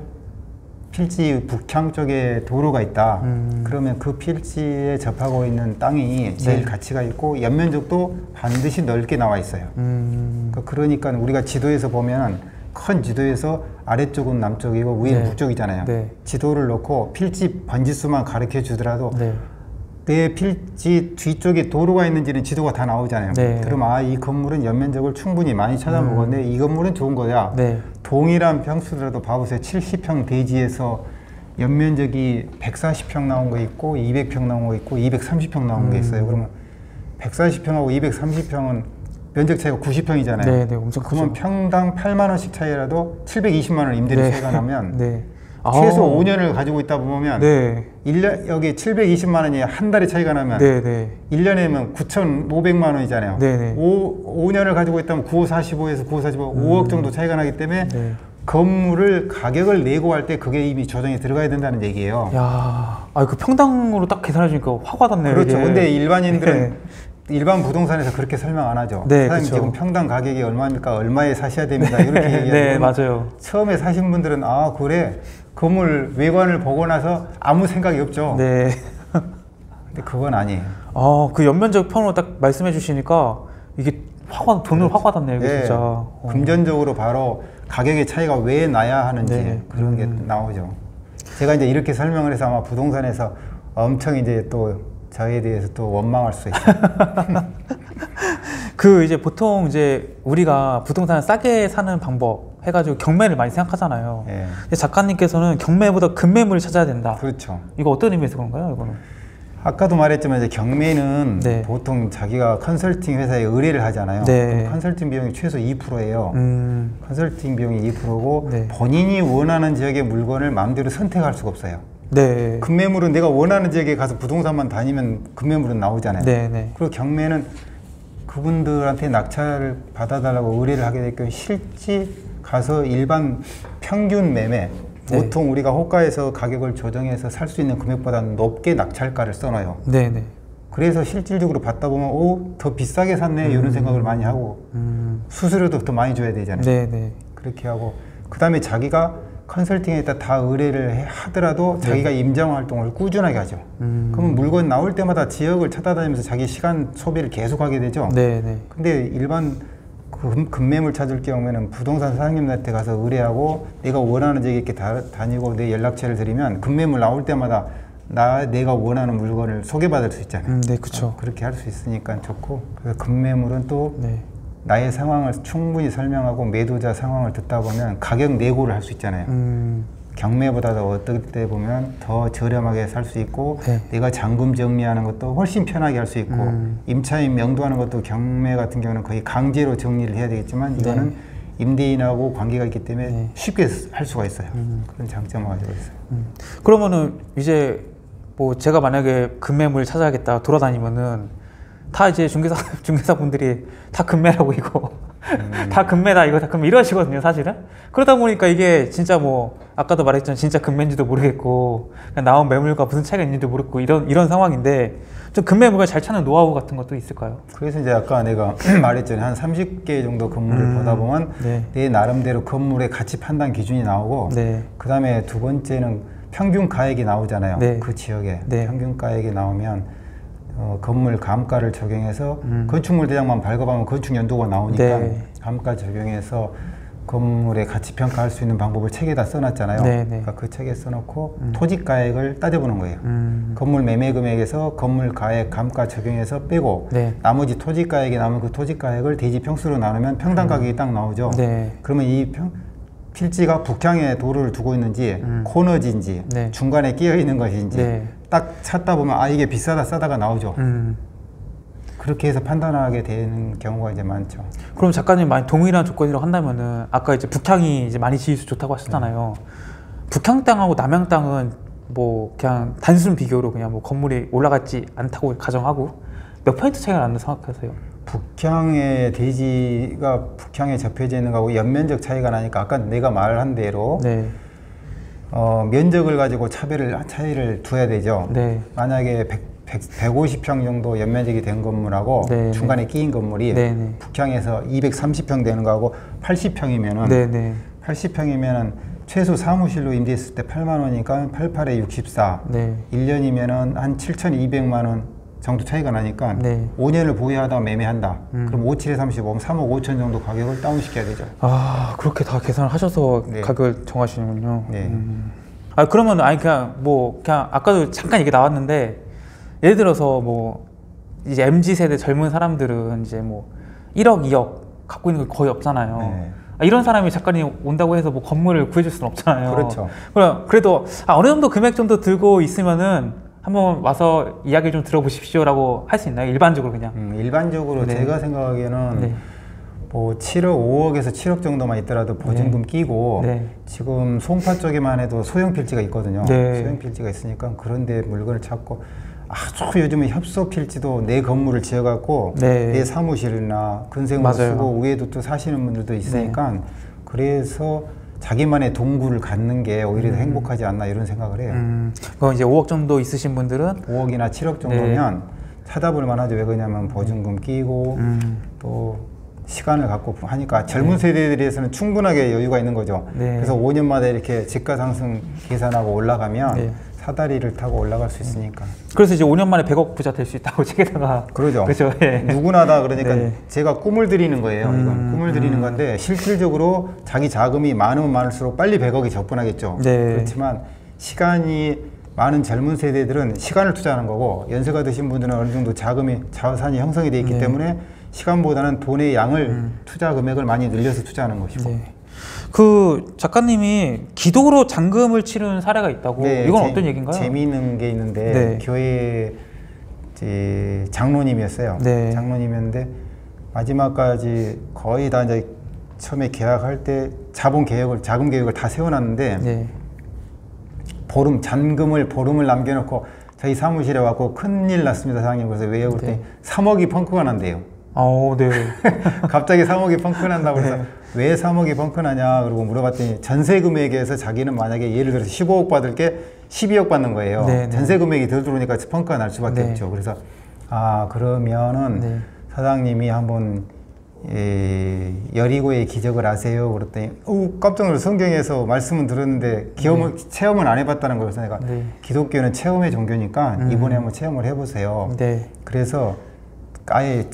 Speaker 1: 필지 북향 쪽에 도로가 있다. 그러면 그 필지에 접하고 있는 땅이 제일
Speaker 2: 네.
Speaker 1: 가치가 있고 연면적도 반드시 넓게 나와 있어요. 그러니까 우리가 지도에서 보면 큰 지도에서 아래쪽은 남쪽이고 위는
Speaker 2: 네.
Speaker 1: 북쪽이잖아요.
Speaker 2: 네.
Speaker 1: 지도를 놓고 필지 번지수만 가르쳐 주더라도
Speaker 2: 네.
Speaker 1: 내 필지 뒤쪽에 도로가 있는지는 지도가 다 나오잖아요.
Speaker 2: 네.
Speaker 1: 그럼 이 건물은 연면적을 충분히 많이 찾아보건데 이 건물은 좋은 거야.
Speaker 2: 네.
Speaker 1: 동일한 평수더라도 봐보세요. 70평 대지에서 연면적이 140평 나온 거 있고 200평 나온 거 있고 230평 나온 게 있어요. 그러면 140평하고 230평은 면적 차이가 90평이잖아요.
Speaker 2: 네, 네, 엄청
Speaker 1: 그러면
Speaker 2: 크죠.
Speaker 1: 평당 8만 원씩 차이라도 720만 원 임대료
Speaker 2: 네.
Speaker 1: 차이가 나면
Speaker 2: 네.
Speaker 1: 최소
Speaker 2: 아우.
Speaker 1: 5년을 가지고 있다 보면
Speaker 2: 네.
Speaker 1: 1년 여기 720만 원이 한 달에 차이가 나면
Speaker 2: 네, 네.
Speaker 1: 1년에면 9,500만 원이잖아요.
Speaker 2: 네네.
Speaker 1: 5년을 가지고 있다면 9545에서 9545 5억 정도 차이가 나기 때문에
Speaker 2: 네.
Speaker 1: 건물을 가격을 내고 할 때 그게 이미 조정이 들어가야 된다는 얘기예요.
Speaker 2: 야, 그 평당으로 딱 계산해 주니까 확 와닿네요.
Speaker 1: 그렇죠.
Speaker 2: 이게.
Speaker 1: 근데 일반인들은
Speaker 2: 네.
Speaker 1: 일반 부동산에서 그렇게 설명 안 하죠.
Speaker 2: 네,
Speaker 1: 사장님
Speaker 2: 그쵸.
Speaker 1: 지금 평당 가격이 얼마입니까? 얼마에 사셔야 됩니다. 이렇게 얘기하고
Speaker 2: 네, 맞아요.
Speaker 1: 처음에 사신 분들은 그래 건물 외관을 보고 나서 아무 생각이 없죠.
Speaker 2: 네.
Speaker 1: 근데 그건 아니에요.
Speaker 2: 그 연면적 편으로 딱 말씀해 주시니까 이게 돈을 확 와닿네요, 이게
Speaker 1: 네.
Speaker 2: 진짜.
Speaker 1: 금전적으로 바로 가격의 차이가 왜 나야 하는지
Speaker 2: 네.
Speaker 1: 그런 게 나오죠. 제가 이제 이렇게 설명을 해서 아마 부동산에서 엄청 이제 또 저에 대해서 또 원망할 수 있어요.
Speaker 2: 이제 보통 이제 우리가 부동산을 싸게 사는 방법 해가지고 경매를 많이 생각하잖아요.
Speaker 1: 예.
Speaker 2: 근데 작가님께서는 경매보다 급매물을 찾아야 된다.
Speaker 1: 그렇죠.
Speaker 2: 이거 어떤 의미에서 그런가요, 이거는?
Speaker 1: 아까도 말했지만 이제 경매는
Speaker 2: 네.
Speaker 1: 보통 자기가 컨설팅 회사에 의뢰를 하잖아요.
Speaker 2: 네.
Speaker 1: 그럼 컨설팅 비용이 최소 2%예요. 컨설팅 비용이 2%고
Speaker 2: 네.
Speaker 1: 본인이 원하는 지역의 물건을 마음대로 선택할 수가 없어요.
Speaker 2: 네.
Speaker 1: 급매물은 내가 원하는 지역에 가서 부동산만 다니면 급매물은 나오잖아요.
Speaker 2: 네, 네.
Speaker 1: 그리고 경매는 그분들한테 낙찰을 받아달라고 의뢰를 하게 될 경우 실제 가서 일반 평균 매매
Speaker 2: 네.
Speaker 1: 보통 우리가 호가에서 가격을 조정해서 살 수 있는 금액보다 높게 낙찰가를 써놔요.
Speaker 2: 네, 네.
Speaker 1: 그래서 실질적으로 받다 보면 더 비싸게 샀네 이런 생각을 많이 하고 수수료도 더 많이 줘야 되잖아요.
Speaker 2: 네, 네.
Speaker 1: 그렇게 하고 그 다음에 자기가 컨설팅에다 다 의뢰를 하더라도 자기가 임장 활동을 꾸준하게 하죠. 그러면 물건 나올 때마다 지역을 찾아다니면서 자기 시간 소비를 계속하게 되죠.
Speaker 2: 네, 네.
Speaker 1: 근데 일반 급매물 찾을 경우에는 부동산 사장님한테 가서 의뢰하고 내가 원하는 지역에 이렇게 다니고 내 연락처를 드리면 급매물 나올 때마다 내가 원하는 물건을 소개받을 수 있잖아요.
Speaker 2: 네, 그렇죠.
Speaker 1: 그렇게 할 수 있으니까 좋고 그래서 급매물은 또
Speaker 2: 네.
Speaker 1: 나의 상황을 충분히 설명하고 매도자 상황을 듣다 보면 가격 내고를 할 수 있잖아요. 경매보다도 어떨 때 보면 더 저렴하게 살 수 있고
Speaker 2: 네.
Speaker 1: 내가 잔금 정리하는 것도 훨씬 편하게 할 수 있고 임차인 명도하는 것도 경매 같은 경우는 거의 강제로 정리를 해야 되겠지만 이거는
Speaker 2: 네.
Speaker 1: 임대인하고 관계가 있기 때문에
Speaker 2: 네.
Speaker 1: 쉽게 할 수가 있어요. 그런 장점을 가지고 있어요.
Speaker 2: 그러면은 이제 뭐 제가 만약에 급매물 찾아야겠다 돌아다니면은 다 이제 중개사분들이 다 급매라고 이거 다 급매다 이거 다 급매 이러시거든요, 사실은. 그러다 보니까 이게 진짜 뭐 아까도 말했지만 진짜 급매인지도 모르겠고 그냥 나온 매물과 무슨 차이가 있는지도 모르겠고 이런 상황인데 좀 급매물을 잘 찾는 노하우 같은 것도 있을까요?
Speaker 1: 그래서 이제 아까 내가 말했잖아요. 한 30개 정도 건물을 보다 보면
Speaker 2: 네.
Speaker 1: 내 나름대로 건물의 가치 판단 기준이 나오고
Speaker 2: 네.
Speaker 1: 그 다음에 두 번째는 평균 가액이 나오잖아요.
Speaker 2: 네.
Speaker 1: 그 지역에
Speaker 2: 네.
Speaker 1: 평균 가액이 나오면 건물 감가를 적용해서 건축물 대장만 발급하면 건축 연도가 나오니까
Speaker 2: 네.
Speaker 1: 감가 적용해서 건물의 가치 평가할 수 있는 방법을 책에다 써놨잖아요.
Speaker 2: 네, 네.
Speaker 1: 그러니까 그 책에 써놓고 토지 가액을 따져보는 거예요.
Speaker 2: 음.
Speaker 1: 건물 매매 금액에서 건물 가액 감가 적용해서 빼고
Speaker 2: 네.
Speaker 1: 나머지 토지 가액이 남은 그 토지 가액을 대지 평수로 나누면 평당 가격이 딱 나오죠.
Speaker 2: 네.
Speaker 1: 그러면 이 필지가 북향에 도로를 두고 있는지 코너지인지
Speaker 2: 네.
Speaker 1: 중간에 끼어 있는 것인지
Speaker 2: 네.
Speaker 1: 딱 찾다 보면 이게 비싸다 싸다가 나오죠. 그렇게 해서 판단하게 되는 경우가 이제 많죠.
Speaker 2: 그럼 작가님 만약 동일한 조건이라고 한다면은 아까 이제 북향이 이제 많이 지을 수 좋다고 하셨잖아요. 북향 땅하고 남향 땅은 뭐 그냥 단순 비교로 그냥 뭐 건물이 올라갔지 않다고 가정하고 몇 퍼센트 차이가 난다고 생각하세요?
Speaker 1: 북향의 대지가 북향에 접해져 있는 거하고 연면적 차이가 나니까 아까 내가 말한 대로
Speaker 2: 네.
Speaker 1: 면적을 가지고 차이를 둬야 되죠.
Speaker 2: 네.
Speaker 1: 만약에 150평 정도 연면적이 된 건물하고
Speaker 2: 네,
Speaker 1: 중간에 끼인 건물이
Speaker 2: 네, 네.
Speaker 1: 북향에서 230평 되는 거하고 80평이면은
Speaker 2: 네, 네.
Speaker 1: 80평이면은 최소 사무실로 임대했을 때 8만 원이니까 88에 64.
Speaker 2: 네.
Speaker 1: 1년이면은 한 7,200만 원 정도 차이가 나니까
Speaker 2: 네.
Speaker 1: 5년을 보유하다 매매한다. 그럼 57에 35면 3억 5천 정도 가격을 다운시켜야 되죠.
Speaker 2: 아, 그렇게 다 계산을 하셔서
Speaker 1: 네.
Speaker 2: 가격을 정하시는군요.
Speaker 1: 네.
Speaker 2: 그러면 그냥 아까도 잠깐 얘기 나왔는데 예를 들어서 뭐 이제 MZ 세대 젊은 사람들은 이제 뭐 1억, 2억 갖고 있는 게 거의 없잖아요.
Speaker 1: 네.
Speaker 2: 이런 사람이 작가님 온다고 해서 뭐 건물을 구해줄 수는 없잖아요.
Speaker 1: 그렇죠.
Speaker 2: 그래도 어느 정도 금액 정도 들고 있으면은 한번 와서 이야기를 좀 들어보십시오라고 할 수 있나요? 일반적으로 그냥.
Speaker 1: 일반적으로
Speaker 2: 네.
Speaker 1: 제가 생각하기에는
Speaker 2: 네.
Speaker 1: 뭐 7억, 5억에서 7억 정도만 있더라도 보증금 끼고
Speaker 2: 네.
Speaker 1: 지금 송파 쪽에만 해도 소형 필지가 있거든요.
Speaker 2: 네.
Speaker 1: 소형 필지가 있으니까 그런데 물건을 찾고 아주 요즘은 협소 필지도 내 건물을 지어갖고
Speaker 2: 네.
Speaker 1: 내 사무실이나 근생으로
Speaker 2: 맞아요.
Speaker 1: 쓰고 위에도 또 사시는 분들도 있으니까 그래서 자기만의 동굴을 갖는 게 오히려 더 행복하지 않나 이런 생각을 해요.
Speaker 2: 그럼 이제 5억 정도 있으신 분들은
Speaker 1: 5억이나 7억 정도면 찾아볼 만하죠. 왜 그러냐면 보증금 끼고 또 시간을 갖고 하니까 젊은 세대들에서는 충분하게 여유가 있는 거죠.
Speaker 2: 네.
Speaker 1: 그래서 5년마다 이렇게 집가 상승 계산하고 올라가면
Speaker 2: 네.
Speaker 1: 사다리를 타고 올라갈 수 있으니까.
Speaker 2: 그래서 이제 5년 만에 100억 부자 될 수 있다고 책에다가.
Speaker 1: 그러죠.
Speaker 2: 그렇죠. 예.
Speaker 1: 누구나 다 그러니까
Speaker 2: 네.
Speaker 1: 제가 꿈을 드리는 거예요. 이건 꿈을 드리는 건데 실질적으로 자기 자금이 많으면 많을수록 빨리 100억이 접근하겠죠.
Speaker 2: 네.
Speaker 1: 그렇지만 시간이 많은 젊은 세대들은 시간을 투자하는 거고 연세가 드신 분들은 어느 정도 자금이 자산이 형성이 돼 있기
Speaker 2: 네.
Speaker 1: 때문에 시간보다는 돈의 양을 투자 금액을 많이 늘려서 투자하는 것이고.
Speaker 2: 네. 그 작가님이 기도로 잔금을 치른 사례가 있다고.
Speaker 1: 네,
Speaker 2: 이건 어떤 얘기인가요?
Speaker 1: 재미있는 게 있는데
Speaker 2: 네.
Speaker 1: 교회 이제 장로님이었어요.
Speaker 2: 네.
Speaker 1: 장로님이었는데 마지막까지 거의 다 이제 처음에 계약할 때 자금 계획을 다 세워놨는데
Speaker 2: 네.
Speaker 1: 잔금을 보름을 남겨놓고 저희 사무실에 왔고 큰일 났습니다 사장님. 그래서 왜요? 그랬더니
Speaker 2: 네.
Speaker 1: 3억이 펑크가 난대요.
Speaker 2: 네.
Speaker 1: 갑자기 3억이 펑크 난다고 그래서
Speaker 2: 네.
Speaker 1: 왜 3억이 펑크 나냐 그러고 물어봤더니 전세 금액에서 자기는 만약에 예를 들어서 15억 받을 게 12억 받는 거예요.
Speaker 2: 네, 네.
Speaker 1: 전세 금액이 더 들어오니까 펑크가 날 수밖에
Speaker 2: 네.
Speaker 1: 없죠. 그래서 그러면은
Speaker 2: 네.
Speaker 1: 사장님이 한번 여리고의 기적을 아세요? 그랬더니 깜짝 놀라서 성경에서 말씀은 들었는데 체험은 안 해봤다는 거예요. 그래서 내가
Speaker 2: 네.
Speaker 1: 기독교는 체험의 종교니까 이번에 한번 체험을 해보세요.
Speaker 2: 네.
Speaker 1: 그래서 아예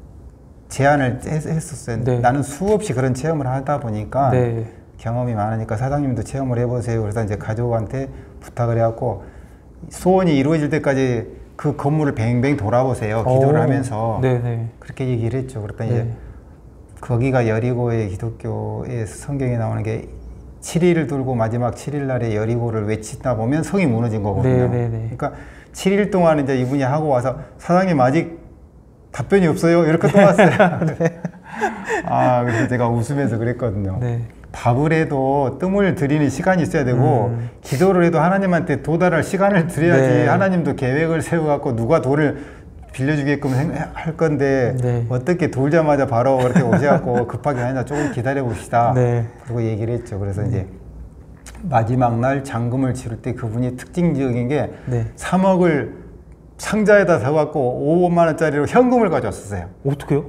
Speaker 1: 제안을 했었어요.
Speaker 2: 네.
Speaker 1: 나는 수없이 그런 체험을 하다 보니까
Speaker 2: 네.
Speaker 1: 경험이 많으니까 사장님도 체험을 해보세요. 그래서 이제 가족한테 부탁을 해갖고 소원이 이루어질 때까지 그 건물을 뱅뱅 돌아보세요. 기도를 하면서.
Speaker 2: 네네.
Speaker 1: 그렇게 얘기를 했죠. 그랬더니
Speaker 2: 네.
Speaker 1: 이제 거기가 여리고의 기독교의 성경에 나오는 게 7일을 돌고 마지막 7일 날에 여리고를 외치다 보면 성이 무너진 거거든요.
Speaker 2: 네네네.
Speaker 1: 그러니까 7일 동안 이제 이분이 하고 와서 사장님 아직 답변이 없어요. 이렇게 또 왔어요. 네. 그래서 제가 웃으면서 그랬거든요.
Speaker 2: 네.
Speaker 1: 밥을 해도 뜸을 들이는 시간이 있어야 되고 기도를 해도 하나님한테 도달할 시간을 드려야지.
Speaker 2: 네.
Speaker 1: 하나님도 계획을 세워갖고 누가 돌을 빌려주게끔 할 건데
Speaker 2: 네.
Speaker 1: 어떻게 돌자마자 바로 그렇게 오셔갖고 급하게 아니라 조금 기다려 봅시다.
Speaker 2: 네.
Speaker 1: 그리고 얘기를 했죠. 그래서 이제 마지막 날 잔금을 치를 때 그분이 특징적인 게
Speaker 2: 네.
Speaker 1: 3억을 상자에다 사갖고 5만 원짜리로 현금을 가져왔었어요.
Speaker 2: 어떻게요?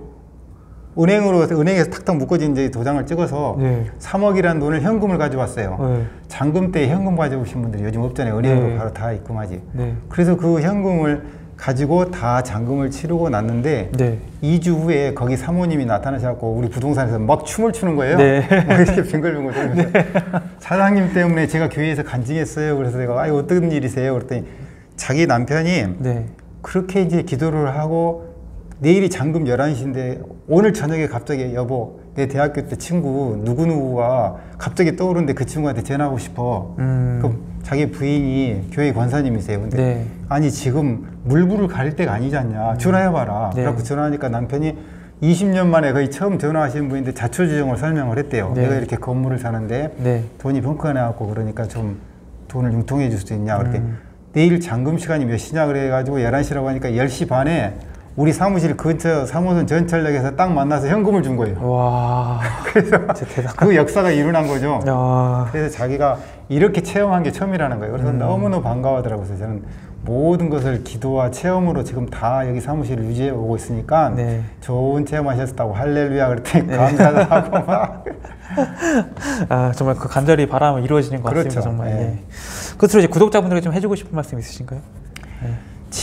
Speaker 1: 은행에서 탁탁 묶어진 이제 도장을 찍어서
Speaker 2: 네.
Speaker 1: 3억이라는 돈을 현금을 가져왔어요.
Speaker 2: 네.
Speaker 1: 잔금 때 현금 가져오신 분들이 요즘 없잖아요. 은행으로
Speaker 2: 네.
Speaker 1: 바로 다 입금하지.
Speaker 2: 네.
Speaker 1: 그래서 그 현금을 가지고 다 잔금을 치르고 났는데
Speaker 2: 네. 2주
Speaker 1: 2주 후에 거기 사모님이 나타나셔서 우리 부동산에서 막 춤을 추는 거예요.
Speaker 2: 네.
Speaker 1: 막 이렇게 빙글빙글 돌면서 사장님 때문에 제가 교회에서 간증했어요. 그래서 내가 어떤 일이세요? 그랬더니 자기 남편이
Speaker 2: 네.
Speaker 1: 그렇게 이제 기도를 하고 내일이 잔금 11시인데 오늘 저녁에 갑자기 여보 내 대학교 때 친구 누구누구가 갑자기 떠오르는데 그 친구한테 전화하고 싶어. 그럼 자기 부인이 교회 권사님이세요. 근데
Speaker 2: 네.
Speaker 1: 아니 지금 물불을 가릴 때가 아니지 않냐. 전화해봐라.
Speaker 2: 네.
Speaker 1: 그래갖고 전화하니까 남편이 20년 만에 거의 처음 전화하시는 분인데 자초지종을 설명을 했대요.
Speaker 2: 네.
Speaker 1: 내가 이렇게 건물을 사는데
Speaker 2: 네.
Speaker 1: 돈이 벙커가 나갖고 그러니까 좀 돈을 융통해 줄 수 있냐. 그렇게 내일 잔금 시간이 몇 시냐 그래가지고 11시라고 하니까 10시 반에 우리 사무실 근처 3호선 전철역에서 딱 만나서 현금을 준 거예요.
Speaker 2: 와.
Speaker 1: 그래서 그 역사가 일어난 거죠.
Speaker 2: 야.
Speaker 1: 그래서 자기가 이렇게 체험한 게 처음이라는 거예요. 그래서 너무너무 반가워하더라고요. 그래서 저는 모든 것을 기도와 체험으로 지금 다 여기 사무실을 유지해 오고 있으니까
Speaker 2: 네.
Speaker 1: 좋은 체험하셨다고 할렐루야 그랬더니 감사하고 막
Speaker 2: 정말 그 간절히 바람을 이루어지는 것
Speaker 1: 그렇죠.
Speaker 2: 같습니다. 정말.
Speaker 1: 네.
Speaker 2: 예. 끝으로 이제 구독자분들에게 좀 해주고 싶은 말씀 있으신가요? 네.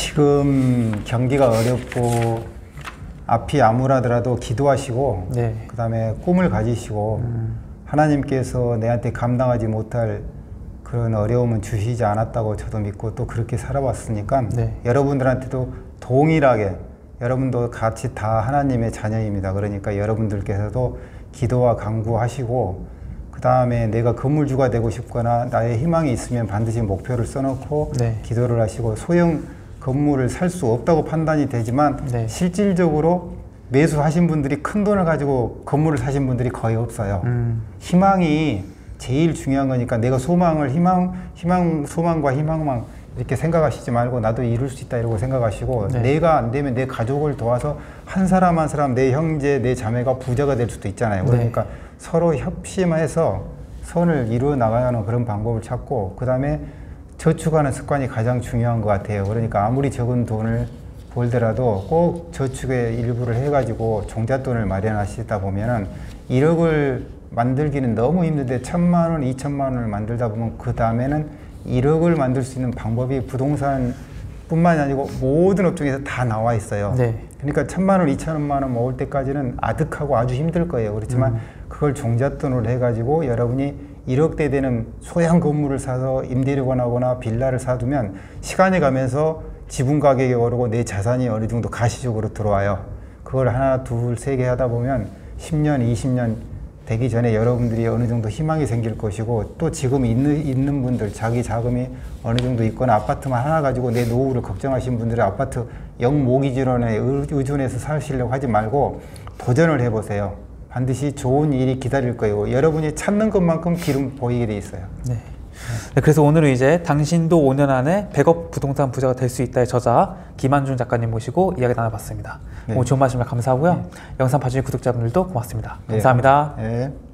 Speaker 1: 지금 경기가 어렵고 앞이 암울하더라도 기도하시고
Speaker 2: 네.
Speaker 1: 그 다음에 꿈을 가지시고 하나님께서 내한테 감당하지 못할 그런 어려움은 주시지 않았다고 저도 믿고 또 그렇게 살아왔으니까
Speaker 2: 네.
Speaker 1: 여러분들한테도 동일하게 여러분도 같이 다 하나님의 자녀입니다. 그러니까 여러분들께서도 기도와 간구하시고 그 다음에 내가 건물주가 되고 싶거나 나의 희망이 있으면 반드시 목표를 써놓고
Speaker 2: 네.
Speaker 1: 기도를 하시고 소형 건물을 살 수 없다고 판단이 되지만
Speaker 2: 네.
Speaker 1: 실질적으로 매수하신 분들이 큰 돈을 가지고 건물을 사신 분들이 거의 없어요. 희망이 제일 중요한 거니까 내가 소망과 희망만 이렇게 생각하시지 말고 나도 이룰 수 있다 이러고 생각하시고
Speaker 2: 네.
Speaker 1: 내가 안 되면 내 가족을 도와서 한 사람 한 사람 내 형제 내 자매가 부자가 될 수도 있잖아요. 그러니까
Speaker 2: 네.
Speaker 1: 서로 협심해서 선을 이루어 나가는 그런 방법을 찾고 그 다음에 저축하는 습관이 가장 중요한 것 같아요. 그러니까 아무리 적은 돈을 벌더라도 꼭 저축의 일부를 해가지고 종잣돈을 마련하시다 보면은 1억을 만들기는 너무 힘든데 1,000만 원, 2,000만 원을 만들다 보면 그 다음에는 1억을 만들 수 있는 방법이 부동산 뿐만이 아니고 모든 업종에서 다 나와 있어요.
Speaker 2: 네.
Speaker 1: 그러니까 1,000만 원, 2,000만 원 모을 때까지는 아득하고 아주 힘들 거예요. 그렇지만 그걸 종잣돈으로 해가지고 여러분이 1억대 되는 소형 건물을 사서 임대료 권하거나 빌라를 사두면 시간이 가면서 지분 가격이 오르고 내 자산이 어느 정도 가시적으로 들어와요. 그걸 하나, 둘, 세 개 하다 보면 10년, 20년 되기 전에 여러분들이 어느 정도 희망이 생길 것이고 또 지금 있는 분들 자기 자금이 어느 정도 있거나 아파트만 하나 가지고 내 노후를 걱정하시는 분들은 아파트 영모기지론에 의존해서 사시려고 하지 말고 도전을 해보세요. 반드시 좋은 일이 기다릴 거예요. 여러분이 찾는 것만큼 길은 보이게 돼 있어요.
Speaker 2: 네. 네, 그래서 오늘은 이제 당신도 5년 안에 100억 부동산 부자가 될 수 있다의 저자 김한준 작가님 모시고 이야기 나눠봤습니다.
Speaker 1: 네.
Speaker 2: 오늘 좋은 말씀 감사하고요. 영상 봐주신 구독자분들도 고맙습니다. 감사합니다.
Speaker 1: 네.